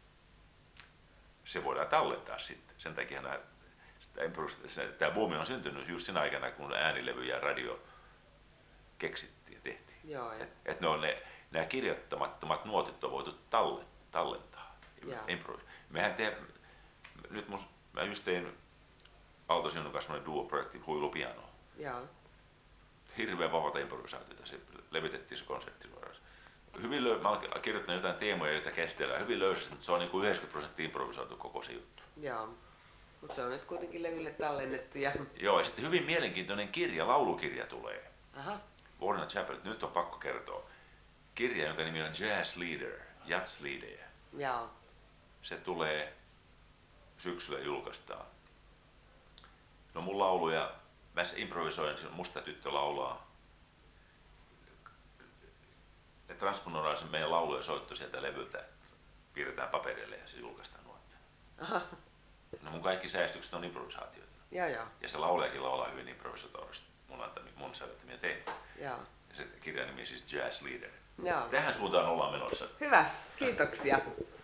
Se voidaan tallentaa sitten. Sen takia nämä, tämä buumi on syntynyt just siinä aikana, kun äänilevy ja radio keksittiin ja tehtiin. Että et ne on ne, nämä kirjoittamattomat nuotit on voitu talle, tallentaa. Mehän te, nyt mus, mä just tein Aalto sinun kanssa duo-projekti Huilupiano. Jaa. Hirveän vapaata improvisaatiota, se levitettiin se konsepti suoraan. Hyvin löy- mä olen kirjoittanut jotain teemoja, joita käsitellään hyvin löysästi, mutta se on niin kuin yhdeksänkymmentä prosenttia improvisoitu koko se juttu. Joo, mutta se on nyt kuitenkin levylle tallennettu. Ja... Joo, ja sitten hyvin mielenkiintoinen kirja, laulukirja tulee. Aha. Warner Chappell, nyt on pakko kertoa. Kirja, jonka nimi on Jazz Leader, Jazz Leader. Joo. Se tulee syksyllä julkaistaan. No mun lauluja, mä improvisoin, Musta tyttö laulaa. Ne transponoidaan sen meidän laulu ja soitto sieltä levyltä, piirretään paperille ja se julkaistaan nuotta. Aha. No mun kaikki säästykset on improvisaatioita. Ja, ja. ja se laulajakin laulaa hyvin improvisatorisesti mun, antamia, mun säveltämiä teitä. Ja. ja se kirjan nimi siis Jazz Leader. Ja. Tähän suuntaan ollaan menossa. Hyvä, kiitoksia.